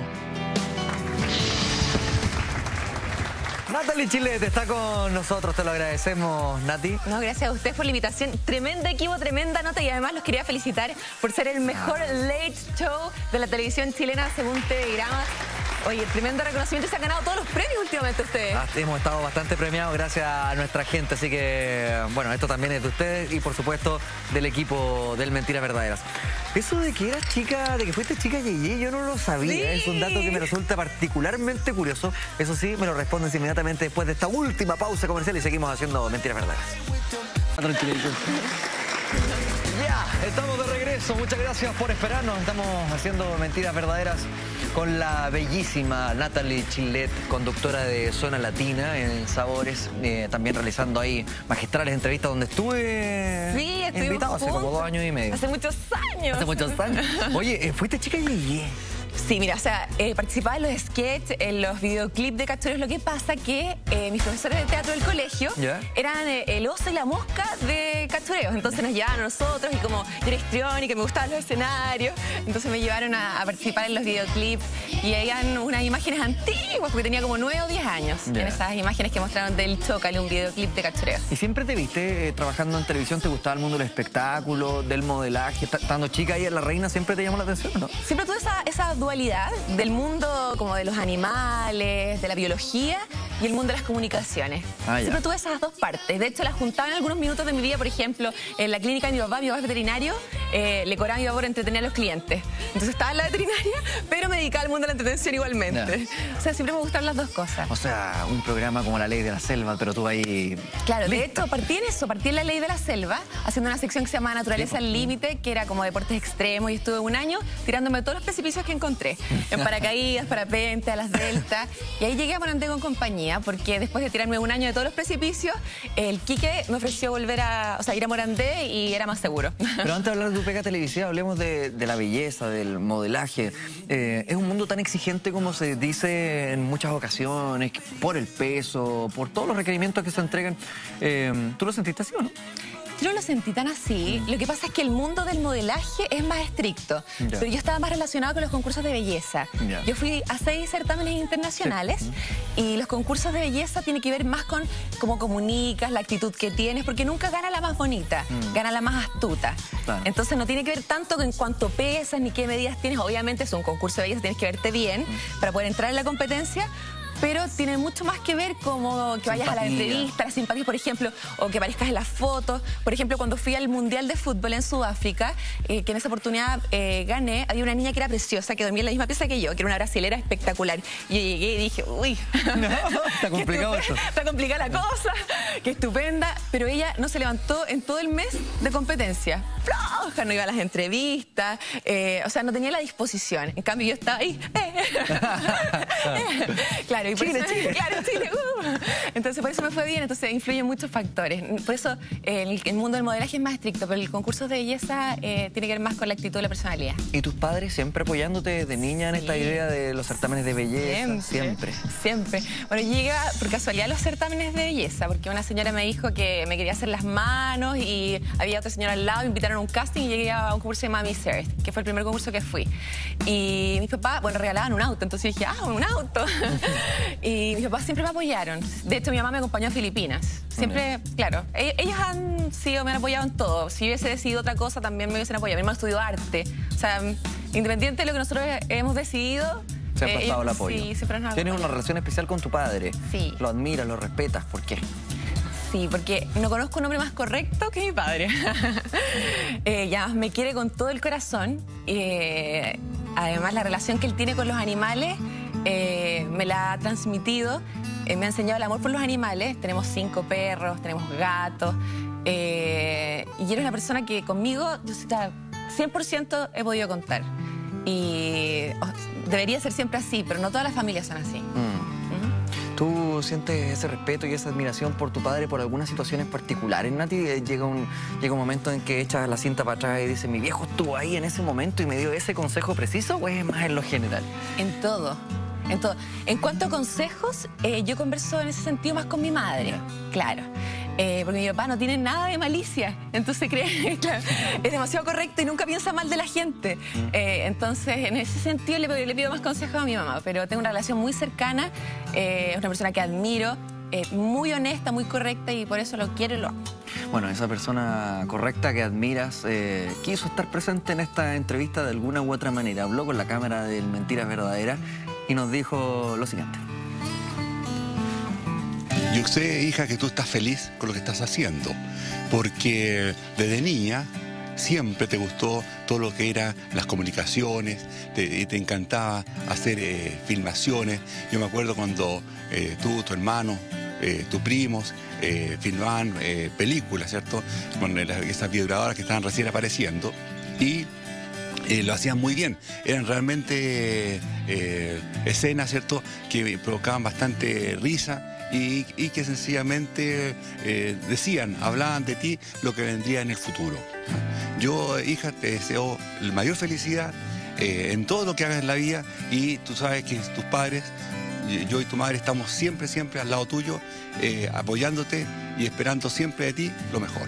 Natalie Chillet está con nosotros, te lo agradecemos, Nati. No, gracias a ustedes por la invitación. Tremendo equipo, tremenda nota y además los quería felicitar por ser el mejor late show de la televisión chilena según Telegramas. Oye, tremendo reconocimiento, se han ganado todos los premios últimamente ustedes. Hemos estado bastante premiados gracias a nuestra gente, así que, bueno, esto también es de ustedes y, por supuesto, del equipo del Mentiras Verdaderas. Eso de que eras chica, de que fuiste chica Yeye, yo no lo sabía. Sí. Es un dato que me resulta particularmente curioso. Eso sí, me lo respondes inmediatamente después de esta última pausa comercial y seguimos haciendo Mentiras Verdaderas. Ya, estamos de regreso. Muchas gracias por esperarnos. Estamos haciendo Mentiras Verdaderas con la bellísima Natalie Chillet, conductora de Zona Latina en Sabores, también realizando ahí magistrales entrevistas donde estuve invitado hace como 2 años y medio. Hace muchos años. Hace muchos años. Oye, ¿fuiste chica Yeye? Sí, mira, o sea, participaba en los sketches, en los videoclips de Cachureos. Lo que pasa que mis profesores de teatro del colegio eran el oso y la mosca de Cachureos. Entonces nos llevaban a nosotros y como yo era histriónica y me gustaban los escenarios, entonces me llevaron a participar en los videoclips y eran unas imágenes antiguas porque tenía como 9 o 10 años en esas imágenes que mostraron del Chócale, un videoclip de Cachureos. ¿Y siempre te viste trabajando en televisión? ¿Te gustaba el mundo del espectáculo, del modelaje? Estando chica ahí en La Reina, ¿siempre te llamó la atención, no? Siempre tuve esa dualidad del mundo como de los animales, de la biología y el mundo de las comunicaciones. Siempre tuve esas dos partes. De hecho, las juntaba en algunos minutos de mi vida. Por ejemplo, en la clínica de mi papá es veterinario, le cobraba a mi papá por entretener a los clientes. Entonces estaba en la veterinaria, pero me dedicaba al mundo de la entretención igualmente. O sea, siempre me gustaron las dos cosas. O sea, un programa como La Ley de la Selva, pero tú ahí... Claro, de hecho, partí en eso, partí en La Ley de la Selva, haciendo una sección que se llama Naturaleza al Límite, que era como deportes extremos, y estuve 1 año tirándome todos los precipicios que encontré. En paracaídas, parapente, a las deltas. Y ahí llegué a Morandé con compañía, porque después de tirarme 1 año de todos los precipicios, el Quique me ofreció volver a, ir a Morandé y era más seguro. Pero antes de hablar de tu pega televisiva, hablemos de la belleza, del modelaje. Es un mundo tan exigente como se dice en muchas ocasiones, por el peso, por todos los requerimientos que se entregan. ¿Tú lo sentiste así o no? Yo no lo sentí tan así. Lo que pasa es que el mundo del modelaje es más estricto. Pero yo estaba más relacionada con los concursos de belleza. Yo fui a 6 certámenes internacionales y los concursos de belleza tienen que ver más con cómo comunicas, la actitud que tienes, porque nunca gana la más bonita, gana la más astuta. Entonces no tiene que ver tanto en cuánto pesas ni qué medidas tienes. Obviamente es un concurso de belleza, tienes que verte bien para poder entrar en la competencia. Pero tiene mucho más que ver como que vayas a la entrevista, la simpatía, por ejemplo, o que aparezcas en las fotos. Por ejemplo, cuando fui al Mundial de Fútbol en Sudáfrica, que en esa oportunidad gané, había una niña que era preciosa, que dormía en la misma pieza que yo, que era una brasilera espectacular. Y yo llegué y dije, uy, no, está complicado eso. Está complicada la cosa, qué estupenda. Pero ella no se levantó en todo el mes de competencia. Floja, no iba a las entrevistas, o sea, no tenía la disposición. En cambio, yo estaba ahí. Claro, y por Chile, eso, Chile. Claro, Chile. Entonces, por eso me fue bien. Entonces, influyen muchos factores. Por eso, el mundo del modelaje es más estricto, pero el concurso de belleza tiene que ver más con la actitud y la personalidad. ¿Y tus padres siempre apoyándote desde niña en esta idea de los certámenes de belleza? Siempre. Bueno, llegué por casualidad a los certámenes de belleza, porque una señora me dijo que me quería hacer las manos y había otra señora al lado, me invitaron a un casting y llegué a un concurso de Mami's Earth, que fue el primer concurso que fui. Y mis papás, bueno, regalaban un auto, entonces dije, un auto. Y mis papás siempre me apoyaron. De hecho, mi mamá me acompañó a Filipinas. Siempre, claro, ellos me han apoyado en todo. Si hubiese decidido otra cosa, también me hubiesen apoyado. Mi mamá estudió arte. O sea, independiente de lo que nosotros hemos decidido, se ha pasado el apoyo. Sí, siempre nos Tienes una relación especial con tu padre. Sí. Lo admiras, lo respetas. ¿Por qué? Sí, porque no conozco un hombre más correcto que mi padre. Ya me quiere con todo el corazón. Además, la relación que él tiene con los animales me la ha transmitido. Me ha enseñado el amor por los animales. Tenemos 5 perros, tenemos gatos. Y eres una persona que conmigo, yo 100% he podido contar. Y debería ser siempre así, pero no todas las familias son así. ¿Tú sientes ese respeto y esa admiración por tu padre por algunas situaciones particulares, Nati? Llega un momento en que echas la cinta para atrás y dices, mi viejo estuvo ahí en ese momento y me dio ese consejo preciso, ¿o es más en lo general? En todo. En todo. En cuanto a consejos, yo converso en ese sentido más con mi madre, claro. Porque mi papá no tiene nada de malicia, entonces cree, claro, es demasiado correcto y nunca piensa mal de la gente. Entonces, en ese sentido le pido más consejos a mi mamá, pero tengo una relación muy cercana, es una persona que admiro, muy honesta, muy correcta y por eso lo quiero y lo amo. Bueno, esa persona correcta que admiras quiso estar presente en esta entrevista de alguna u otra manera. Habló con la cámara del Mentiras Verdaderas y nos dijo lo siguiente. Yo sé, hija, que tú estás feliz con lo que estás haciendo, porque desde niña siempre te gustó todo lo que eran las comunicaciones, te encantaba hacer filmaciones. Yo me acuerdo cuando tú, tu hermano, tus primos filmaban películas, ¿cierto? Con esas videograbadoras que estaban recién apareciendo y lo hacían muy bien. Eran realmente escenas, ¿cierto?, que provocaban bastante risa y que sencillamente hablaban de ti lo que vendría en el futuro. Yo, hija, te deseo la mayor felicidad en todo lo que hagas en la vida y tú sabes que tus padres, yo y tu madre estamos siempre, siempre al lado tuyo, apoyándote y esperando siempre de ti lo mejor.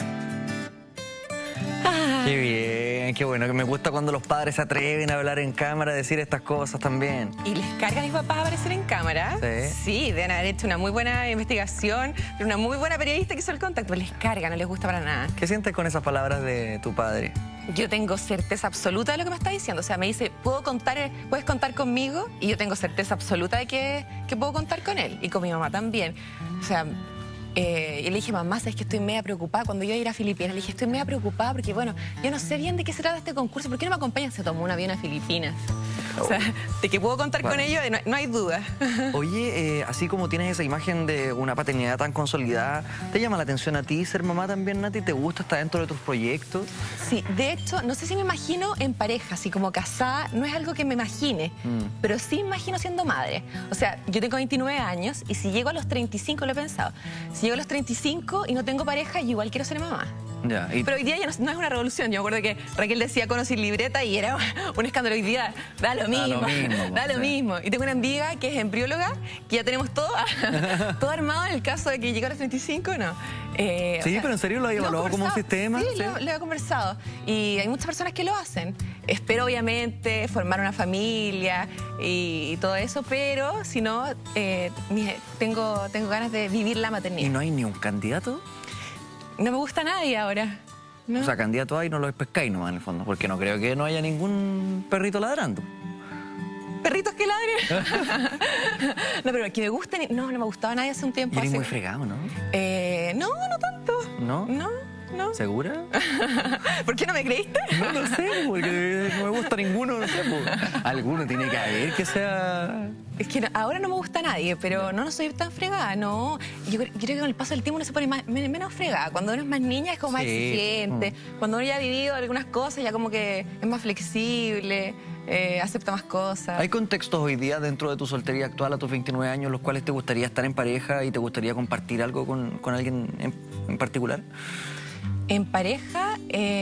Qué bien, qué bueno, que me gusta cuando los padres se atreven a hablar en cámara, a decir estas cosas también. ¿Y les cargan a mis papás a aparecer en cámara? Sí. Sí, deben haber hecho una muy buena investigación, una muy buena periodista que hizo el contacto, pero les carga, no les gusta para nada. ¿Qué sientes con esas palabras de tu padre? Yo tengo certeza absoluta de lo que me está diciendo. O sea, me dice, puedes contar conmigo, y yo tengo certeza absoluta de que puedo contar con él. Y con mi mamá también. O sea, y le dije, mamá, sabes que estoy media preocupada. Cuando yo iba a ir a Filipinas, le dije, estoy media preocupada porque, bueno, yo no sé bien de qué se trata este concurso. ¿Por qué no me acompañan? Se tomó un avión a Filipinas. O sea, de que puedo contar con ellos, no hay duda. Oye, así como tienes esa imagen de una paternidad tan consolidada, ¿te llama la atención a ti ser mamá también, Nati? ¿Te gusta estar dentro de tus proyectos? Sí, de hecho, no sé si me imagino en pareja, así como casada, no es algo que me imagine, pero sí me imagino siendo madre. O sea, yo tengo 29 años y si llego a los 35, lo he pensado, si llego a los 35 y no tengo pareja, yo igual quiero ser mamá. Ya, Pero hoy día ya no es una revolución. Yo me acuerdo que Raquel decía con o sin libreta y era un escándalo. Hoy día da lo mismo. Y tengo una amiga que es embrióloga, que ya tenemos todo armado en el caso de que llegue a los 35, ¿no? Sí, o sea, pero en serio lo has evaluado como un sistema. Sí, lo he conversado. Y hay muchas personas que lo hacen. Espero, obviamente, formar una familia y todo eso, pero si no, tengo ganas de vivir la maternidad. ¿Y no hay ni un candidato? No me gusta nadie ahora. ¿No? O sea, candidato hay, no lo pescáis nomás en el fondo, porque no creo que no haya ningún perrito ladrando. ¿Perritos que ladren? No, pero que me gusten, no me gustaba nadie hace un tiempo. Y eres muy fregado, ¿no? No tanto. ¿No? No. ¿Segura? ¿Por qué no me creíste? No lo sé, porque no me gusta ninguno, no sé. Alguno tiene que haber que sea... Es que ahora no me gusta nadie, pero no soy tan fregada, no. Yo creo que con el paso del tiempo uno se pone menos fregada. Cuando uno es más niña es como más exigente. Cuando uno ya ha vivido algunas cosas ya como que es más flexible, acepta más cosas. ¿Hay contextos hoy día dentro de tu soltería actual a tus 29 años los cuales te gustaría estar en pareja y te gustaría compartir algo con alguien en particular? En pareja...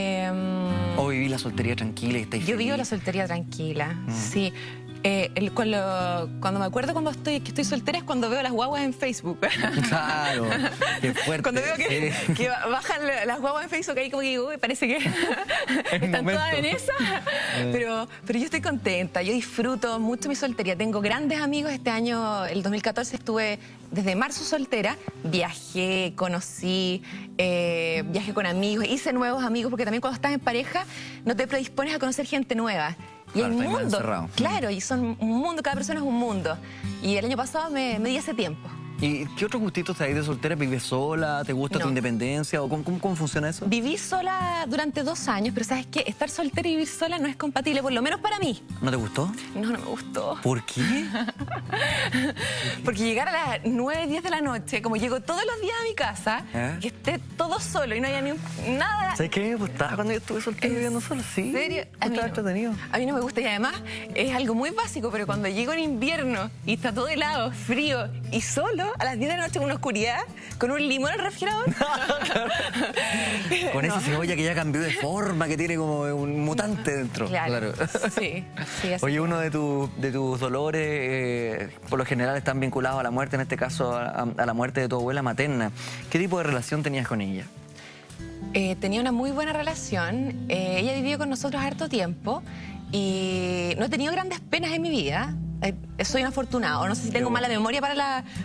¿O vivís la soltería tranquila y estáis feliz? Yo vivo la soltería tranquila, sí. Cuando me acuerdo que estoy soltera es cuando veo las guaguas en Facebook. Claro, qué fuerte. Cuando veo que bajan las guaguas en Facebook, ahí como que digo, parece que están todas en esa. Pero yo estoy contenta, yo disfruto mucho mi soltería. Tengo grandes amigos. Este año, el 2014, estuve desde marzo soltera. Viajé, conocí, viajé con amigos, hice nuevos amigos, porque también cuando estás en pareja no te predispones a conocer gente nueva. Y hay mundo, claro, y son un mundo, cada persona es un mundo. Y el año pasado me di ese tiempo. ¿Y qué otros gustitos te hay de soltera? ¿Vives sola? ¿Te gusta tu independencia? ¿O cómo funciona eso? Viví sola durante 2 años, pero ¿sabes qué? Estar soltera y vivir sola no es compatible, por lo menos para mí. ¿No te gustó? No, no me gustó. ¿Por qué? Porque llegar a las 9, 10 de la noche, como llego todos los días a mi casa, que esté todo solo y no haya nada. ¿Sabes qué? Me gustaba cuando yo estuve soltera viviendo sola, sí. ¿En serio? Estaba entretenido. A mí no me gusta y además es algo muy básico, pero cuando llego en invierno y está todo helado, frío y solo, a las 10 de la noche con una oscuridad, con un limón en el refrigerador. Con esa cebolla que ya cambió de forma, que tiene como un mutante dentro. Claro. Sí, así. Oye, uno de tus dolores, por lo general, están vinculados a la muerte, en este caso a la muerte de tu abuela materna. ¿Qué tipo de relación tenías con ella? Tenía una muy buena relación. Ella vivió con nosotros harto tiempo y no he tenido grandes penas en mi vida. Soy una afortunada, o no sé si tengo mala memoria para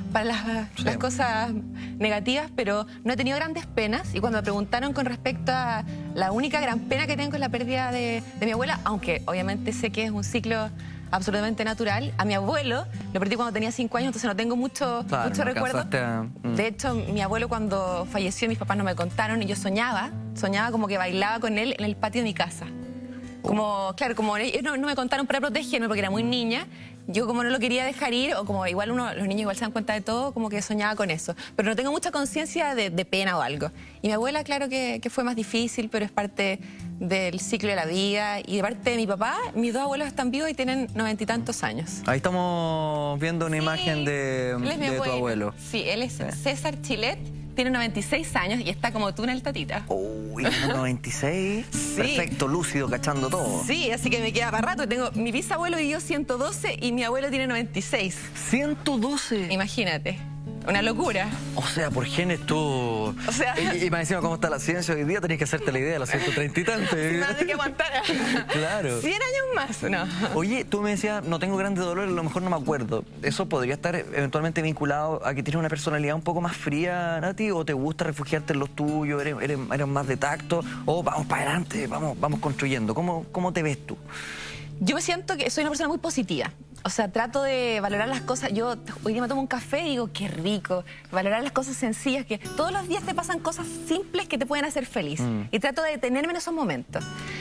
las cosas negativas, pero no he tenido grandes penas. Y cuando me preguntaron con respecto a la única gran pena que tengo es la pérdida de mi abuela, aunque obviamente sé que es un ciclo absolutamente natural. A mi abuelo lo perdí cuando tenía 5 años, entonces no tengo mucho recuerdo. De hecho, mi abuelo cuando falleció, mis papás no me contaron y yo soñaba como que bailaba con él en el patio de mi casa. Como, claro, como ellos no me contaron para protegerme porque era muy niña, yo como no lo quería dejar ir, o como igual los niños igual se dan cuenta de todo, como que soñaba con eso. Pero no tengo mucha conciencia de pena o algo. Y mi abuela, claro que fue más difícil, pero es parte del ciclo de la vida. Y de parte de mi papá, mis 2 abuelos están vivos y tienen 90 y tantos años. Ahí estamos viendo una imagen de tu abuelo. Sí, él es César Chilet. Tiene 96 años y está como tú en el tatita. Uy, 96. Sí. Perfecto, lúcido, cachando todo. Sí, así que me queda para rato. Mi bisabuelo vivió 112 y mi abuelo tiene 96. ¿112? Imagínate. Una locura. O sea, por genes tú... O sea... Y más encima, ¿cómo está la ciencia hoy día? Tenés que hacerte la idea de los 130 y tantos. Sí, más de que aguantar. Claro. 100 años más, ¿no? Oye, tú me decías, no tengo grandes dolores, a lo mejor no me acuerdo. ¿Eso podría estar eventualmente vinculado a que tienes una personalidad un poco más fría, Nati? ¿O te gusta refugiarte en los tuyos? ¿Eres más de tacto? ¿O vamos para adelante, vamos construyendo? ¿Cómo te ves tú? Yo me siento que soy una persona muy positiva. O sea, trato de valorar las cosas. Yo hoy día me tomo un café y digo, qué rico. Valorar las cosas sencillas, que todos los días te pasan cosas simples que te pueden hacer feliz. Y trato de detenerme en esos momentos.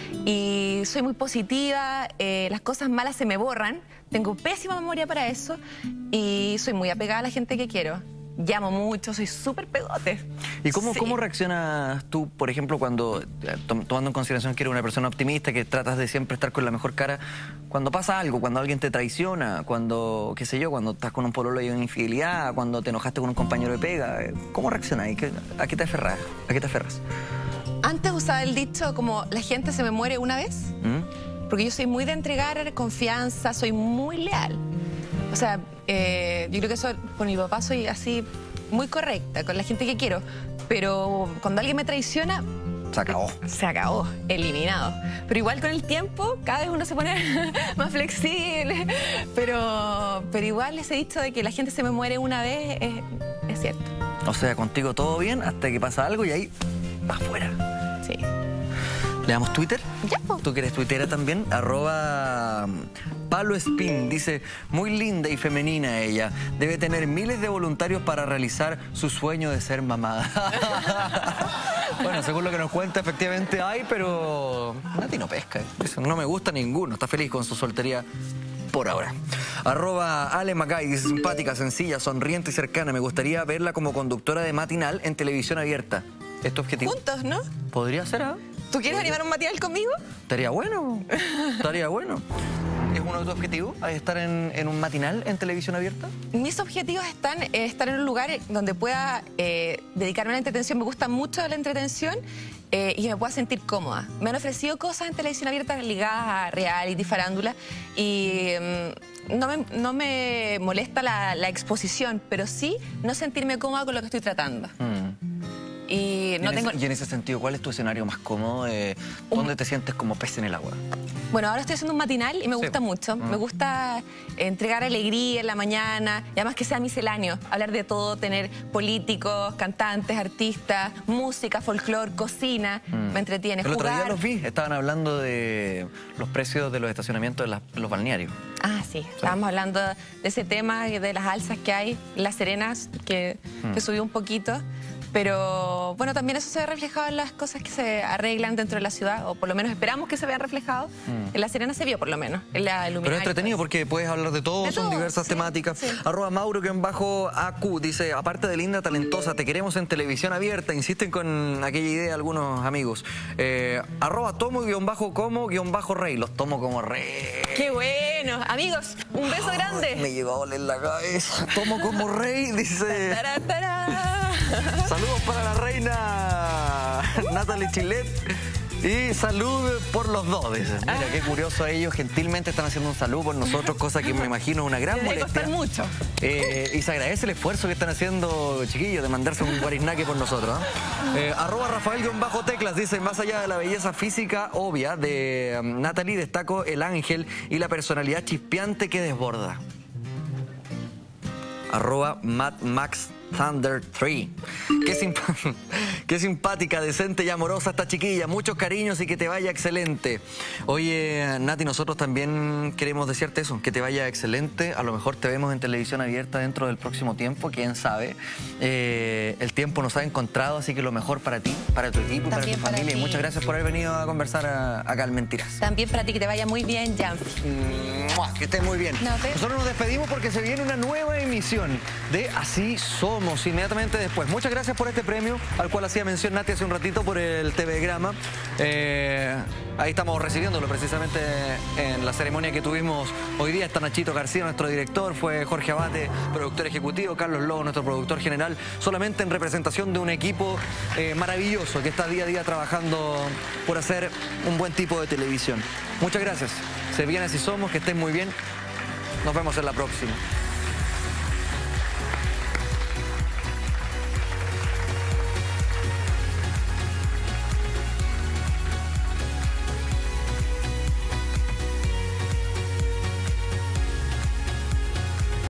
Y soy muy positiva, las cosas malas se me borran. Tengo pésima memoria para eso. Y soy muy apegada a la gente que quiero. Llamo mucho, soy súper pegote. ¿Y cómo reaccionas tú, por ejemplo, cuando, tomando en consideración que eres una persona optimista, que tratas de siempre estar con la mejor cara, cuando pasa algo, cuando alguien te traiciona, cuando, qué sé yo, cuando estás con un pololo y una infidelidad, cuando te enojaste con un compañero de pega, ¿cómo reaccionas? ¿A qué te aferras? Antes usaba el dicho como, la gente se me muere una vez, porque yo soy muy de entregar confianza, soy muy leal. O sea, yo creo que eso, con mi papá soy así muy correcta, con la gente que quiero. Pero cuando alguien me traiciona... Se acabó. Se acabó, eliminado. Pero igual con el tiempo, cada vez uno se pone más flexible. Pero igual ese dicho de que la gente se me muere una vez es cierto. O sea, contigo todo bien hasta que pasa algo y ahí va afuera. Sí. ¿Le damos Twitter? Ya, po. ¿Tú que eres tuitera también? Palo Spin dice, muy linda y femenina ella. Debe tener miles de voluntarios para realizar su sueño de ser mamá. Bueno, según lo que nos cuenta, efectivamente hay, pero Nati no pesca. Eso no me gusta ninguno. Está feliz con su soltería por ahora. @Ale Macay dice, simpática, sencilla, sonriente y cercana. Me gustaría verla como conductora de matinal en televisión abierta. ¿Es tu objetivo? Juntos, ¿no? Podría ser, ¿ah? ¿Tú quieres animar un matinal conmigo? Estaría bueno. Estaría bueno. ¿Es uno de tus objetivos estar en un matinal en televisión abierta? Mis objetivos están estar en un lugar donde pueda dedicarme a la entretención. Me gusta mucho la entretención y me pueda sentir cómoda. Me han ofrecido cosas en televisión abierta ligadas a reality, farándula, y no me molesta la exposición, pero sí no sentirme cómoda con lo que estoy tratando. Y no tengo... Y en ese sentido, ¿cuál es tu escenario más cómodo? ¿Dónde te sientes como pez en el agua? Bueno, ahora estoy haciendo un matinal y me gusta mucho. Me gusta entregar alegría en la mañana y además que sea misceláneo, hablar de todo, tener políticos, cantantes, artistas, música, folclore, cocina, me entretiene. El otro día jugar. los vi, estaban hablando de los precios de los estacionamientos de los balnearios. Ah, sí, estábamos hablando de ese tema, de las alzas que hay, Las Serenas, que subió un poquito. Pero bueno, también eso se ve reflejado en las cosas que se arreglan dentro de la ciudad, o por lo menos esperamos que se vean reflejados. En La Serena se vio por lo menos, en la luminaria. Pero es entretenido porque puedes hablar de todo, son diversas temáticas. @Mauro_AQ dice, aparte de linda, talentosa, te queremos en televisión abierta. Insisten con aquella idea algunos amigos. @Tomo_como_rey, los tomo como rey. ¡Qué bueno! Amigos, un beso grande. Me llegó a oler la cabeza. Tomo como rey, dice... Saludos para la reina Natalie Chilet y salud por los dos, dice. Mira, qué curioso, ellos gentilmente están haciendo un saludo por nosotros, cosa que me imagino una gran molestia. Debe costar mucho. Y se agradece el esfuerzo que están haciendo, chiquillos, de mandarse un guariznaque por nosotros. @Rafael_Teclas dice, más allá de la belleza física obvia de Natalie, destaco el ángel y la personalidad chispeante que desborda. @MadMax Thunder 3. Qué simpática, decente y amorosa esta chiquilla. Muchos cariños y que te vaya excelente. Oye, Nati, nosotros también queremos decirte eso, que te vaya excelente. A lo mejor te vemos en televisión abierta dentro del próximo tiempo, quién sabe. El tiempo nos ha encontrado, así que lo mejor para ti, para tu equipo, También para tu familia. Y muchas gracias por haber venido a conversar acá en Mentiras. También para ti, que te vaya muy bien, Jan. Que estés muy bien. No, Nosotros nos despedimos porque se viene una nueva emisión de Así Somos inmediatamente después. Muchas gracias por este premio, al cual hacía mención Nati hace un ratito por el TV Grama. Ahí estamos recibiéndolo precisamente en la ceremonia que tuvimos hoy día. Está Nachito García, nuestro director, fue Jorge Abate, productor ejecutivo, Carlos Lobo, nuestro productor general, solamente en representación de un equipo maravilloso que está día a día trabajando por hacer un buen tipo de televisión. Muchas gracias. Se viene Así Somos, que estén muy bien. Nos vemos en la próxima.